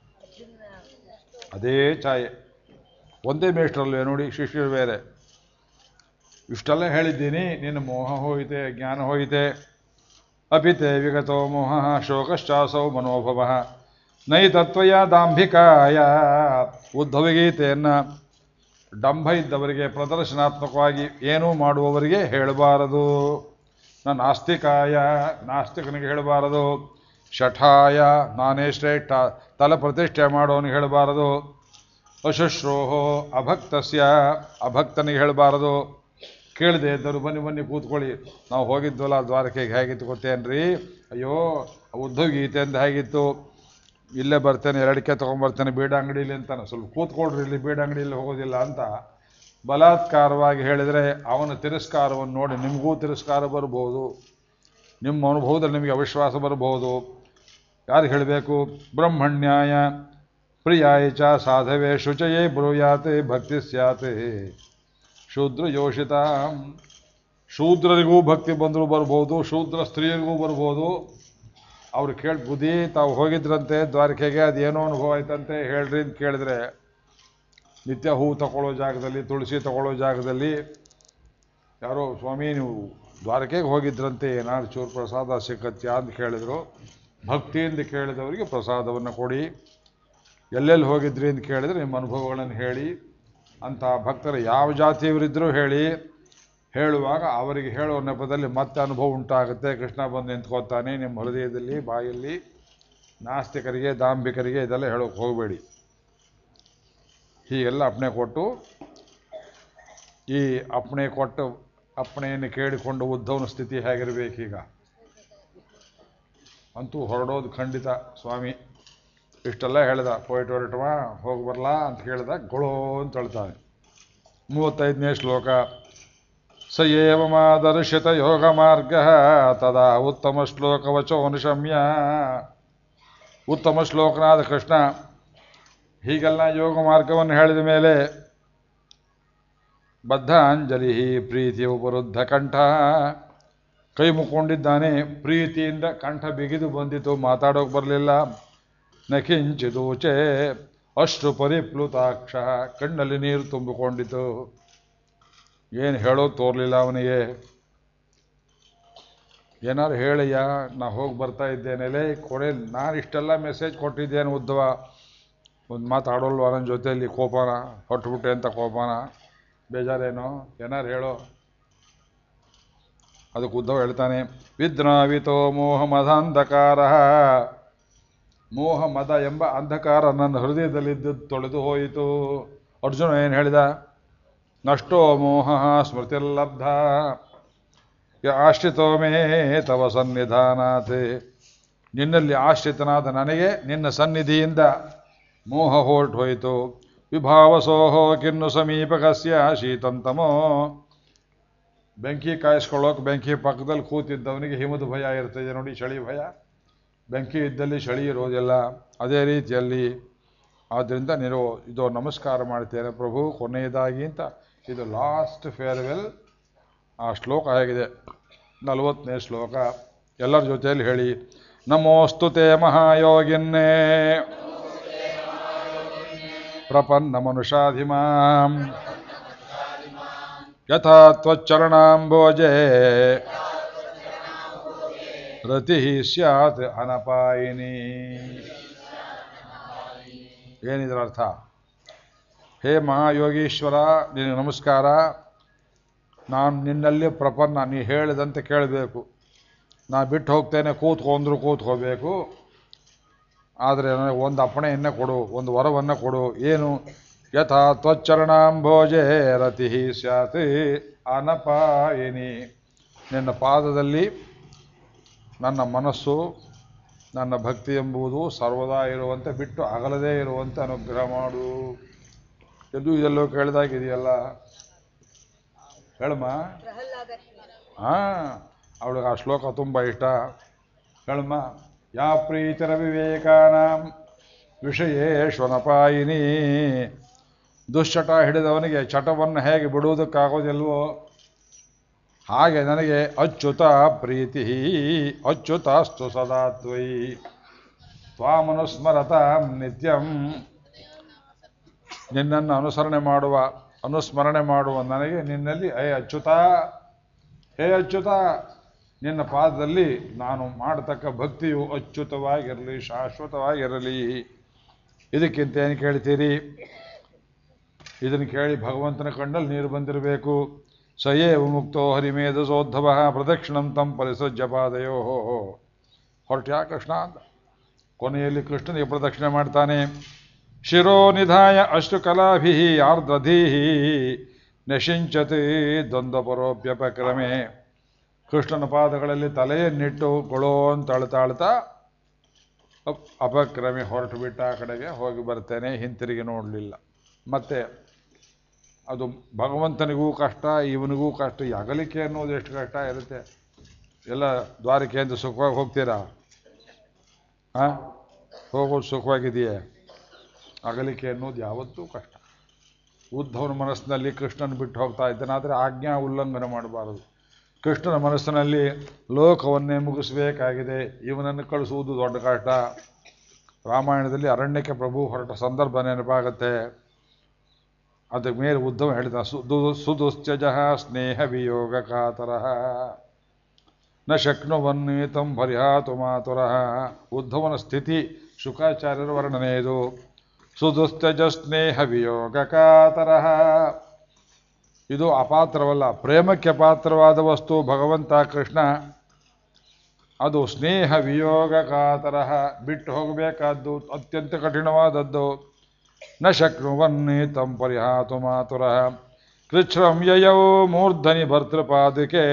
ಅದೇ ಛಾಯೆ. ಒಂದೇ ಮೇಷ್ಟ್ರಲ್ವೇ ನೋಡಿ, ಶಿಷ್ಯರು ಬೇರೆ. ಇಷ್ಟೆಲ್ಲ ಹೇಳಿದ್ದೀನಿ, ನಿನ್ನ ಮೋಹ ಹೋಯಿತೆ, ಜ್ಞಾನ ಹೋಯಿತೆ. ಅಪಿತೆ ವಿಗತೋ ಮೋಹ ಶೋಕಶ್ಚಾಸೌ ಮನೋಭವ ನೈತತ್ವಯ ದಾಂಭಿಕಾಯ. ಉದ್ಧವಗೀತೆಯನ್ನು ಡಂಭ ಇದ್ದವರಿಗೆ, ಪ್ರದರ್ಶನಾತ್ಮಕವಾಗಿ ಏನೂ ಮಾಡುವವರಿಗೆ ಹೇಳಬಾರದು. ನಾನು ನಾಸ್ತಿಕಾಯ, ನಾಸ್ತಿಕನಿಗೆ ಹೇಳಬಾರದು. ಶಠಾಯ, ನಾನೇ ಶ್ರೇಷ್ಠ, ತಲೆ ಪ್ರತಿಷ್ಠೆ ಮಾಡೋನಿಗೆ ಹೇಳಬಾರದು. ಅಶುಶ್ರೋಹೋ ಅಭಕ್ತಸ್ಯ, ಅಭಕ್ತನಿಗೆ ಹೇಳಬಾರದು. ಕೇಳದೆ ಇದ್ದರು ಬನ್ನಿ ಬನ್ನಿ ಕೂತ್ಕೊಳ್ಳಿ, ನಾವು ಹೋಗಿದ್ವಲ್ಲ ದ್ವಾರಕೆಗೆ, ಹೇಗಿತ್ತು ಗೊತ್ತೇನ್ರಿ? ಅಯ್ಯೋ ಉದ್ಧವ ಗೀತೆ ಅಂತ ಹೇಗಿತ್ತು, ಇಲ್ಲೇ ಬರ್ತೇನೆ, ಎರಡಕ್ಕೆ ತೊಗೊಂಬರ್ತೇನೆ ಬೀಡ ಅಂಗಡಿಯಲ್ಲಿ ಅಂತಾನೆ, ಸ್ವಲ್ಪ ಕೂತ್ಕೊಳ್ರಿ ಇಲ್ಲಿ, ಬೀಡ ಅಂಗಡಿಯಲ್ಲಿ ಹೋಗೋದಿಲ್ಲ ಅಂತ ಬಲಾತ್ಕಾರವಾಗಿ ಹೇಳಿದರೆ ಅವನ ತಿರಸ್ಕಾರವನ್ನು ನೋಡಿ ನಿಮಗೂ ತಿರಸ್ಕಾರ ಬರ್ಬೋದು, ನಿಮ್ಮ ಅನುಭವದಲ್ಲಿ ನಿಮಗೆ ಅವಿಶ್ವಾಸ ಬರಬಹುದು. ಯಾರು ಹೇಳಬೇಕು? ಬ್ರಹ್ಮಣ್ಯಾಯ ಪ್ರಿಯಾಯ ಚ ಸಾಧವೇ ಶುಚಯೇ ಬ್ರೂಯಾತೆ ಭಕ್ತಿ ಸ್ಯಾತೆ ಶೂದ್ರ ಯೋಷಿತ. ಶೂದ್ರರಿಗೂ ಭಕ್ತಿ ಬಂದರೂ ಬರ್ಬೋದು, ಶೂದ್ರ ಸ್ತ್ರೀಯರಿಗೂ ಬರ್ಬೋದು. ಅವ್ರು ಕೇಳಿ ಬುದ್ಧಿ ತಾವು ಹೋಗಿದ್ರಂತೆ ದ್ವಾರಕೆಗೆ, ಅದೇನೋ ಅನುಭವ ಆಯ್ತಂತೆ ಹೇಳ್ರಿ ಅಂತ ಕೇಳಿದ್ರೆ, ನಿತ್ಯ ಹೂ ತಗೊಳ್ಳೋ ಜಾಗದಲ್ಲಿ, ತುಳಸಿ ತಗೊಳ್ಳೋ ಜಾಗದಲ್ಲಿ ಯಾರೋ ಸ್ವಾಮಿ ನೀವು ದ್ವಾರಕೆಗೆ ಹೋಗಿದ್ರಂತೆ, ಏನಾದ್ರು ಚೂರು ಪ್ರಸಾದ ಸಿಕ್ಕತ್ಯಾ ಅಂತ ಕೇಳಿದ್ರು. ಭಕ್ತಿಯಿಂದ ಕೇಳಿದವರಿಗೆ ಪ್ರಸಾದವನ್ನು ಕೊಡಿ. ಎಲ್ಲೆಲ್ಲಿ ಹೋಗಿದ್ರಿ ಅಂತ ಕೇಳಿದರೆ ನಿಮ್ಮ ಅನುಭವಗಳನ್ನು ಹೇಳಿ. ಅಂಥ ಭಕ್ತರು ಯಾವ ಜಾತಿಯವರಿದ್ದರೂ ಹೇಳಿ. ಹೇಳುವಾಗ ಅವರಿಗೆ ಹೇಳೋ ನೆಪದಲ್ಲಿ ಮತ್ತೆ ಅನುಭವ ಉಂಟಾಗುತ್ತೆ. ಕೃಷ್ಣ ಬಂದು ನಿಂತ್ಕೋತಾನೆ ನಿಮ್ಮ ಹೃದಯದಲ್ಲಿ, ಬಾಯಲ್ಲಿ. ನಾಸ್ತಿಕರಿಗೆ, ದಾಂಭಿಕರಿಗೆ ಇದೆಲ್ಲ ಹೇಳೋಕೆ ಹೋಗಬೇಡಿ. ಹೀಗೆಲ್ಲ ಅಪ್ಪಣೆ ಕೊಟ್ಟು, ಈ ಅಪ್ಪಣೆ ಕೊಟ್ಟು ಅಪ್ಪಣೆಯನ್ನು ಕೇಳಿಕೊಂಡು ಉದ್ಧವನ ಸ್ಥಿತಿ ಹೇಗಿರಬೇಕೀಗ? ಅಂತೂ ಹೊರಡೋದು ಖಂಡಿತ. ಸ್ವಾಮಿ ಇಷ್ಟೆಲ್ಲ ಹೇಳ್ದ, ಪೋಯಿಟ್ ಹೊರಟವ ಹೋಗಿ ಬರಲಾ ಅಂತ ಹೇಳ್ದ, ಗೊಳೋ ಅಂತ ಹೇಳ್ತಾನೆ. ಮೂವತ್ತೈದನೇ ಶ್ಲೋಕ. ಸ ಏವ ಮಾದರ್ಶಿತ ಯೋಗ ಮಾರ್ಗ ತದಾ ಉತ್ತಮ ಶ್ಲೋಕವಚೋ ನಿಶಮ್ಯ. ಉತ್ತಮ ಶ್ಲೋಕನಾದ ಕೃಷ್ಣ ಹೀಗೆಲ್ಲ ಯೋಗ ಮಾರ್ಗವನ್ನು ಹೇಳಿದ ಮೇಲೆ ಬದ್ಧಾಂಜಲಿ ಪ್ರೀತಿಯ ಉಪರುದ್ಧ ಕಂಠ, ಕೈ ಮುಕ್ಕೊಂಡಿದ್ದಾನೆ. ಪ್ರೀತಿಯಿಂದ ಕಂಠ ಬಿಗಿದು ಬಂದಿತು, ಮಾತಾಡೋಕೆ ಬರಲಿಲ್ಲ. ನಕಿಂಚಿದೂಚೆ ಅಶ್ರು ಪರಿಪ್ಲುತಾಕ್ಷ, ಕಣ್ಣಲ್ಲಿ ನೀರು ತುಂಬಿಕೊಂಡಿತು. ಏನು ಹೇಳೋದು ತೋರಲಿಲ್ಲ ಅವನಿಗೆ. ಏನಾದ್ರು ಹೇಳಯ್ಯ, ನಾ ಹೋಗಿ ಬರ್ತಾ ಇದ್ದೇನೆಲೆ, ಕೊನೆ ನಾನು ಇಷ್ಟೆಲ್ಲ ಮೆಸೇಜ್ ಕೊಟ್ಟಿದ್ದೇನೆ ಉದ್ದವ, ಒಂದು ಮಾತಾಡೋಲ್ವ ನನ್ನ ಜೊತೆಯಲ್ಲಿ? ಕೋಪನ ಹೊಟ್ಟುಬಿಟ್ಟೆ ಅಂತ ಕೋಪನ, ಬೇಜಾರೇನೋ, ಏನಾರು ಹೇಳೋ. ಅದಕ್ಕೆ ಉದ್ದವ ಹೇಳ್ತಾನೆ, ವಿದ್ರಾವಿತೋ ಮೋಹ ಮದಾಂಧಕಾರ. ಮೋಹ ಮದ ಎಂಬ ಅಂಧಕಾರ ನನ್ನ ಹೃದಯದಲ್ಲಿದ್ದು ತೊಳೆದು ಹೋಯಿತು. ಅರ್ಜುನ ಏನು ಹೇಳಿದ? ನಷ್ಟೋ ಮೋಹ ಸ್ಮೃತಿರ್ಲಬ್ಧ ಆಶ್ರಿತೋ ಮೇ ತವ ಸನ್ನಿಧಾನಾತ್. ನಿನ್ನಲ್ಲಿ ಆಶ್ರಿತನಾದ ನನಗೆ ನಿನ್ನ ಸನ್ನಿಧಿಯಿಂದ ಮೋಹ ಹೊರಟು ಹೋಯಿತು. ವಿಭಾವಸೋಹೋ ಕಿನ್ನು ಸಮೀಪಕಸ್ಯ ಶೀತಂತಮೋ. ಬೆಂಕಿ ಕಾಯಿಸ್ಕೊಳ್ಳೋಕೆ ಬೆಂಕಿ ಪಕ್ಕದಲ್ಲಿ ಕೂತಿದ್ದವನಿಗೆ ಹಿಮದ ಭಯ ಇರ್ತದೆ ನೋಡಿ, ಚಳಿ ಭಯ. ಬೆಂಕಿ ಇದ್ದಲ್ಲಿ ಚಳಿ ಇರೋದಿಲ್ಲ. ಅದೇ ರೀತಿಯಲ್ಲಿ ಆದ್ದರಿಂದ ನೀನು ಇದು ನಮಸ್ಕಾರ ಮಾಡ್ತೇನೆ ಪ್ರಭು ಕೊನೆಯದಾಗಿ ಅಂತ. ಇದು ಲಾಸ್ಟ್ ಫೇರ್ವೆಲ್. ಆ ಶ್ಲೋಕ ಹೇಗಿದೆ? ನಲವತ್ತನೇ ಶ್ಲೋಕ. ಎಲ್ಲರ ಜೊತೆಯಲ್ಲಿ ಹೇಳಿ. ನಮೋಸ್ತುತೆ ಮಹಾಯೋಗಿನ್ನೇ ಪ್ರಪನ್ನ ಮನುಷಾಧಿಮಾಂ ಯಥಾ ತ್ವಚ್ಚರಣಾಂಬೋಜೆ ರತಿ ಸ್ಯಾತ್ ಅನಪಾಯಿನಿ. ಏನಿದ್ರ ಅರ್ಥ? ಹೇ ಮಹಾಯೋಗೀಶ್ವರ, ನಿನಗೆ ನಮಸ್ಕಾರ. ನಾನು ನಿನ್ನಲ್ಲಿ ಪ್ರಪನ್ನ, ನೀ ಹೇಳಿದಂತೆ ಕೇಳಬೇಕು. ನಾ ಬಿಟ್ಟು ಹೋಗ್ತೇನೆ, ಕೂತ್ಕೊಂಡ್ರು ಕೂತ್ಕೋಬೇಕು. ಆದರೆ ನನಗೆ ಒಂದು ಅಪ್ಪಣೆಯನ್ನೇ ಕೊಡು, ಒಂದು ವರವನ್ನು ಕೊಡು. ಏನು? ಯಥಾ ತ್ವಚ್ಚರಣಾಂಬೋಜೆ ರತಿ ಸ್ಯಾತ್ ಅನಪಾಯಿನಿ. ನಿನ್ನ ಪಾದದಲ್ಲಿ ನನ್ನ ಮನಸ್ಸು, ನನ್ನ ಭಕ್ತಿ ಎಂಬುದು ಸರ್ವದಾ ಇರುವಂತೆ, ಬಿಟ್ಟು ಅಗಲದೇ ಇರುವಂತೆ ಅನುಗ್ರಹ ಮಾಡು. ಎಂದು ಇದೆಲ್ಲೋ ಕೇಳಿದಾಗಿದೆಯಲ್ಲ, ಹೇಳಮ್ಮ. ಹಾ, ಅವಳಿಗೆ ಆ ಶ್ಲೋಕ ತುಂಬ ಇಷ್ಟ. ಹೇಳಮ್ಮ. ಯಾ ಪ್ರೀತಿರ ವಿವೇಕಾನಾಂ ವಿಷಯೇಶ್ವನಪಾಯಿನಿ. ದುಶ್ಚಟ ಹಿಡಿದವನಿಗೆ ಚಟವನ್ನು ಹೇಗೆ ಬಿಡುವುದಕ್ಕಾಗೋದಿಲ್ವೋ ಹಾಗೆ ನನಗೆ ಅಚ್ಯುತ ಪ್ರೀತಿ ಅಚ್ಯುತಾಸ್ತು ಸದಾ ತ್ವಯಿ ತ್ವಾಮನುಸ್ಮರತ ನಿತ್ಯಂ. ನಿನ್ನನ್ನು ಅನುಸರಣೆ ಮಾಡುವ, ಅನುಸ್ಮರಣೆ ಮಾಡುವ ನನಗೆ ನಿನ್ನಲ್ಲಿ ಹೇ ಅಚ್ಯುತ, ಹೇ ಅಚ್ಯುತ, ನಿನ್ನ ಪಾದದಲ್ಲಿ ನಾನು ಮಾಡತಕ್ಕ ಭಕ್ತಿಯು ಅಚ್ಯುತವಾಗಿರಲಿ, ಶಾಶ್ವತವಾಗಿರಲಿ. ಇದಕ್ಕಿಂತ ಏನು ಕೇಳ್ತೀರಿ? ಇದನ್ನು ಕೇಳಿ ಭಗವಂತನ ಕಣ್ಣಲ್ಲಿ ನೀರು ಬಂದಿರಬೇಕು. ಸಯೇವ ಮುಕ್ತೋ ಹರಿಮೇಧಸೋದ್ಧವ ಪ್ರದಕ್ಷಿಣಂ ತಂ ಪರಿಸಜ್ಯ ಪಾದಯೋ. ಹೊರಟ್ಯಾ ಕೃಷ್ಣ ಅಂತ ಕೊನೆಯಲ್ಲಿ ಕೃಷ್ಣನಿಗೆ ಪ್ರದಕ್ಷಿಣೆ ಮಾಡ್ತಾನೆ. ಶಿರೋ ನಿಧಾಯ ಅಶ್ರುಕಲಾಭಿ ಆರ್ದ್ರಧೀ ನಶಿಂಚತಿ ದ್ವಂದ್ವಪರೋಪ್ಯಪಕ್ರಮೆ. ಕೃಷ್ಣನ ಪಾದಗಳಲ್ಲಿ ತಲೆಯನ್ನಿಟ್ಟು ಗೊಳೋ ಅಂತ ಅಳ್ತಾಳ್ತಾ ಅಪಕ್ರಮೆ ಹೊರಟು ಬಿಟ್ಟ. ಆ ಕಡೆಗೆ ಹೋಗಿ ಬರ್ತೇನೆ, ಹಿಂತಿರುಗಿ ನೋಡಲಿಲ್ಲ. ಮತ್ತೆ ಅದು ಭಗವಂತನಿಗೂ ಕಷ್ಟ, ಇವನಿಗೂ ಕಷ್ಟ. ಈ ಅಗಲಿಕೆ ಅನ್ನೋದು ಎಷ್ಟು ಕಷ್ಟ ಇರುತ್ತೆ. ಎಲ್ಲ ದ್ವಾರಕೆಯಿಂದ ಸುಖವಾಗಿ ಹೋಗ್ತೀರಾ? ಹಾಂ, ಹೋಗೋದು ಸುಖವಾಗಿದೆಯೇ? ಅಗಲಿಕೆ ಅನ್ನೋದು ಯಾವತ್ತೂ ಕಷ್ಟ. ಉದ್ಧವನ ಮನಸ್ಸಿನಲ್ಲಿ ಕೃಷ್ಣನ ಬಿಟ್ಟು ಹೋಗ್ತಾ ಇದ್ದಾನಾದರೆ ಆಜ್ಞಾ ಉಲ್ಲಂಘನೆ ಮಾಡಬಾರದು. ಕೃಷ್ಣನ ಮನಸ್ಸಿನಲ್ಲಿ ಲೋಕವನ್ನೇ ಮುಗಿಸಬೇಕಾಗಿದೆ, ಇವನನ್ನು ಕಳಿಸುವುದು ದೊಡ್ಡ ಕಷ್ಟ. ರಾಮಾಯಣದಲ್ಲಿ ಅರಣ್ಯಕ್ಕೆ ಪ್ರಭು ಹೊರಟ ಸಂದರ್ಭ ನೆನಪಾಗತ್ತೆ. ಅದಕ್ಕೆ ಮೇಲೆ ಉದ್ಧವ ಹೇಳಿದ ಸುದು ಸುದುಶ್ಚಜ ಸ್ನೇಹ ವಿಯೋಗ ಕಾತರಃ ನ ಶಕ್ನುವನ್ನೀತಂ ಪರಿಹಾತು ಮಾತುರಃ. ಉದ್ಧವನ ಸ್ಥಿತಿ ಶುಕಾಚಾರ್ಯರ ವರ್ಣನೆ ಇದು. ಸುದುಶ್ಚಜ ಸ್ನೇಹ ವಿಯೋಗ ಕಾತರಃ. ಇದು ಅಪಾತ್ರವಲ್ಲ, ಪ್ರೇಮಕ್ಕೆ ಪಾತ್ರವಾದ ವಸ್ತು ಭಗವಂತ ಕೃಷ್ಣ. ಅದು ಸ್ನೇಹ ವಿಯೋಗ ಕಾತರಃ, ಬಿಟ್ಟು ಹೋಗಬೇಕಾದ್ದು, ಅತ್ಯಂತ ಕಠಿಣವಾದದ್ದು. ನ ಶಕ್ನುವನ್ನೀತಂ ಪರಿಹಾತು ಮಾತುರಃ ಕೃಚ್ಛ್ರಂ ಯಯೌ ಮೂರ್ಧನಿ ಭರ್ತೃಪಾದುಕೆ.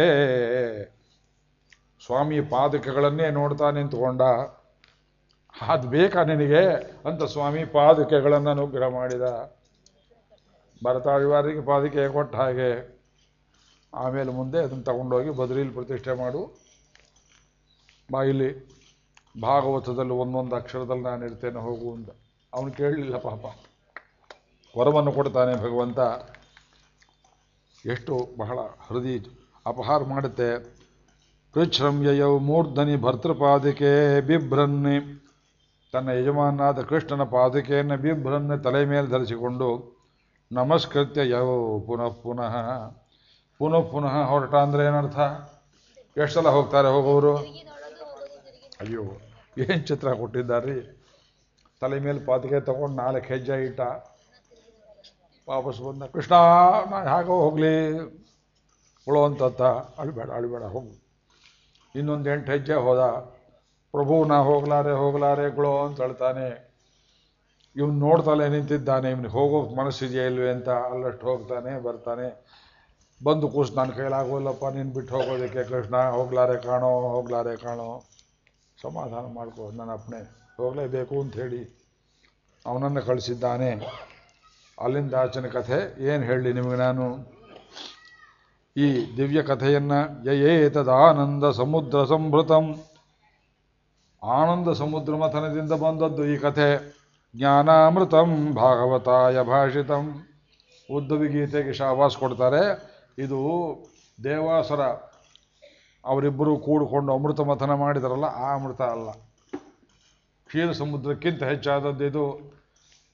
ಸ್ವಾಮಿ ಪಾದುಕೆಗಳನ್ನೇ ನೋಡ್ತಾ ನಿಂತುಕೊಂಡ. ಅದು ಬೇಕಾ ನಿನಗೆ ಅಂತ ಸ್ವಾಮಿ ಪಾದುಕೆಗಳನ್ನು ಅನುಗ್ರಹ ಮಾಡಿದ. ಭರತಾಳ್ವಾರಿಗೆ ಪಾದುಕೆ ಕೊಟ್ಟ ಹಾಗೆ. ಆಮೇಲೆ ಮುಂದೆ ಅದನ್ನು ತಗೊಂಡೋಗಿ ಬದ್ರೀಲಿ ಪ್ರತಿಷ್ಠೆ ಮಾಡು. ಬಾ ಇಲ್ಲಿ ಭಾಗವತದಲ್ಲಿ ಒಂದೊಂದು ಅಕ್ಷರದಲ್ಲಿ ನಾನು ಇರ್ತೇನೆ ಹೋಗು ಅಂತ. ಅವನು ಕೇಳಲಿಲ್ಲ ಪಾಪ. ವರವನ್ನು ಕೊಡ್ತಾನೆ ಭಗವಂತ. ಎಷ್ಟು ಬಹಳ ಹೃದಯ ಅಪಹಾರ ಮಾಡುತ್ತೆ. ಕೃಚ್ಛ್ರಂ ಯಯೌ ಮೂರ್ಧನಿ ಭರ್ತೃಪಾದುಕೆ ಬಿಭ್ರನ್ನಿ. ತನ್ನ ಯಜಮಾನಾದ ಕೃಷ್ಣನ ಪಾದುಕೆಯನ್ನು ಬಿಭ್ರನ್ನೆ ತಲೆ ಮೇಲೆ ಧರಿಸಿಕೊಂಡು ನಮಸ್ಕೃತ್ಯ ಯೌ ಪುನಃ ಪುನಃ ಪುನಃ ಪುನಃ ಹೊರಟ. ಅಂದರೆ ಏನರ್ಥ? ಎಷ್ಟು ಸಲ ಹೋಗ್ತಾರೆ ಹೋಗೋರು? ಅಯ್ಯೋ, ಏನು ಚಿತ್ರ ಕೊಟ್ಟಿದ್ದಾರ್ರಿ. ತಲೆ ಮೇಲೆ ಪಾದುಕೆ ತಗೊಂಡು ನಾಲ್ಕು ಹೆಜ್ಜೆ ಇಟ್ಟ, ವಾಪಸ್ ಬಂದ. ಕೃಷ್ಣ ನಾನು ಹೇಗೋ ಹೋಗಲಿ ಉಳೋ ಅಂತತ್ತ. ಅಳಬೇಡ ಅಳಬೇಡ ಹೋಗು. ಇನ್ನೊಂದು ಎಂಟು ಹೆಜ್ಜೆ ಹೋದ. ಪ್ರಭು ನಾ ಹೋಗ್ಲಾರೆ ಹೋಗ್ಲಾರೆ ಗುಳೋ ಅಂತ ಹೇಳ್ತಾನೆ. ಇವನು ನೋಡ್ತಲೇ ನಿಂತಿದ್ದಾನೆ, ಇವನಿಗೆ ಹೋಗೋಕೆ ಮನಸ್ಸಿದೆಯಾ ಇಲ್ವೇ ಅಂತ. ಅಲ್ಲಷ್ಟು ಹೋಗ್ತಾನೆ ಬರ್ತಾನೆ. ಬಂದು ಕೂಸು ನನ್ನ ಕೈಲಾಗೋಲ್ಲಪ್ಪ ನೀನು ಬಿಟ್ಟು ಹೋಗೋದಕ್ಕೆ ಕೃಷ್ಣ, ಹೋಗ್ಲಾರೆ ಕಾಣೋ ಹೋಗ್ಲಾರೆ ಕಾಣೋ. ಸಮಾಧಾನ ಮಾಡ್ಕೋ, ನನ್ನ ಅಪ್ಪಣೆ ಹೋಗಲೇಬೇಕು ಅಂತ ಹೇಳಿ ಅವನನ್ನು ಕಳಿಸಿದ್ದಾನೆ. ಅಲ್ಲಿಂದ ಆಚನ ಕಥೆ ಏನು ಹೇಳಲಿ ನಿಮಗೆ ನಾನು. ಈ ದಿವ್ಯ ಕಥೆಯನ್ನು ಯಯೇತದಾನಂದ ಸಮುದ್ರ ಸಂಭೃತಂ, ಆನಂದ ಸಮುದ್ರ ಮಥನದಿಂದ ಬಂದದ್ದು ಈ ಕಥೆ. ಜ್ಞಾನಾಮೃತಂ ಭಾಗವತಾಯ ಭಾಷಿತಂ. ಉದ್ಧವಿ ಗೀತೆಗೆ ಶಾಬಾಸ್ ಕೊಡ್ತಾರೆ. ಇದು ದೇವಾಸುರ ಅವರಿಬ್ಬರು ಕೂಡಿಕೊಂಡು ಅಮೃತ ಮಥನ ಮಾಡಿದಾರಲ್ಲ, ಆ ಅಮೃತ ಅಲ್ಲ, ಕ್ಷೀರ ಸಮುದ್ರಕ್ಕಿಂತ ಹೆಚ್ಚಾದದ್ದು ಇದು.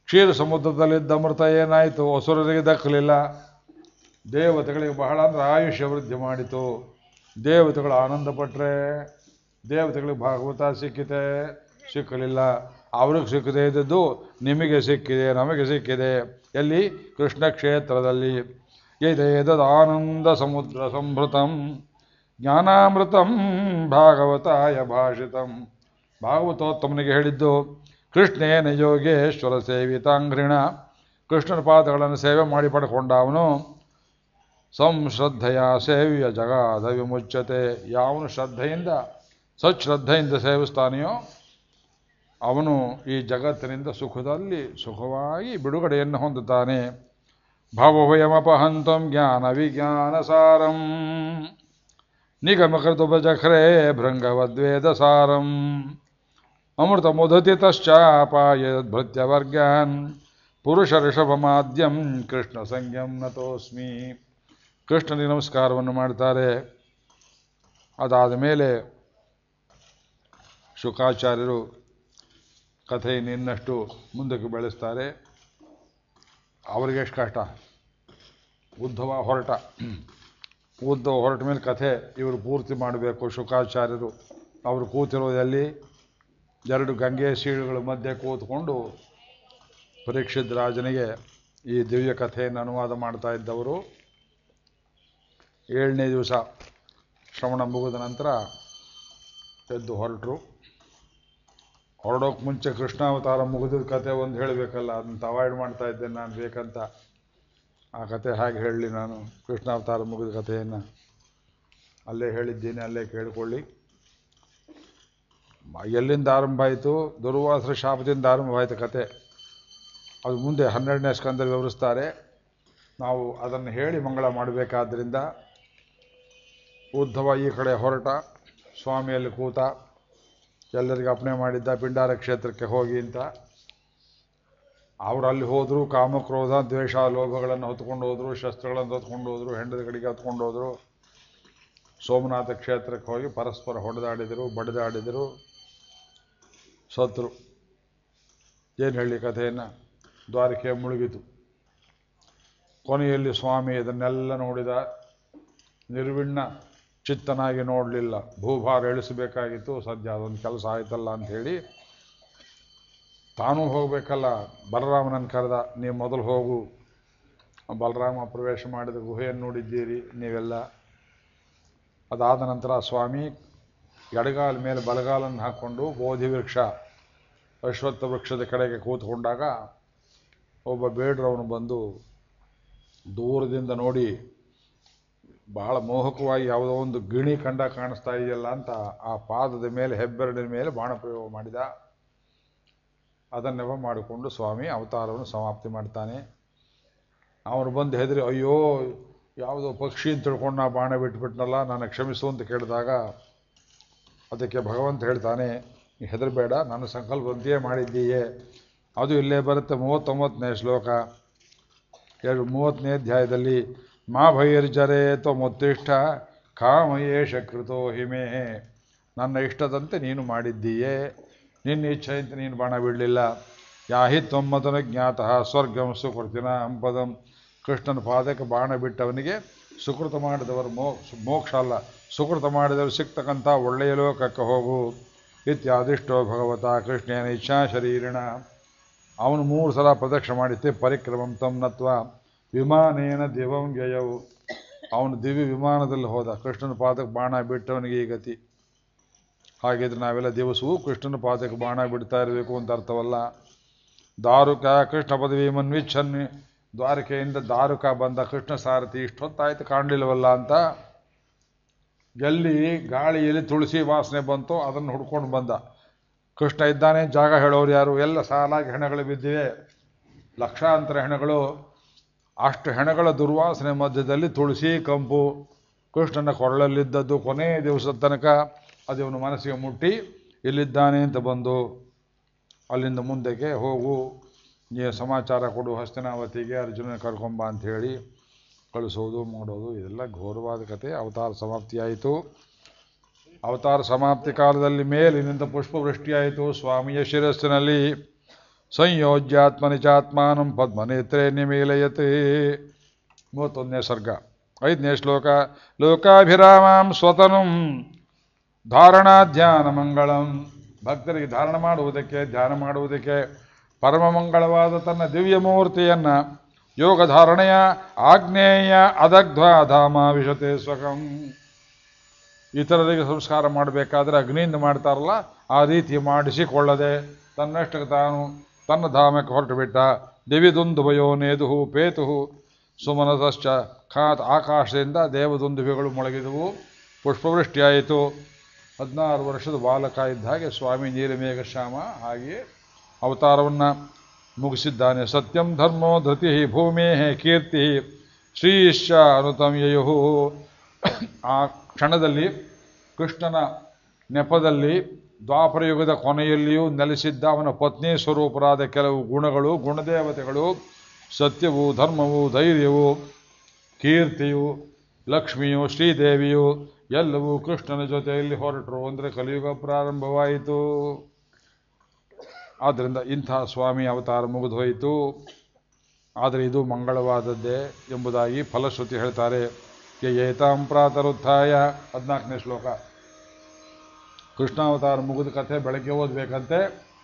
ಕ್ಷೀರ ಸಮುದ್ರದಲ್ಲಿದ್ದ ಅಮೃತ ಏನಾಯಿತು? ಅಸುರರಿಗೆ ದಕ್ಕಲಿಲ್ಲ. ದೇವತೆಗಳಿಗೆ ಬಹಳ ಅಂದ್ರೆ ಆಯುಷ್ಯ ವೃದ್ಧಿ ಮಾಡಿತು. ದೇವತೆಗಳು ಆನಂದ ಪಟ್ಟರೆ. ದೇವತೆಗಳಿಗೆ ಭಾಗವತ ಸಿಕ್ಕಿತೆ, ಸಿಕ್ಕಲಿಲ್ಲ. ಅವ್ರಿಗೆ ಸಿಕ್ಕದೆ ಇದ್ದದ್ದು ನಿಮಗೆ ಸಿಕ್ಕಿದೆ, ನಮಗೆ ಸಿಕ್ಕಿದೆ. ಎಲ್ಲಿ? ಕೃಷ್ಣ ಕ್ಷೇತ್ರದಲ್ಲಿ. ಯದೇದದಾನಂದ ಸಮುದ್ರ ಸಂಭೃತಂ ಜ್ಞಾನಾಮೃತಂ ಭಾಗವತಾಯ ಭಾಷಿತಂ. ಭಾಗವತೋತ್ತಮನಿಗೆ ಹೇಳಿದ್ದು ಕೃಷ್ಣೇನ ಯೋಗೇಶ್ವರ ಸೇವಿತಾಂಘ್ರಿಣ. ಕೃಷ್ಣನ ಪಾದಗಳನ್ನು ಸೇವೆ ಮಾಡಿ ಪಡ್ಕೊಂಡ ಅವನು ಸಂಶ್ರದ್ಧೆಯ ಸೇವ್ಯ ಜಗಾದ ವಿಮುಚ್ಯತೆ. ಯಾವನು ಶ್ರದ್ಧೆಯಿಂದ ಸಚ್ಶ್ರದ್ಧೆಯಿಂದ ಸೇವಿಸ್ತಾನೆಯೋ ಅವನು ಈ ಜಗತ್ತಿನಿಂದ ಸುಖದಲ್ಲಿ ಸುಖವಾಗಿ ಬಿಡುಗಡೆಯನ್ನು ಹೊಂದುತ್ತಾನೆ. ಭವಭಯಮಪಹಂತಂ ಜ್ಞಾನ ವಿಜ್ಞಾನ ಸಾರಂ ನಿಗಮಕೃತುಪಜಖ್ರೇ ಭೃಂಗವದ್ವೇದ ಸಾರಂ ಅಮೃತ ಮುದತಿ ತಶ್ಚಾಪಾಯದ್ಭೃತ್ಯವರ್ಗಾನ್ ಪುರುಷ ಋಷಭಮಾದ್ಯಂ ಕೃಷ್ಣ ಸಂಜ್ಞಂ ನತೋಸ್ಮಿ. ಕೃಷ್ಣನಿಗೆ ನಮಸ್ಕಾರವನ್ನು ಮಾಡ್ತಾರೆ. ಅದಾದ ಮೇಲೆ ಶುಕಾಚಾರ್ಯರು ಕಥೆಯನ್ನು ಇನ್ನಷ್ಟು ಮುಂದಕ್ಕೆ ಬೆಳೆಸ್ತಾರೆ. ಅವರಿಗೆ ಎಷ್ಟು ಕಷ್ಟ. ಉದ್ಧವ ಹೊರಟ ಉದ್ಧವ ಹೊರಟ ಮೇಲೆ ಕಥೆ ಇವರು ಪೂರ್ತಿ ಮಾಡಬೇಕು. ಶುಕಾಚಾರ್ಯರು ಅವರು ಕೂತಿರೋದಲ್ಲಿ ಎರಡು ಗಂಗೆ ಸೀಳುಗಳ ಮಧ್ಯೆ ಕೂತ್ಕೊಂಡು ಪರೀಕ್ಷಿತ್ ರಾಜನಿಗೆ ಈ ದಿವ್ಯ ಕಥೆಯನ್ನು ಅನುವಾದ ಮಾಡ್ತಾ ಇದ್ದವರು. ಏಳನೇ ದಿವಸ ಶ್ರವಣ ಮುಗಿದ ನಂತರ ಎದ್ದು ಹೊರಟರು. ಹೊರಡೋಕೆ ಮುಂಚೆ ಕೃಷ್ಣಾವತಾರ ಮುಗಿದ ಕತೆ ಒಂದು ಹೇಳಬೇಕಲ್ಲ, ಅದನ್ನು ಅವಾಯ್ಡ್ ಮಾಡ್ತಾ ಇದ್ದೇನೆ ನಾನು ಬೇಕಂತ. ಆ ಕತೆ ಹಾಗೆ ಹೇಳಲಿ ನಾನು. ಕೃಷ್ಣಾವತಾರ ಮುಗಿದ ಕಥೆಯನ್ನು ಅಲ್ಲೇ ಹೇಳಿದ್ದೀನಿ, ಅಲ್ಲೇ ಕೇಳಿಕೊಳ್ಳಿ. ಎಲ್ಲಿಂದ ಆರಂಭ ಆಯಿತು? ದುರ್ವಾಸರ ಶಾಪದಿಂದ ಆರಂಭವಾಯಿತು ಕತೆ. ಅದು ಮುಂದೆ ಹನ್ನೆರಡನೇ ಸ್ಕಂದಲ್ಲಿ ವಿವರಿಸ್ತಾರೆ. ನಾವು ಅದನ್ನು ಹೇಳಿ ಮಂಗಳ ಮಾಡಬೇಕಾದ್ರಿಂದ ಉದ್ಧವ ಈ ಕಡೆ ಹೊರಟ, ಸ್ವಾಮಿಯಲ್ಲಿ ಕೂತ, ಎಲ್ಲರಿಗೆ ಅಪ್ಪಣೆ ಮಾಡಿದ್ದ ಪಿಂಡಾರ ಕ್ಷೇತ್ರಕ್ಕೆ ಹೋಗಿ ಅಂತ. ಅವರು ಅಲ್ಲಿ ಹೋದರು, ಕಾಮಕ್ರೋಧ ದ್ವೇಷ ಲೋಭಗಳನ್ನು ಹೊತ್ಕೊಂಡು ಹೋದರು, ಶಸ್ತ್ರಗಳನ್ನು ಹೊತ್ಕೊಂಡು ಹೋದರು, ಹೆಂಡತಿಗಳಿಗೆ ಹೊತ್ಕೊಂಡು ಹೋದರು. ಸೋಮನಾಥ ಕ್ಷೇತ್ರಕ್ಕೆ ಹೋಗಿ ಪರಸ್ಪರ ಹೊಡೆದಾಡಿದರು, ಬಡಿದಾಡಿದರು, ಸತ್ರು. ಏನು ಹೇಳಿ ಕಥೆಯನ್ನು? ದ್ವಾರಕೆ ಮುಳುಗಿತು. ಕೊನೆಯಲ್ಲಿ ಸ್ವಾಮಿ ಇದನ್ನೆಲ್ಲ ನೋಡಿದ. ನಿರ್ವಿಣ್ಣ ಚಿತ್ತನಾಗಿ ನೋಡಲಿಲ್ಲ. ಭೂಭಾರ ಇಳಿಸಬೇಕಾಗಿತ್ತು. ಸದ್ಯ ಅದೊಂದು ಕೆಲಸ ಆಯ್ತಲ್ಲ ಅಂಥೇಳಿ ತಾನೂ ಹೋಗಬೇಕಲ್ಲ. ಬಲರಾಮನನ್ನು ಕರೆದ, ನೀವು ಮೊದಲು ಹೋಗು. ಬಲರಾಮ ಪ್ರವೇಶ ಮಾಡಿದ ಗುಹೆಯನ್ನು ನೋಡಿದ್ದೀರಿ ನೀವೆಲ್ಲ. ಅದಾದ ನಂತರ ಸ್ವಾಮಿ ಎಡಗಾಲ ಮೇಲೆ ಬಲಗಾಲನ್ನು ಹಾಕ್ಕೊಂಡು ಬೋಧಿ ವೃಕ್ಷ ಅಶ್ವತ್ಥ ವೃಕ್ಷದ ಕಡೆಗೆ ಕೂತ್ಕೊಂಡಾಗ ಒಬ್ಬ ಬೇಡ್ರವನು ಬಂದು ದೂರದಿಂದ ನೋಡಿ ಬಹಳ ಮೋಹಕವಾಗಿ ಯಾವುದೋ ಒಂದು ಗಿಣಿ ಕಂಡ ಕಾಣಿಸ್ತಾ ಇದೆಯಲ್ಲ ಅಂತ ಆ ಪಾದದ ಮೇಲೆ ಹೆಬ್ಬೆರಡಿನ ಮೇಲೆ ಬಾಣಪ್ರಯೋಗ ಮಾಡಿದ. ಅದನ್ನೆವ ಮಾಡಿಕೊಂಡು ಸ್ವಾಮಿ ಅವತಾರವನ್ನು ಸಮಾಪ್ತಿ ಮಾಡ್ತಾನೆ. ಅವನು ಬಂದು ಹೆದರಿ, ಅಯ್ಯೋ ಯಾವುದೋ ಪಕ್ಷಿ ಅಂತ ತಿಳ್ಕೊಂಡು ನಾ ಬಾಣ ಬಿಟ್ಬಿಟ್ನಲ್ಲ, ನಾನು ಕ್ಷಮಿಸು ಅಂತ ಕೇಳಿದಾಗ ಅದಕ್ಕೆ ಭಗವಂತ ಹೇಳ್ತಾನೆ, ನೀ ಹೆದರಬೇಡ, ನನ್ನ ಸಂಕಲ್ಪದಂತೆಯೇ ಮಾಡಿದ್ದೀಯೇ. ಅದು ಇಲ್ಲೇ ಬರುತ್ತೆ ಮೂವತ್ತೊಂಬತ್ತನೇ ಶ್ಲೋಕ, ಎರಡು ಮೂವತ್ತನೇ ಅಧ್ಯಾಯದಲ್ಲಿ. ಮಾ ಭೈರ್ಜರೇ ತ್ವಮುತ್ತಿಷ್ಠ ಕಾಮಯೇಷ ಕೃತೋ ಹಿಮೇ. ನನ್ನ ಇಷ್ಟದಂತೆ ನೀನು ಮಾಡಿದ್ದೀಯೇ, ನಿನ್ನ ಇಚ್ಛೆಯಂತೆ ನೀನು ಬಾಣ ಬಿಡಲಿಲ್ಲ. ಯಾಹಿ ತ್ವಮ್ಮತನ ಜ್ಞಾತಃ ಸ್ವರ್ಗಂ ಸುಕೃತಿನ ಅಂಪದಂ. ಕೃಷ್ಣನ ಪಾದಕ್ಕೆ ಬಾಣ ಬಿಟ್ಟವನಿಗೆ ಸುಕೃತ ಮಾಡಿದವರು ಮೋ ಮೋಕ್ಷ ಅಲ್ಲ, ಸುಕೃತ ಮಾಡಿದವರು ಸಿಗ್ತಕ್ಕಂಥ ಒಳ್ಳೆಯ ಲೋಕಕ್ಕೆ ಹೋಗು. ಇತ್ಯಾದಿಷ್ಟೋ ಭಗವತ ಕೃಷ್ಣೇನ ಇಚ್ಛಾ ಶರೀರಿಣ. ಅವನು ಮೂರು ಸಲ ಪ್ರದಕ್ಷಿಣೆ ಮಾಡಿತ್ತೆ. ಪರಿಕ್ರಮಂ ತಂ ನತ್ವ ವಿಮಾನೇನ ದಿವಂ ವ್ಯಯವು. ಅವನು ದಿವ್ಯ ವಿಮಾನದಲ್ಲಿ ಹೋದ. ಕೃಷ್ಣನ ಪಾದಕ್ಕೆ ಬಾಣ ಬಿಟ್ಟವನಿಗೆ ಈ ಗತಿ. ಹಾಗಿದ್ರೆ ನಾವೆಲ್ಲ ದಿವಸವೂ ಕೃಷ್ಣನ ಪಾದಕ್ಕೆ ಬಾಣ ಬಿಡ್ತಾ ಇರಬೇಕು ಅಂತ ಅರ್ಥವಲ್ಲ. ದಾರುಕ ಕೃಷ್ಣ ಪದವಿ ಮನ್ವಿಚ್ಛನ್. ದ್ವಾರಕೆಯಿಂದ ದಾರುಕ ಬಂದ ಕೃಷ್ಣ ಸಾರಥಿ ಇಷ್ಟೊತ್ತಾಯ್ತು ಕಾಣಲಿಲ್ಲವಲ್ಲ ಅಂತ ಎಲ್ಲಿ ಗಾಳಿಯಲ್ಲಿ ತುಳಸಿ ವಾಸನೆ ಬಂತೋ ಅದನ್ನು ಹುಡ್ಕೊಂಡು ಬಂದ. ಕೃಷ್ಣ ಇದ್ದಾನೆ, ಜಾಗ ಹೇಳೋರು ಯಾರು? ಎಲ್ಲ ಸಾಲಾಗಿ ಹೆಣಗಳು ಬಿದ್ದಿವೆ, ಲಕ್ಷಾಂತರ ಹೆಣಗಳು. ಅಷ್ಟು ಹೆಣಗಳ ದುರ್ವಾಸನೆ ಮಧ್ಯದಲ್ಲಿ ತುಳಸಿ ಕಂಪು ಕೃಷ್ಣನ ಕೊರಳಲ್ಲಿದ್ದದ್ದು ಕೊನೆಯ ದಿವಸದ ತನಕ ಅದು ಇವನು ಮನಸ್ಸಿಗೆ ಮುಟ್ಟಿ ಇಲ್ಲಿದ್ದಾನೆ ಅಂತ ಬಂದು ಅಲ್ಲಿಂದ ಮುಂದಕ್ಕೆ ಹೋಗು, ನೀ ಸಮಾಚಾರ ಕೊಡು ಹಸ್ತಿನಾವತಿಗೆ, ಅರ್ಜುನನ ಕರ್ಕೊಂಬ ಅಂಥೇಳಿ ಕಳಿಸೋದು ಮಾಡೋದು. ಇದೆಲ್ಲ ಘೋರವಾದ ಕತೆ. ಅವತಾರ ಸಮಾಪ್ತಿಯಾಯಿತು. ಅವತಾರ ಸಮಾಪ್ತಿ ಕಾಲದಲ್ಲಿ ಮೇಲಿನಿಂದ ಪುಷ್ಪವೃಷ್ಟಿಯಾಯಿತು ಸ್ವಾಮಿಯ ಶಿರಸ್ಸಿನಲ್ಲಿ. ಸಂಯೋಜ್ಯಾತ್ಮನಿ ಚಾತ್ಮಾನಂ ಪದ್ಮನೇತ್ರೇ ನಿಮೀಲಯತೆ. ಮೂವತ್ತೊಂದನೇ ಸರ್ಗ. ಐದನೇ ಶ್ಲೋಕ. ಲೋಕಾಭಿರಾಮಾಂ ಸ್ವತನಂ ಧಾರಣಾ ಧ್ಯಾನ ಮಂಗಳಂ. ಭಕ್ತರಿಗೆ ಧಾರಣ ಮಾಡುವುದಕ್ಕೆ, ಧ್ಯಾನ ಮಾಡುವುದಕ್ಕೆ ಪರಮ ಮಂಗಳವಾದ ತನ್ನ ದಿವ್ಯ ಮೂರ್ತಿಯನ್ನ ಯೋಗ ಧಾರಣೆಯ ಆಗ್ನೇಯ ಅದಗ್ಧ ಧಾಮ ವಿಶತೆ ಸ್ವಕಂ. ಇತರರಿಗೆ ಸಂಸ್ಕಾರ ಮಾಡಬೇಕಾದ್ರೆ ಅಗ್ನಿಯಿಂದ ಮಾಡ್ತಾರಲ್ಲ, ಆ ರೀತಿ ಮಾಡಿಸಿಕೊಳ್ಳದೆ ತನ್ನಷ್ಟಕ್ಕೆ ತಾನು ತನ್ನ ಧಾಮಕ್ಕೆ ಹೊರಟು ಬಿಟ್ಟ. ದಿವಿದುಂದುಭಯೋ ನೇದುಹು ಪೇತುಹು ಸುಮನಸಶ್ಚ ಖಾತ್. ಆಕಾಶದಿಂದ ದೇವದುಂದುಭೆಗಳು ಮೊಳಗಿದವು, ಪುಷ್ಪವೃಷ್ಟಿಯಾಯಿತು. ಹದಿನಾರು ವರ್ಷದ ಬಾಲಕ ಇದ್ದ ಹಾಗೆ ಸ್ವಾಮಿ ನೀಲಮೇಘಶ್ಯಾಮ ಹಾಗೆಯೇ ಅವತಾರವನ್ನು ಮುಗಿಸಿದ್ದಾನೆ. ಸತ್ಯಂ ಧರ್ಮೋ ಧೃತಿ ಭೂಮೇ ಕೀರ್ತಿ ಶ್ರೀಶ್ಚ ಅನುತಮ್ಯಯು. ಆ ಕ್ಷಣದಲ್ಲಿ ಕೃಷ್ಣನ ನೆಪದಲ್ಲಿ ದ್ವಾಪರಯುಗದ ಕೊನೆಯಲ್ಲಿಯೂ ನೆಲೆಸಿದ್ದ ಅವನ ಪತ್ನಿ ಸ್ವರೂಪರಾದ ಕೆಲವು ಗುಣಗಳು, ಗುಣದೇವತೆಗಳು, ಸತ್ಯವು, ಧರ್ಮವು, ಧೈರ್ಯವು, ಕೀರ್ತಿಯು, ಲಕ್ಷ್ಮಿಯು, ಶ್ರೀದೇವಿಯು ಎಲ್ಲವೂ ಕೃಷ್ಣನ ಜೊತೆಯಲ್ಲಿ ಹೊರಟರು. ಅಂದರೆ ಕಲಿಯುಗ ಪ್ರಾರಂಭವಾಯಿತು. ಆದ್ದರಿಂದ ಇಂಥ ಸ್ವಾಮಿ ಅವತಾರ ಮುಗಿದೋಯಿತು. ಆದರೆ ಇದು ಮಂಗಳವಾದದ್ದೇ ಎಂಬುದಾಗಿ ಫಲಶ್ರುತಿ ಹೇಳ್ತಾರೆ. ಏತಾಂ ಪ್ರಾತರುತ್ಥಾಯ. ಹದಿನಾಲ್ಕನೇ ಶ್ಲೋಕ. ಕೃಷ್ಣಾವತಾರ ಮುಗಿದ ಕಥೆ ಬೆಳಗ್ಗೆ ಓದಬೇಕಂತೆ.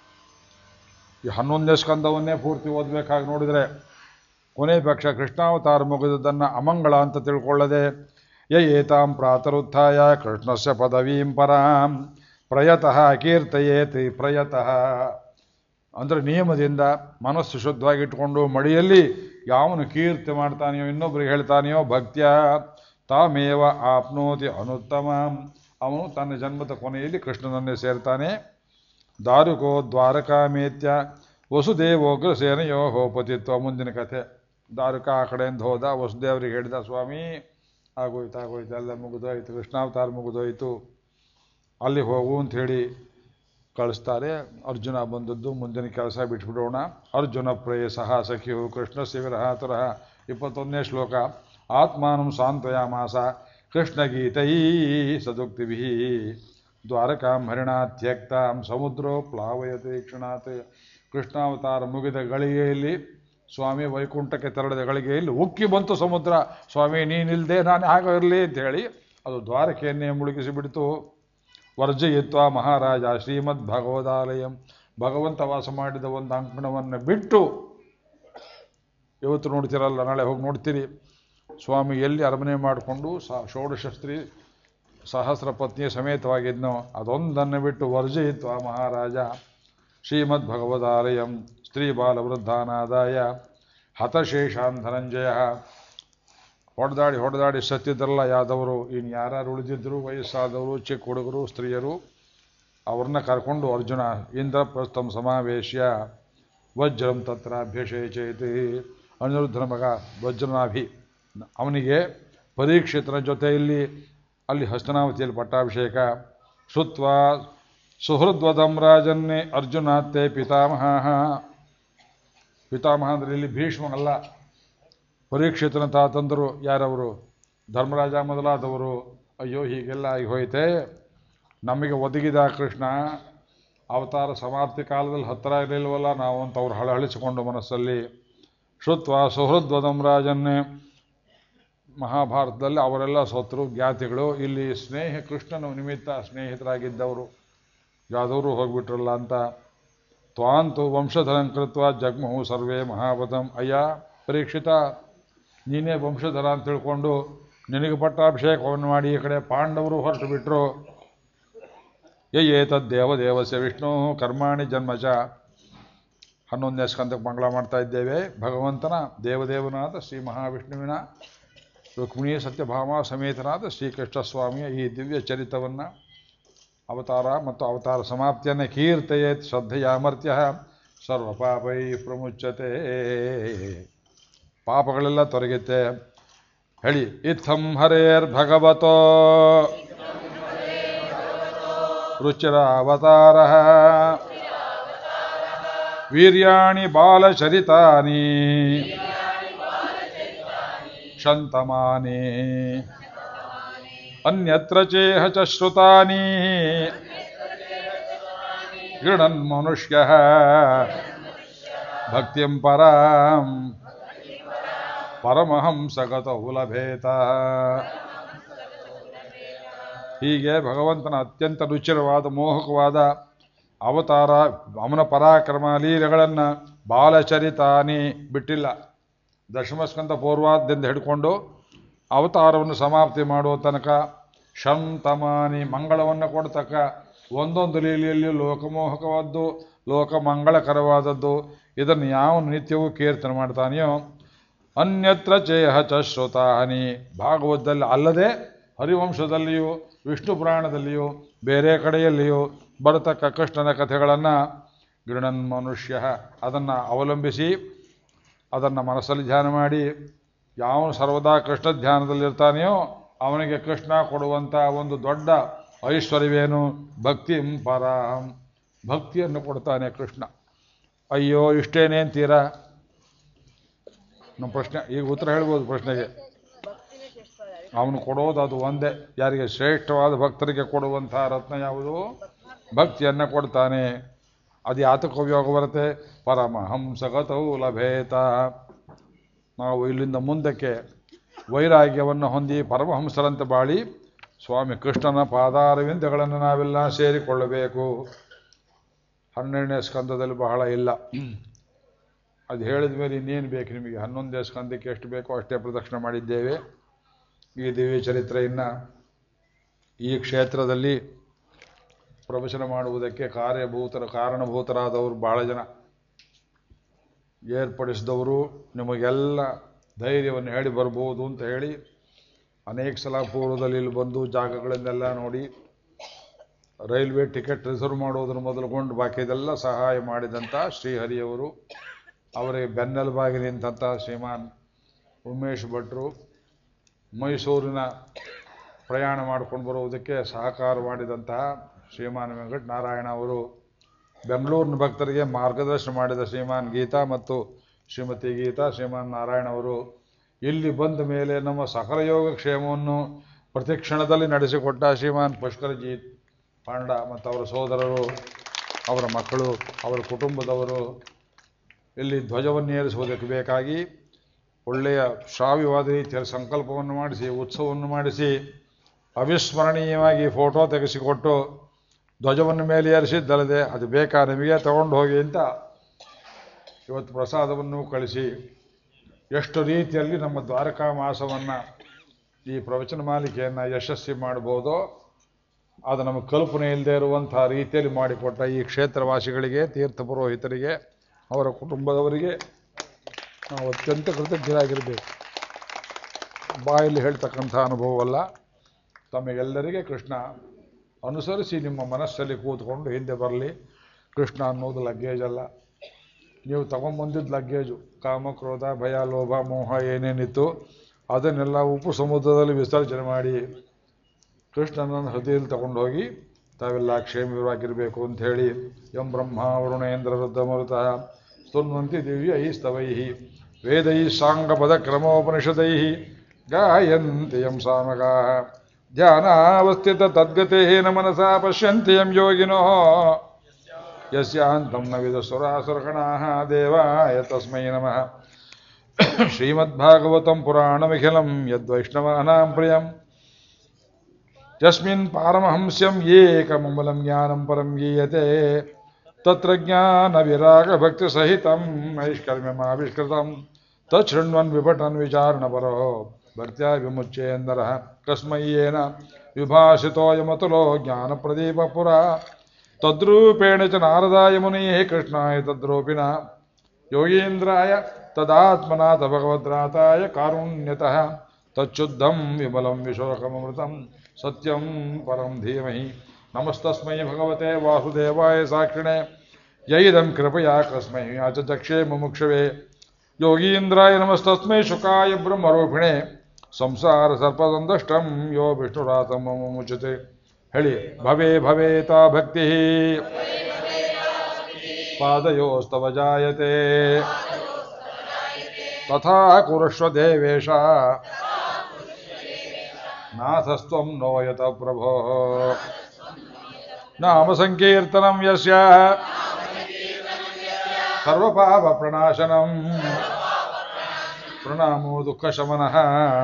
ಈ ಹನ್ನೊಂದನೇ ಸ್ಕಂದವನ್ನೇ ಪೂರ್ತಿ ಓದಬೇಕಾಗಿ ನೋಡಿದರೆ ಕೊನೆ ಪಕ್ಷ ಕೃಷ್ಣಾವತಾರ ಮುಗಿದದ್ದನ್ನು ಅಮಂಗಳ ಅಂತ ತಿಳ್ಕೊಳ್ಳದೆ ಏತಾಂ ಪ್ರಾತರುತ್ಥಾಯ ಕೃಷ್ಣಸ್ಯ ಪದವೀಂ ಪರಾಂ ಪ್ರಯತಃ ಕೀರ್ತಯೇತಿ. ಪ್ರಯತಃ ಅಂದರೆ ನಿಯಮದಿಂದ ಮನಸ್ಸು ಶುದ್ಧವಾಗಿಟ್ಟುಕೊಂಡು ಮಡಿಯಲ್ಲಿ ಯಾವನು ಕೀರ್ತಿ ಮಾಡ್ತಾನೆಯೋ, ಇನ್ನೊಬ್ಬರಿಗೆ ಹೇಳ್ತಾನೆಯೋ, ಭಕ್ತ್ಯ ತಾಮೇವ ಆಪ್ನೋತಿ ಅನುತ್ತಮ. ಅವನು ತನ್ನ ಜನ್ಮದ ಕೊನೆಯಲ್ಲಿ ಕೃಷ್ಣನನ್ನೇ ಸೇರ್ತಾನೆ. ದಾರುಕೋ ದ್ವಾರಕಾಮೇತ್ಯ ವಸುದೇವೋಗ್ರಸೇನೆಯೋ ಹೋಪತಿತ್ವ. ಮುಂದಿನ ಕಥೆ. ದಾರುಕ ಆ ಕಡೆಯಿಂದ ಹೋದ, ವಸುದೇವರಿಗೆ ಹೇಳಿದ, ಸ್ವಾಮಿ ಆಗೋಯ್ತು ಆಗೋಯ್ತು ಎಲ್ಲ ಮುಗಿದೋಯ್ತು, ಕೃಷ್ಣಾವತಾರ ಮುಗಿದೋಯ್ತು, ಅಲ್ಲಿ ಹೋಗು ಅಂತ ಹೇಳಿ ಕಳಿಸ್ತಾರೆ. ಅರ್ಜುನ ಬಂದದ್ದು ಮುಂದಿನ ಕೆಲಸ ಬಿಟ್ಬಿಡೋಣ. ಅರ್ಜುನ ಪ್ರೇಯಸಃ ಸಖಿಯು ಕೃಷ್ಣಸ್ಯ ವಿರಹಾತುರಃ. ಇಪ್ಪತ್ತೊಂದನೇ ಶ್ಲೋಕ. ಆತ್ಮಾನಂ ಸಾಂತ್ವಯಾಮಾಸ ಕೃಷ್ಣಗೀತೈ ಸದುಕ್ತಿಭಿ ದ್ವಾರಕಾಂ ಹರಿಣಾ ತ್ಯಕ್ತಾಂ ಸಮುದ್ರೋ ಪ್ಲಾವಯತೆ ಕ್ಷಣಾತ್. ಕೃಷ್ಣಾವತಾರ ಮುಗಿದ ಗಳಿಗೆಯಲ್ಲಿ, ಸ್ವಾಮಿ ವೈಕುಂಠಕ್ಕೆ ತೆರಳಿದ ಗಳಿಗೆಯಲ್ಲಿ ಉಕ್ಕಿ ಬಂತು ಸಮುದ್ರ. ಸ್ವಾಮಿ ನೀನಿಲ್ಲದೆ ನಾನು ಹಾಗೆ ಇರಲಿ ಅಂತೇಳಿ ಅದು ದ್ವಾರಕೆಯನ್ನೇ ಮುಳುಗಿಸಿಬಿಡ್ತು. ವರ್ಜಯಿತ್ವ ಮಹಾರಾಜ ಶ್ರೀಮದ್ ಭಗವದಾಲಯಂ. ಭಗವಂತ ವಾಸ ಮಾಡಿದ ಒಂದು ಅಂಕಣವನ್ನು ಬಿಟ್ಟು, ಇವತ್ತು ನೋಡ್ತೀರಲ್ಲ, ನಾಳೆ ಹೋಗಿ ನೋಡ್ತೀರಿ, ಸ್ವಾಮಿ ಎಲ್ಲಿ ಅರಮನೆ ಮಾಡಿಕೊಂಡು ಸ ಷೋಡಶ ಸ್ತ್ರೀ ಸಹಸ್ರ ಪತ್ನಿಯ ಸಮೇತವಾಗಿದ್ನೋ ಅದೊಂದನ್ನು ಬಿಟ್ಟು ವರ್ಜಯಿತ್ವ ಮಹಾರಾಜ ಶ್ರೀಮದ್ ಭಗವದಾಲಯಂ ಸ್ತ್ರೀ ಬಾಲವೃದ್ಧಾನಾದಾಯ ಹತಶೇಷಾನ್ ಧನಂಜಯ. ಹೊಡೆದಾಡಿ ಹೊಡೆದಾಡಿ ಸತ್ತಿದ್ರಲ್ಲ ಯಾದವರು, ಇನ್ನು ಯಾರು ಉಳಿದಿದ್ರು ವಯಸ್ಸಾದವರು, ಚಿಕ್ಕ ಹುಡುಗರು, ಸ್ತ್ರೀಯರು, ಅವ್ರನ್ನ ಕರ್ಕೊಂಡು ಅರ್ಜುನ ಇಂದ್ರಪ್ರಸ್ಥಂ ಸಮಾವೇಶ್ಯ ವಜ್ರಂ ತತ್ರ ಅಭ್ಯಷೇಚೇತಿ. ಅನಿರುದ್ಧನ ಮಗ ವಜ್ರನಾಭಿ, ಅವನಿಗೆ ಪರೀಕ್ಷಿತನ ಜೊತೆಯಲ್ಲಿ ಅಲ್ಲಿ ಹಸ್ತನಾವತಿಯಲ್ಲಿ ಪಟ್ಟಾಭಿಷೇಕ. ಶ್ರುತ್ವ ಸುಹೃದ್ವದಂ ರಾಜನ್ನೇ ಅರ್ಜುನಾತ್ತೆ ಪಿತಾಮಹ. ಪಿತಾಮಹ ಅಂದರೆ ಇಲ್ಲಿ ಭೀಷ್ಮ ಅಲ್ಲ, ಪರೀಕ್ಷಿತನ ತಾತಂದರು. ಯಾರವರು? ಧರ್ಮರಾಜ ಮೊದಲಾದವರು. ಅಯ್ಯೋ ಹೀಗೆಲ್ಲ ಆಗಿ ಹೋಯ್ತೆ, ನಮಗೆ ಒದಗಿದ ಕೃಷ್ಣ ಅವತಾರ ಸಮಾಪ್ತಿ ಕಾಲದಲ್ಲಿ ಹತ್ತಿರ ಇರಲಿಲ್ವಲ್ಲ ನಾವು ಅಂತ ಅವ್ರು ಹಳಹಳಿಸಿಕೊಂಡು ಮನಸ್ಸಲ್ಲಿ. ಶ್ರುತ್ವ ಸುಹೃದ್ವದಂ ರಾಜನ್ನೇ. ಮಹಾಭಾರತದಲ್ಲಿ ಅವರೆಲ್ಲ ಸೋತರು, ಜ್ಞಾತಿಗಳು. ಇಲ್ಲಿ ಸ್ನೇಹ ಕೃಷ್ಣನ ನಿಮಿತ್ತ ಸ್ನೇಹಿತರಾಗಿದ್ದವರು ಯಾದವರು ಹೋಗ್ಬಿಟ್ರಲ್ಲ ಅಂತ. ತ್ವಾಂತು ವಂಶಧರಂ ಕೃತ್ವ ಜಗ್ಮಹು ಸರ್ವೇ ಮಹಾಪತಂ. ಅಯ್ಯ ಪರೀಕ್ಷಿತ, ನೀನೇ ವಂಶಧರ ಅಂತ ತಿಳ್ಕೊಂಡು ನಿನಗೆ ಪಟ್ಟಾಭಿಷೇಕವನ್ನು ಮಾಡಿ ಈ ಕಡೆ ಪಾಂಡವರು ಹೊರಟು ಬಿಟ್ರು. ಏತದ್ದೇವದೇವಸ್ಯ ವಿಷ್ಣು ಕರ್ಮಾಣಿ ಜನ್ಮಚ. ಹನ್ನೊಂದನೇ ಸ್ಕಂದಕ್ಕೆ ಮಂಗಳ ಮಾಡ್ತಾ ಇದ್ದೇವೆ. ಭಗವಂತನ ದೇವದೇವನಾದ ಶ್ರೀ ಮಹಾವಿಷ್ಣುವಿನ ರುಕ್ಮಿಣಿ ಸತ್ಯಭಾಮ ಸಮೇತನಾದ ಶ್ರೀಕೃಷ್ಣ ಸ್ವಾಮಿಯ ಈ ದಿವ್ಯ ಚರಿತವನ್ನು, ಅವತಾರ ಮತ್ತು ಅವತಾರ ಸಮಾಪ್ತಿಯನ್ನು ಕೀರ್ತಯೇತ್ ಶ್ರದ್ಧೆಯಾಮರ್ತ್ಯ ಸರ್ವಪಾಪೈ ಪ್ರಮುಚ್ಯತೆ. ಪಾಪಗಳೆಲ್ಲ ತೊಲಗುತ್ತೆ. ಹೇಳಿ. ಇತ್ತಂ ಹರೇರ್ ಭಗವತೋ ರುಚಿರ ಅವತಾರ ವೀರ್ಯಾಣಿ ಬಾಲಚರಿತಾನಿ ಶಂತಮಾನಿ ಅನ್ಯತ್ರ ಚೇಹ ಚ ಶ್ರುತಾನಿ ಗೃಣನ್ ಮನುಷ್ಯಃ ಭಕ್ತಿಂ ಪರಾಂ ಪರಮಹಂಸಗತೌ ಲಭೇತ. ಹೀಗೆ ಭಗವಂತನ ಅತ್ಯಂತ ರುಚಿರವಾದ ಮೋಹಕವಾದ ಅವತಾರ, ಅವನ ಪರಾಕ್ರಮ ಲೀಲೆಗಳನ್ನು ಬಾಲಚರಿತಾನಿ ಬಿಟ್ಟಿಲ್ಲ. ದಶಮಸ್ಕಂದ ಪೂರ್ವಾದ್ಯಂತ ಹಿಡ್ಕೊಂಡು ಅವತಾರವನ್ನು ಸಮಾಪ್ತಿ ಮಾಡುವ ತನಕ ಶಂತಮಾನಿ ಮಂಗಳವನ್ನು ಕೊಡ್ತಕ್ಕ ಒಂದೊಂದು ಲೀಲೆಯಲ್ಲಿ ಲೋಕಮೋಹಕವಾದ್ದು, ಲೋಕಮಂಗಳಕರವಾದದ್ದು. ಇದನ್ನು ಯಾವ ನಿತ್ಯವೂ ಕೀರ್ತನೆ ಮಾಡ್ತಾನೆಯೋ ಅನ್ಯತ್ರ ಚೇಹ ಚ ಶ್ರುತಾನಿ, ಭಾಗವತದಲ್ಲಿ ಅಲ್ಲದೆ ಹರಿವಂಶದಲ್ಲಿಯೂ ವಿಷ್ಣು ಪುರಾಣದಲ್ಲಿಯೂ ಬೇರೆ ಕಡೆಯಲ್ಲಿಯೂ ಬರತಕ್ಕ ಕೃಷ್ಣನ ಕಥೆಗಳನ್ನು ಗೃಣನ್ ಮನುಷ್ಯ ಅದನ್ನು ಅವಲಂಬಿಸಿ ಅದನ್ನು ಮನಸ್ಸಲ್ಲಿ ಧ್ಯಾನ ಮಾಡಿ ಯಾವನು ಸರ್ವದಾ ಕೃಷ್ಣ ಧ್ಯಾನದಲ್ಲಿರ್ತಾನೆಯೋ ಅವನಿಗೆ ಕೃಷ್ಣ ಕೊಡುವಂಥ ಒಂದು ದೊಡ್ಡ ಐಶ್ವರ್ಯವೇನು? ಭಕ್ತಿಂ ಪರಾಂ, ಭಕ್ತಿಯನ್ನು ಕೊಡ್ತಾನೆ ಕೃಷ್ಣ. ಅಯ್ಯೋ ಇಷ್ಟೇನೇ ಅಂತೀರಾ? ನಮ್ಮ ಪ್ರಶ್ನೆ ಈಗ ಉತ್ತರ ಹೇಳ್ಬೋದು ಪ್ರಶ್ನೆಗೆ. ಅವನು ಕೊಡೋದು ಅದು ಒಂದೇ. ಯಾರಿಗೆ? ಶ್ರೇಷ್ಠವಾದ ಭಕ್ತರಿಗೆ ಕೊಡುವಂತಹ ರತ್ನ ಯಾವುದು? ಭಕ್ತಿಯನ್ನು ಕೊಡ್ತಾನೆ. ಅದು ಯಾತಕ್ಕೆ ಉಪಯೋಗ ಬರುತ್ತೆ? ಪರಮಹಂಸಗತೌ ಲಭೇತ. ನಾವು ಇಲ್ಲಿಂದ ಮುಂದಕ್ಕೆ ವೈರಾಗ್ಯವನ್ನು ಹೊಂದಿ ಪರಮಹಂಸರಂತೆ ಬಾಳಿ ಸ್ವಾಮಿ ಕೃಷ್ಣನ ಪಾದಾರವಿಂದಗಳನ್ನು ನಾವೆಲ್ಲ ಸೇರಿಕೊಳ್ಳಬೇಕು. ಹನ್ನೆರಡನೇ ಸ್ಕಂದದಲ್ಲಿ ಬಹಳ ಇಲ್ಲ, ಅದು ಹೇಳಿದ ಮೇಲೆ ಇನ್ನೇನು ಬೇಕು ನಿಮಗೆ? ಹನ್ನೊಂದನೇ ಸ್ಕಂದಕ್ಕೆ ಎಷ್ಟು ಬೇಕೋ ಅಷ್ಟೇ ಪ್ರದಕ್ಷಿಣೆ ಮಾಡಿದ್ದೇವೆ. ಈ ದಿವ್ಯ ಚರಿತ್ರೆಯನ್ನು ಈ ಕ್ಷೇತ್ರದಲ್ಲಿ ಪ್ರವಚನ ಮಾಡುವುದಕ್ಕೆ ಕಾರ್ಯಭೂತರ ಕಾರಣಭೂತರಾದವರು ಬಹಳ ಜನ ಏರ್ಪಡಿಸಿದವರು. ನಿಮಗೆಲ್ಲ ಧೈರ್ಯವನ್ನು ಹೇಳಿ ಬರ್ಬೋದು ಅಂತ ಹೇಳಿ ಅನೇಕ ಸಲ ಪೂರ್ವದಲ್ಲಿ ಇಲ್ಲಿ ಬಂದು ಜಾಗಗಳನ್ನೆಲ್ಲ ನೋಡಿ ರೈಲ್ವೆ ಟಿಕೆಟ್ ರಿಸರ್ವ್ ಮಾಡೋದ್ರ ಮೊದಲುಗೊಂಡು ಬಾಕಿದೆಲ್ಲ ಸಹಾಯ ಮಾಡಿದಂಥ ಶ್ರೀಹರಿಯವರು, ಅವರಿಗೆ ಬೆನ್ನೆಲುಬಾಗಿ ನಿಂತಹ ಶ್ರೀಮಾನ್ ಉಮೇಶ್ ಭಟ್ರು, ಮೈಸೂರಿನ ಪ್ರಯಾಣ ಮಾಡ್ಕೊಂಡು ಬರುವುದಕ್ಕೆ ಸಹಕಾರ ಮಾಡಿದಂತಹ ಶ್ರೀಮಾನ್ ವೆಂಕಟ ನಾರಾಯಣ ಅವರು, ಬೆಂಗಳೂರಿನ ಭಕ್ತರಿಗೆ ಮಾರ್ಗದರ್ಶನ ಮಾಡಿದ ಶ್ರೀಮಾನ್ ಗೀತಾ ಮತ್ತು ಶ್ರೀಮತಿ ಗೀತಾ, ಶ್ರೀಮಾನ್ ನಾರಾಯಣ ಅವರು ಇಲ್ಲಿ ಬಂದ ಮೇಲೆ ನಮ್ಮ ಸಕಲ ಯೋಗ ಕ್ಷೇಮವನ್ನು ಪ್ರತಿಕ್ಷಣದಲ್ಲಿ ನಡೆಸಿಕೊಟ್ಟ ಶ್ರೀಮಾನ್ ಪುಷ್ಕರಜೀತ್ ಪಾಂಡ ಮತ್ತು ಅವರ ಸೋದರರು, ಅವರ ಮಕ್ಕಳು, ಅವರ ಕುಟುಂಬದವರು ಇಲ್ಲಿ ಧ್ವಜವನ್ನು ಏರಿಸುವುದಕ್ಕೆ ಬೇಕಾಗಿ ಒಳ್ಳೆಯ ಶ್ರಾವ್ಯವಾದ ರೀತಿಯಲ್ಲಿ ಸಂಕಲ್ಪವನ್ನು ಮಾಡಿಸಿ ಉತ್ಸವವನ್ನು ಮಾಡಿಸಿ ಅವಿಸ್ಮರಣೀಯವಾಗಿ ಫೋಟೋ ತೆಗೆಸಿಕೊಟ್ಟು ಧ್ವಜವನ್ನು ಮೇಲೆ ಏರಿಸಿದ್ದಲ್ಲದೆ ಅದು ಬೇಕಾ ನಿಮಗೆ ತಗೊಂಡು ಹೋಗಿ ಅಂತ ಇವತ್ತು ಪ್ರಸಾದವನ್ನು ಕಳಿಸಿ ಎಷ್ಟು ರೀತಿಯಲ್ಲಿ ನಮ್ಮ ದ್ವಾರಕಾ ಮಾಸವನ್ನು ಈ ಪ್ರವಚನ ಮಾಲಿಕೆಯನ್ನು ಯಶಸ್ವಿ ಮಾಡ್ಬೋದೋ ಅದು ನಮಗೆ ಕಲ್ಪನೆ ಇಲ್ಲದೆ ಇರುವಂಥ ರೀತಿಯಲ್ಲಿ ಮಾಡಿಕೊಟ್ಟ ಈ ಕ್ಷೇತ್ರವಾಸಿಗಳಿಗೆ, ತೀರ್ಥ ಪುರೋಹಿತರಿಗೆ, ಅವರ ಕುಟುಂಬದವರಿಗೆ ನಾವು ಅತ್ಯಂತ ಕೃತಜ್ಞರಾಗಿರಬೇಕು. ಬಾಯಲ್ಲಿ ಹೇಳ್ತಕ್ಕಂಥ ಅನುಭವವಲ್ಲ. ತಮಗೆಲ್ಲರಿಗೆ ಕೃಷ್ಣ ಅನುಸರಿಸಿ ನಿಮ್ಮ ಮನಸ್ಸಲ್ಲಿ ಕೂತ್ಕೊಂಡು ಹಿಂದೆ ಬರಲಿ. ಕೃಷ್ಣ ಅನ್ನೋದು ಲಗ್ಗೇಜ್ ಅಲ್ಲ, ನೀವು ತಗೊಂಬಂದಿದ್ದು ಲಗ್ಗೇಜು. ಕಾಮ, ಕ್ರೋಧ, ಭಯ, ಲೋಭ, ಮೋಹ ಏನೇನಿತ್ತು ಅದನ್ನೆಲ್ಲ ಉಪ್ಪು ಸಮುದ್ರದಲ್ಲಿ ವಿಸರ್ಜನೆ ಮಾಡಿ ಕೃಷ್ಣನನ್ನು ಹೃದಯದಲ್ಲಿ ತಗೊಂಡು ಹೋಗಿ ತಾವೆಲ್ಲ ಕ್ಷೇಮವಾಗಿರಬೇಕು ಅಂತ ಹೇಳಿ ಯಂ ಬ್ರಹ್ಮ ವರುಣೇಂದ್ರ ರುದ್ರಮರುತ ಸ್ತುನ್ವಂತಿ ದಿವ್ಯೈ ಸ್ತವೈ ವೇದೈ ಸಾಂಗಪದ ಕ್ರಮೋಪನಿಷದೈ ಗಾಯಂತಿ ಯಂ ಸಾಮಗಾ ಧ್ಯಾನಾವಸ್ಥಿತ ತದ್ಗತೇನ ಮನಸಾ ಪಶ್ಯಂತಿ ಯಂ ಯೋಗಿನೋ ಯಸ್ಯಾಂತಂ ನ ವಿದುಸುರಾಸುರಗಣಾಃ ದೇವಾಯ ತಸ್ಮೈ ನಮಃ. ಶ್ರೀಮದ್ಭಾಗವತಂ ಪುರಾಣಮಿಖಿಲಂ ಯದ್ವೈಷ್ಣವಾನಾಂ ಪ್ರಿಯಂ ಯಸ್ಮಿನ್ ಪಾರಮಹಂಸ್ಯಂ ಏಕಮಮೂಲಂ ಜ್ಞಾನಂ ಪರಂ ಗೀಯತೆ ತತ್ರ ಜ್ಞಾನ ವಿರಾಗ ಭಕ್ತಿ ಸಹಿತಂ ನೈಷ್ಕರ್ಮ್ಯಮಾವಿಷ್ಕೃತಂ ತಚ್ಛೃಣ್ವನ್ ವಿಪಠನ್ ವಿಚಾರಣಪರೋ ಭಕ್ತ್ಯಾ ವಿಮುಚ್ಯೇಂದರಃ ಕಸ್ಮಯ್ಯೇನ ವಿಭಾಷಿತೋಯಮತುಲೋ ಜ್ಞಾನಪ್ರದೀಪ ಪುರ ತದ್ರೂಪೇಣ ಚ ನಾರದಾಯ ಮುನಿಯೇ ಕೃಷ್ಣಾಯ ತದ್ರೂಪಿಣ ಯೋಗೀಂದ್ರಾಯ ತದಾತ್ಮನಾಥ ಭಗವದ್ರಾತಾಯ ಕಾರುಣ್ಯತಃ ತಚ್ಚುದ್ಧಂ ವಿಮಲಂ ವಿಶೋಕಮೃತಂ ಸತ್ಯಂ ಪರಂ ಧೀಮಹಿ. ನಮಸ್ತಸ್ಮೈ ಭಗವತೆ ವಾಸುದೇವಾಯ ಸಾಕ್ಷಿಣೆ ಯೈದಂ ಕೃಪಯಾ ಕಸ್ಮೈ ಯಾಚಚಕ್ಷೇ ಮುಮುಕ್ಷವೇ ಯೋಗೀಂದ್ರಾಯ ನಮಸ್ತಸ್ಮೈ ಶುಕಾಯ ಬ್ರಹ್ಮರೂಪಿಣೆ ಸಂಸಾರ ಸರ್ಪದಂದಷ್ಟಂ ಯೋ ವಿಷ್ಣುರಾತಂ ಮುಚತೆ. ಹೇಳಿ ಭವೇ ಭವೇತಾ ಭಕ್ತಿ ಪಾದಯೋಸ್ತವ ಜಾಯತೆ ತಥಾ ಕುರುಷ್ವ ದೇವೇಶ ನಾಥಸ್ತ್ವಂ ನೋಯತ ಪ್ರಭೋ. ನಾಮ ಸಂಕೀರ್ತನಂ ಯಸ್ಯ ಸರ್ವಪಾಪ ಪ್ರಣಾಶನಂ ಪ್ರಣಾಮೋ ದುಃಖ ಶಮನಃ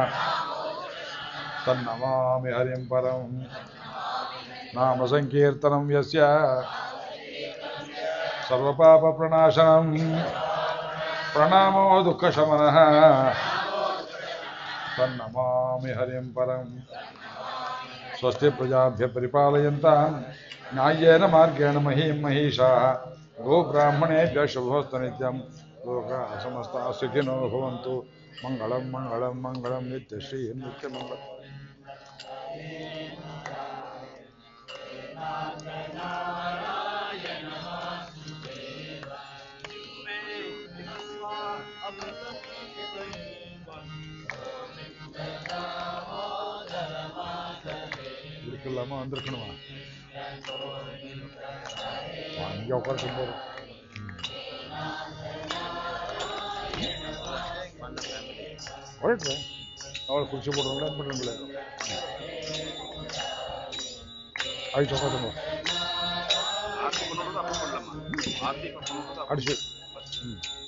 ತನ್ನಮಾಮಿ ಹರಿಂ ಪರಂ ನಾಮ ಸಂಕೀರ್ತನಂ ಯಸ್ಯ ಸರ್ವಪಾಪ ಪ್ರಣಾಶನಂ ಪ್ರಣಾಮೋ ದುಃಖ ಶಮನಃ ತನ್ನಮಾಮಿ ಹರಿಂ ಪರಂ ಸ್ವಸ್ತಿ ಪ್ರಜಾಭ್ಯ ಪರಿಪಾಲಯಂತಾಂ ನ್ಯಾಯೇನ ಮಾರ್ಗೇಣ ಮಹೀಂ ಮಹೀಷಾಃ ಗೋಬ್ರಾಹ್ಮಣೇಭ್ಯಃ ಶುಭೋಸ್ತು ನಿತ್ಯಂ ಲೋಕಾಃ ಸಮಸ್ತಾಃ ಸುಖಿನೋ ಭವಂತು ಮಂಗಳಂ ಮಂಗಳಂ ಮಂಗಳಂ ನಿತ್ಯಶ್ರೀ ನಿತ್ಯಮಂಗಳಂ. இருக்கலாமா வந்திருக்கணுமா அங்கே உட்காந்து போகிறோம். ಹೊರಟ್ರೆ ಅವಳು ಕುರ್ಚಿ ಕೊಡೋಲ್ಲ ಅಂದ್ಬಿಟ್ರೆ ಆಯ್ತು ಹೋಗೋದು ಅಡಿಸಿ ಹ್ಞೂ